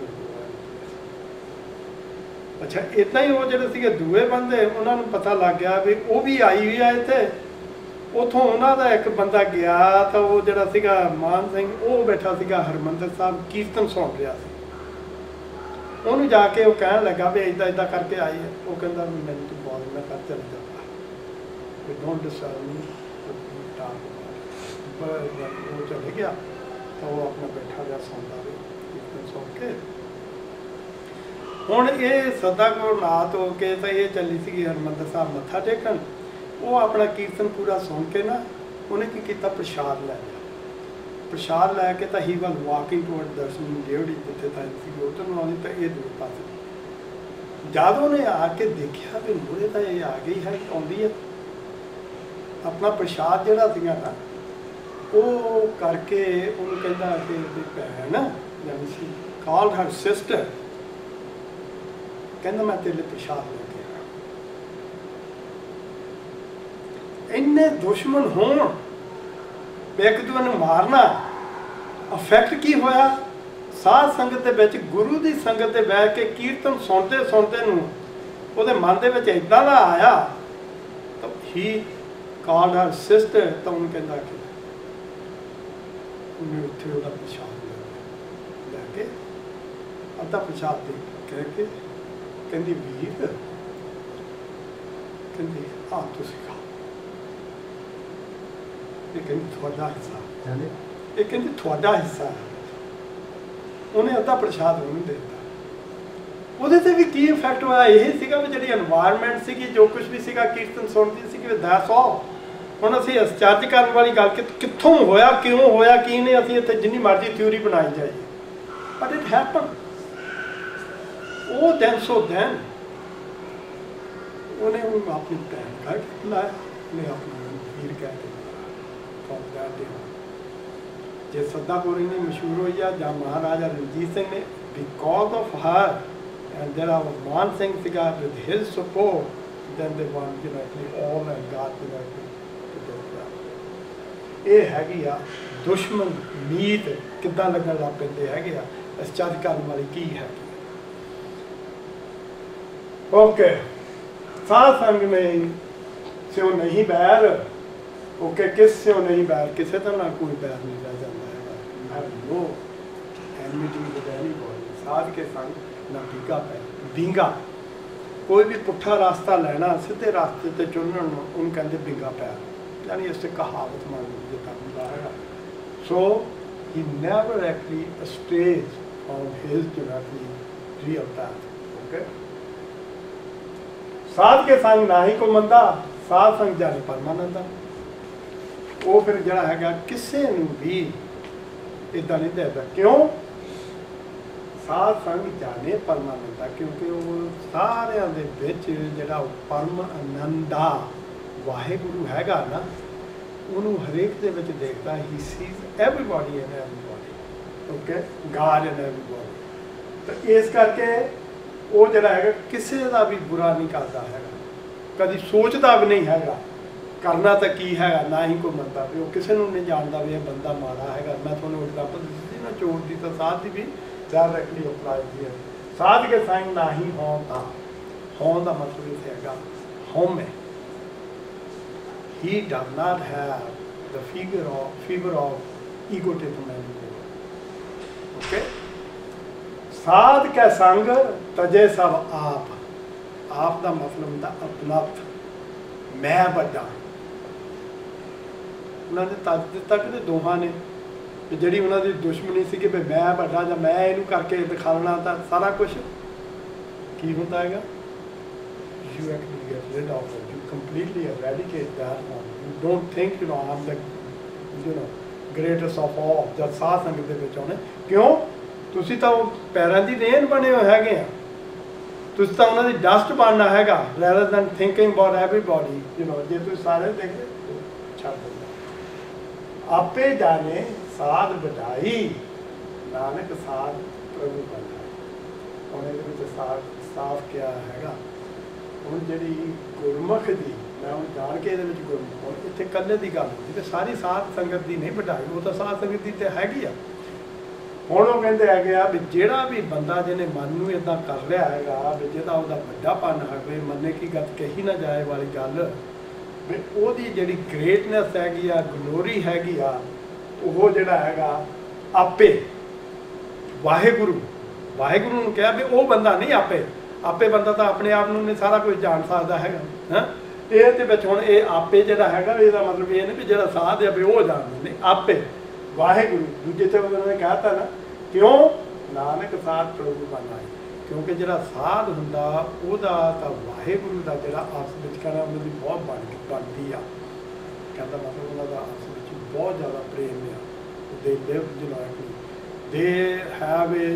ਅੱਛਾ ਇੱਦਾਂ ਹੀ ਉਹ ਜਿਹੜੇ ਸੀਗੇ ਦੂਏ ਬੰਦੇ ਉਹਨਾਂ ਨੂੰ ਪਤਾ ਲੱਗ ਗਿਆ ਵੀ ਉਹ ਵੀ ਆਈ ਹੋਈ ਆ ਇੱਥੇ ਉੱਥੋਂ ਉਹਨਾਂ ਦਾ ਇੱਕ ਬੰਦਾ ਗਿਆ ਤਾਂ ਉਹ ਜਿਹੜਾ ਸੀਗਾ ਮਾਨ ਸਿੰਘ ਉਹ ਬੈਠਾ ਸੀਗਾ ਹਰਿਮੰਦਰ ਸਾਹਿਬ ਕੀਰਤਨ ਸੁਣ ਰਿਹਾ ਸੀ ਉਹਨੂੰ ਜਾ ਕੇ ਉਹ ਕਹਿਣ ਲੱਗਾ ਵੀ ਇੱਦਾਂ ਇੱਦਾਂ ਕਰਕੇ ਆਈ ਹੈ ਉਹ ਕਹਿੰਦਾ ਵੀ ਮੈਨੂੰ ਤੂੰ ਬਹੁਤ ਮੈਂ ਕਰ ਚੱਲ ਜਾਂਦਾ ਵੀ ਡੋਂਟ ਡਿਸਟਰਬ ਮੀ ਉਹ ਚਲੇ ਗਿਆ ਤਾਂ ਉਹ ਆਪਣਾ ਬੈਠਾ ਰਿਹਾ ਸੌਂਦਾ ਵੀ ਕੀਰਤਨ ਸੁਣ ਕੇ ਹੁਣ ਇਹ ਸਦਾ ਕੋਲ ਨਾਤ ਹੋ ਕੇ ਤਾਂ ਇਹ ਚੱਲੀ ਸੀਗੀ ਹਰਿਮੰਦਰ ਸਾਹਿਬ ਮੱਥਾ ਟੇਕਣ ਉਹ ਆਪਣਾ ਕੀਰਤਨ ਪੂਰਾ ਸੁਣ ਕੇ ਨਾ ਉਹਨੇ ਕੀ ਕੀਤਾ ਪ੍ਰਸ਼ਾਦ ਲੈ ਲਿਆ ਪ੍ਰਸ਼ਾਦ ਲੈ ਕੇ ਤਾਂ ਹੀ was walking toward darshan duty ਜਿੱਥੇ ਤਾਂ ਸੀ ਉੱਧਰ ਨੂੰ ਆਉਂਦੀ ਤਾਂ ਇਹ ਦੂਰ ਪਾਸੇ ਜਦ ਉਹਨੇ ਆ ਕੇ ਦੇਖਿਆ ਵੀ ਮੂਹਰੇ ਤਾਂ ਇਹ ਆ ਗਈ ਹੈ ਆਉਂਦੀ ਹੈ ਆਪਣਾ ਪ੍ਰਸ਼ਾਦ ਜਿਹੜਾ ਸੀਗਾ ਨਾ ਉਹ ਕਰਕੇ ਉਹਨੂੰ ਕਹਿੰਦਾ ਕਿ ਭੈਣ ਜਾਨੀ ਸੀ ਕਾਲਡ ਹਰ ਸਿਸਟਰ ਕਹਿੰਦਾ ਮੈਂ ਤੇਰੇ ਲਈ ਪ੍ਰਸ਼ਾਦ ਲੈ ਕੇ ਆਇਆ ਇੰਨੇ ਦੁਸ਼ਮਣ ਹੋਣ ਇੱਕ ਦੂਜੇ ਨੂੰ ਮਾਰਨਾ ਅਫੈਕਟ ਕੀ ਹੋਇਆ ਸਾਧ ਸੰਗਤ ਦੇ ਵਿੱਚ ਗੁਰੂ ਦੀ ਸੰਗਤ ਤੇ ਬਹਿ ਕੇ ਕੀਰਤਨ ਸੁਣਦੇ ਸੁਣਦੇ ਨੂੰ ਉਹਦੇ ਮਨ ਦੇ ਵਿੱਚ ਇਦਾਂ ਦਾ ਆਇਆ ਤਾਂ ਹੀ ਕਾਲਡ ਹਰ ਸਿਸਟਰ ਤਾਂ ਉਹਨੂੰ ਕਹਿੰਦਾ ਕਿ ਉਹਨੇ ਉੱਥੇ ਉਹਦਾ ਪ੍ਰਸ਼ਾਦ ਲੈ ਕੇ ਅੱਧਾ ਪ੍ਰਸ਼ਾਦ ਦੇ ਕਹਿ ਕੇ ਕਹਿੰਦੀ ਵੀਰ ਕਹਿੰਦੀ ਆ ਤੁਸੀਂ ਖਾਓ ਇਹ ਕਹਿੰਦੀ ਤੁਹਾਡਾ ਹਿੱਸਾ ਇਹ ਕਹਿੰਦੀ ਤੁਹਾਡਾ ਹਿੱਸਾ ਉਹਨੇ ਅੱਧਾ ਪ੍ਰਸ਼ਾਦ ਉਹਨੂੰ ਦੇ ਦਿੱਤਾ ਉਹਦੇ ਤੇ ਵੀ ਕੀ ਇਫੈਕਟ ਹੋਇਆ ਇਹ ਸੀਗਾ ਵੀ ਜਿਹੜੀ এনवायरमेंट ਸੀਗੀ ਜੋ ਕੁਝ ਵੀ ਸੀਗਾ ਕੀਰਤਨ ਸੁਣਦੀ ਸੀ ਕਿ ਦੈਟਸ ਆਲ ਹੁਣ ਅਸੀਂ ਅਸਚਰਜ ਕਰਨ ਵਾਲੀ ਗੱਲ ਕਿ ਕਿੱਥੋਂ ਹੋਇਆ ਕਿਉਂ ਹੋਇਆ ਕੀ ਨੇ ਅਸੀਂ ਇੱਥੇ ਜਿੰਨੀ ਮਰਜ਼ੀ ਥਿਊਰੀ ਬਣਾਈ ਜਾਈਏ ਬਟ ਇਟ ਹੈਪਨ ਉਹ ਦਿਨ ਸੋ ਦਿਨ ਉਹਨੇ ਉਹ ਆਪਣੀ ਭੈਣ ਘਰ ਲਾਇਆ ਨੇ ਆਪਣਾ ਵੀਰ ਕਹਿ ਕੇ ਕੌਮਦਾ ਦੇ ਜੇ ਸੱਦਾਪੁਰੀ ਨੇ ਮਸ਼ਹੂਰ ਹੋਈ ਆ ਜਾਂ ਮਹਾਰਾਜਾ ਰਣਜੀਤ ਸਿੰਘ ਨੇ because of her and there are Maan Singh ਸੀਗਾ with his support then they one directly all and God directly ਇਹ ਹੈਗੀ ਆ ਦੁਸ਼ਮਣ ਨੀਤ ਕਿੱਦਾਂ ਲੱਗਣ ਲੱਗ ਪੈਂਦੇ ਹੈਗੇ ਆ ਇਸ ਚੱਜ ਕਰਨ ਵਾਲੀ ਕੀ ਹੈ ओके साध संग में से नहीं बैर ओके किस से नहीं बैर किसी तरह कोई बैर नहीं रह जाता है नो एनमिटी विद एनीबॉडी साध के संग ना ढीगा पै ढींगा कोई भी पुट्ठा रास्ता लेना सीधे रास्ते ते चुनन उन कहते ढींगा पैर यानी इससे कहावत मान जिता ਹੁੰਦਾ ਹੈਗਾ सो he never actually strays from his directly real path okay साध के संग ना ही को मंदा साध संग जाने परमानंदा वो फिर जरा है किसी भी इदा नहीं देता क्यों साध संग जाने परमानंदा क्योंकि वो सारिया दे विच जिहड़ा परम आनंदा वाहेगुरु हैगा ना उन्होंने हरेक दे विच देखता ही sees everybody and everybody okay God and everybody तो इस करके वो जरा है किसी का भी बुरा नहीं करता है कभी सोचता भी नहीं है करना तो की है ना ही कोई मनता भी वो किसी को नहीं जानता भी यह बंदा माड़ा है मैं थोड़ा एग्जाम्पल दी ना चोर की तो साध की भी डायरैक्टली अप्लाई की है साध के साइन ना ही होता होने का मतलब इतने है होम है he does not have the figure of fever of egotism okay साध के संग तजे सब आप आप का मतलब होता अपनत्व मैं बड़ा उन्होंने तज दिता कि दोहां ने जी उन्होंने दुश्मनी सी कि मैं बड़ा या मैं इनू करके दिखाना तो सारा कुछ की होता है you actually get rid of it you completely eradicate that from don't think you know um the you know greatest of all ਜਦ ਸਾਧ ਸੰਗਤ ਦੇ ਵਿੱਚ ਆਉਣੇ। ਕਿਉਂ? ਤੁਸੀਂ ਤਾਂ ਉਹ ਪੈਰਾਂ ਦੀ ਰੇਨ ਬਣੇ ਹੋਏ ਹੈਗੇ ਆ, ਤੁਸੀਂ ਤਾਂ ਉਹਨਾਂ ਦੀ ਡਸਟ ਬਣਨਾ ਹੈਗਾ rather than thinking about everybody you know. ਜੇ ਤੁਸੀਂ ਸਾਰੇ ਦੇਖਦੇ ਛੱਡ ਦਿੰਦੇ ਆਪੇ ਜਾਣੇ ਸਾਧ ਵਡਾਈ ਨਾਨਕ ਸਾਧ ਪ੍ਰਭੂ ਬਣਾ। ਹੁਣ ਇਹਦੇ ਵਿੱਚ ਸਾਫ ਸਾਫ ਕਿਹਾ ਹੈਗਾ ਹੁਣ ਜਿਹੜੀ ਗੁਰਮੁਖ ਦੀ ਮੈਂ ਹੁਣ ਜਾਣ ਕੇ ਇਹਦੇ ਵਿੱਚ ਗੁਰਮੁਖ ਹੁਣ ਇੱਥੇ ਇਕੱਲੇ ਦੀ ਗੱਲ ਹੁੰਦੀ ਤੇ ਸਾਰੀ ਸਾਧ ਸੰਗਤ ਦੀ ਨਹੀਂ ਵਡਾਈ, ਉਹ ਤਾਂ ਸਾਧ ਸੰਗਤ ਦੀ ਤੇ ਹੈਗੀ ਆ। ਹੁਣ ਉਹ ਕਹਿੰਦੇ ਹੈਗੇ ਆ ਵੀ ਜਿਹੜਾ ਵੀ ਬੰਦਾ ਜਿਹਨੇ ਮਨ ਨੂੰ ਇਦਾਂ ਕਰ ਲਿਆ ਹੈਗਾ ਵੀ ਜਿਹਦਾ ਉਹਦਾ ਵੱਡਾਪਨ ਹੈਗੇ ਮੰਨੇ ਕੀ ਗੱਲ ਕਹੀ ਨਾ ਜਾਏ ਵਾਲੀ ਗੱਲ ਵੀ ਉਹਦੀ ਜਿਹੜੀ ਗ੍ਰੇਟਨੈਸ ਹੈਗੀ ਆ ਗਲੋਰੀ ਹੈਗੀ ਆ ਉਹ ਜਿਹੜਾ ਹੈਗਾ ਆਪੇ ਵਾਹਿਗੁਰੂ ਵਾਹਿਗੁਰੂ ਨੂੰ ਕਿਹਾ ਵੀ ਉਹ ਬੰਦਾ ਨਹੀਂ ਆਪੇ ਆਪੇ ਬੰਦਾ ਤਾਂ ਆਪਣੇ ਆਪ ਨੂੰ ਨਹੀਂ ਸਾਰਾ ਕੁਝ ਜਾਣ ਸਕਦਾ ਹੈਗਾ ਹਾਂ। ਇਹ ਤੇ ਵਿੱਚ ਹੁਣ ਇਹ ਆਪੇ ਜਿਹੜਾ ਹੈਗਾ ਇਹਦਾ ਮਤਲਬ ਇਹ ਨਹੀਂ ਵੀ ਜਿਹੜਾ ਸਾਧ ਹੈ ਵੀ ਉਹ ਜਾਣਦਾ ਨਹੀਂ ਆਪੇ ਵਾਹਿਗੁਰੂ ਦੂਜੇ ਤੇ ਉਹਨਾਂ ਨੇ ਕਹਿਤਾ ਨਾ ਕਿਉਂ ਨਾਨਕ ਸਾਧ ਪ੍ਰਭੂ ਬਣਾਏ ਕਿਉਂਕਿ ਜਿਹੜਾ ਸਾਧ ਹੁੰਦਾ ਉਹਦਾ ਤਾਂ ਵਾਹਿਗੁਰੂ ਦਾ ਜਿਹੜਾ ਆਪਸ ਵਿੱਚ ਕਹਿੰਦਾ ਉਹਨਾਂ ਦੀ ਬਹੁਤ ਬਣ ਬਣਦੀ ਆ ਕਹਿੰਦਾ ਮਤਲਬ ਉਹਨਾਂ ਦਾ ਆਪਸ ਵਿੱਚ ਬਹੁਤ ਜ਼ਿਆਦਾ ਪ੍ਰੇਮ ਆ। ਦੇ live unitedly they have a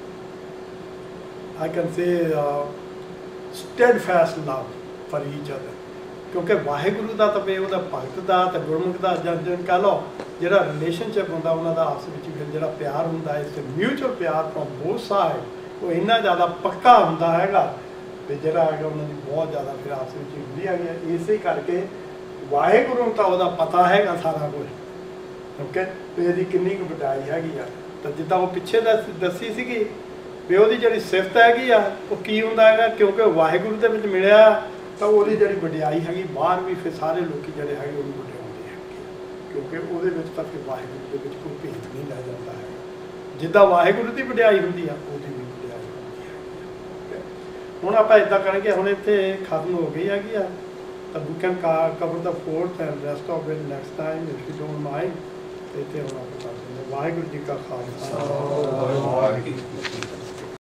I can say uh, steadfast love for each other ਕਿਉਂਕਿ ਵਾਹਿਗੁਰੂ ਦਾ ਤਾਂ ਵੀ ਉਹਦਾ ਭਗਤ ਦਾ ਤੇ ਗੁਰਮੁਖ ਦਾ ਜਾਂ ਜਿਵੇਂ ਕਹ ਲਓ ਜਿਹੜਾ ਰਿਲੇਸ਼ਨਸ਼ਿਪ ਹੁੰਦਾ ਉਹਨਾਂ ਦਾ ਆਪਸ ਵਿੱਚ ਫਿਰ ਜਿਹੜਾ ਪਿਆਰ ਹੁੰਦਾ ਇਸ ਮਿਊਚੁਅਲ ਪਿਆਰ ਫਰੋਮ ਬੋਥ ਸਾਈਡ ਉਹ ਇੰਨਾ ਜ਼ਿਆਦਾ ਪੱਕਾ ਹੁੰਦਾ ਹੈਗਾ ਵੀ ਜਿਹੜਾ ਹੈਗਾ ਉਹਨਾਂ ਦੀ ਬਹੁਤ ਜ਼ਿਆਦਾ ਫਿਰ ਆਪਸ ਵਿੱਚ ਹੁੰਦੀ ਹੈਗੀ ਹੈ। ਇਸੇ ਕਰਕੇ ਵਾਹਿਗੁਰੂ ਨੂੰ ਤਾਂ ਉਹਦਾ ਪਤਾ ਹੈਗਾ ਸਾਰਾ ਕੁਝ ਓਕੇ ਵੀ ਇਹਦੀ ਕਿੰਨੀ ਕੁ ਵਡਾਈ ਹੈਗੀ ਆ। ਤਾਂ ਜਿੱਦਾਂ ਉਹ ਪਿੱਛੇ ਦੱਸ ਦੱਸੀ ਸੀਗੀ ਵੀ ਉਹਦੀ ਜਿਹੜੀ ਸਿਫਤ ਹੈਗੀ ਆ ਉਹ ਕੀ ਹੁੰਦਾ ਹੈਗਾ ਕਿਉਂਕਿ ਵਾਹਿਗੁਰੂ ਦੇ ਵਿੱਚ ਮਿਲਿਆ ਤਾਂ ਉਹਦੀ ਜਿਹੜੀ ਵਡਿਆਈ ਹੈਗੀ ਬਾਹਰ ਵੀ ਫਿਰ ਸਾਰੇ ਲੋਕੀ ਜਿਹੜੇ ਹੈਗੇ ਉਹਨੂੰ ਵਡਿਆਉਂਦੇ ਹੈਗੇ ਕਿਉਂਕਿ ਉਹਦੇ ਵਿੱਚ ਤਾਂ ਫਿਰ ਵਾਹਿਗੁਰੂ ਦੇ ਵਿੱਚ ਕੋਈ ਭੇਦ ਨਹੀਂ ਲੈ ਜਾਂਦਾ ਹੈ। ਜਿੱਦਾਂ ਵਾਹਿਗੁਰੂ ਦੀ ਵਡਿਆਈ ਹੁੰਦੀ ਆ ਉਹਦੀ ਵੀ ਵਡਿਆਈ ਹੁੰਦੀ ਹੈ। ਹੁਣ ਆਪਾਂ ਇੱਦਾਂ ਕਰਾਂਗੇ ਹੁਣ ਇੱਥੇ ਖਤਮ ਹੋ ਗਈ ਹੈਗੀ ਆ ਤਾਂ ਵੀ can cover the fourth and rest of it next time if you don't mind. ਇੱਥੇ ਹੁਣ ਆਪਾਂ ਕਰਦੇ ਵਾਹਿਗੁਰੂ ਜੀ ਕਾ ਖਾਲਸਾ ਵਾਹਿਗੁਰੂ ਜੀ ਕੀ ਫਤਿਹ।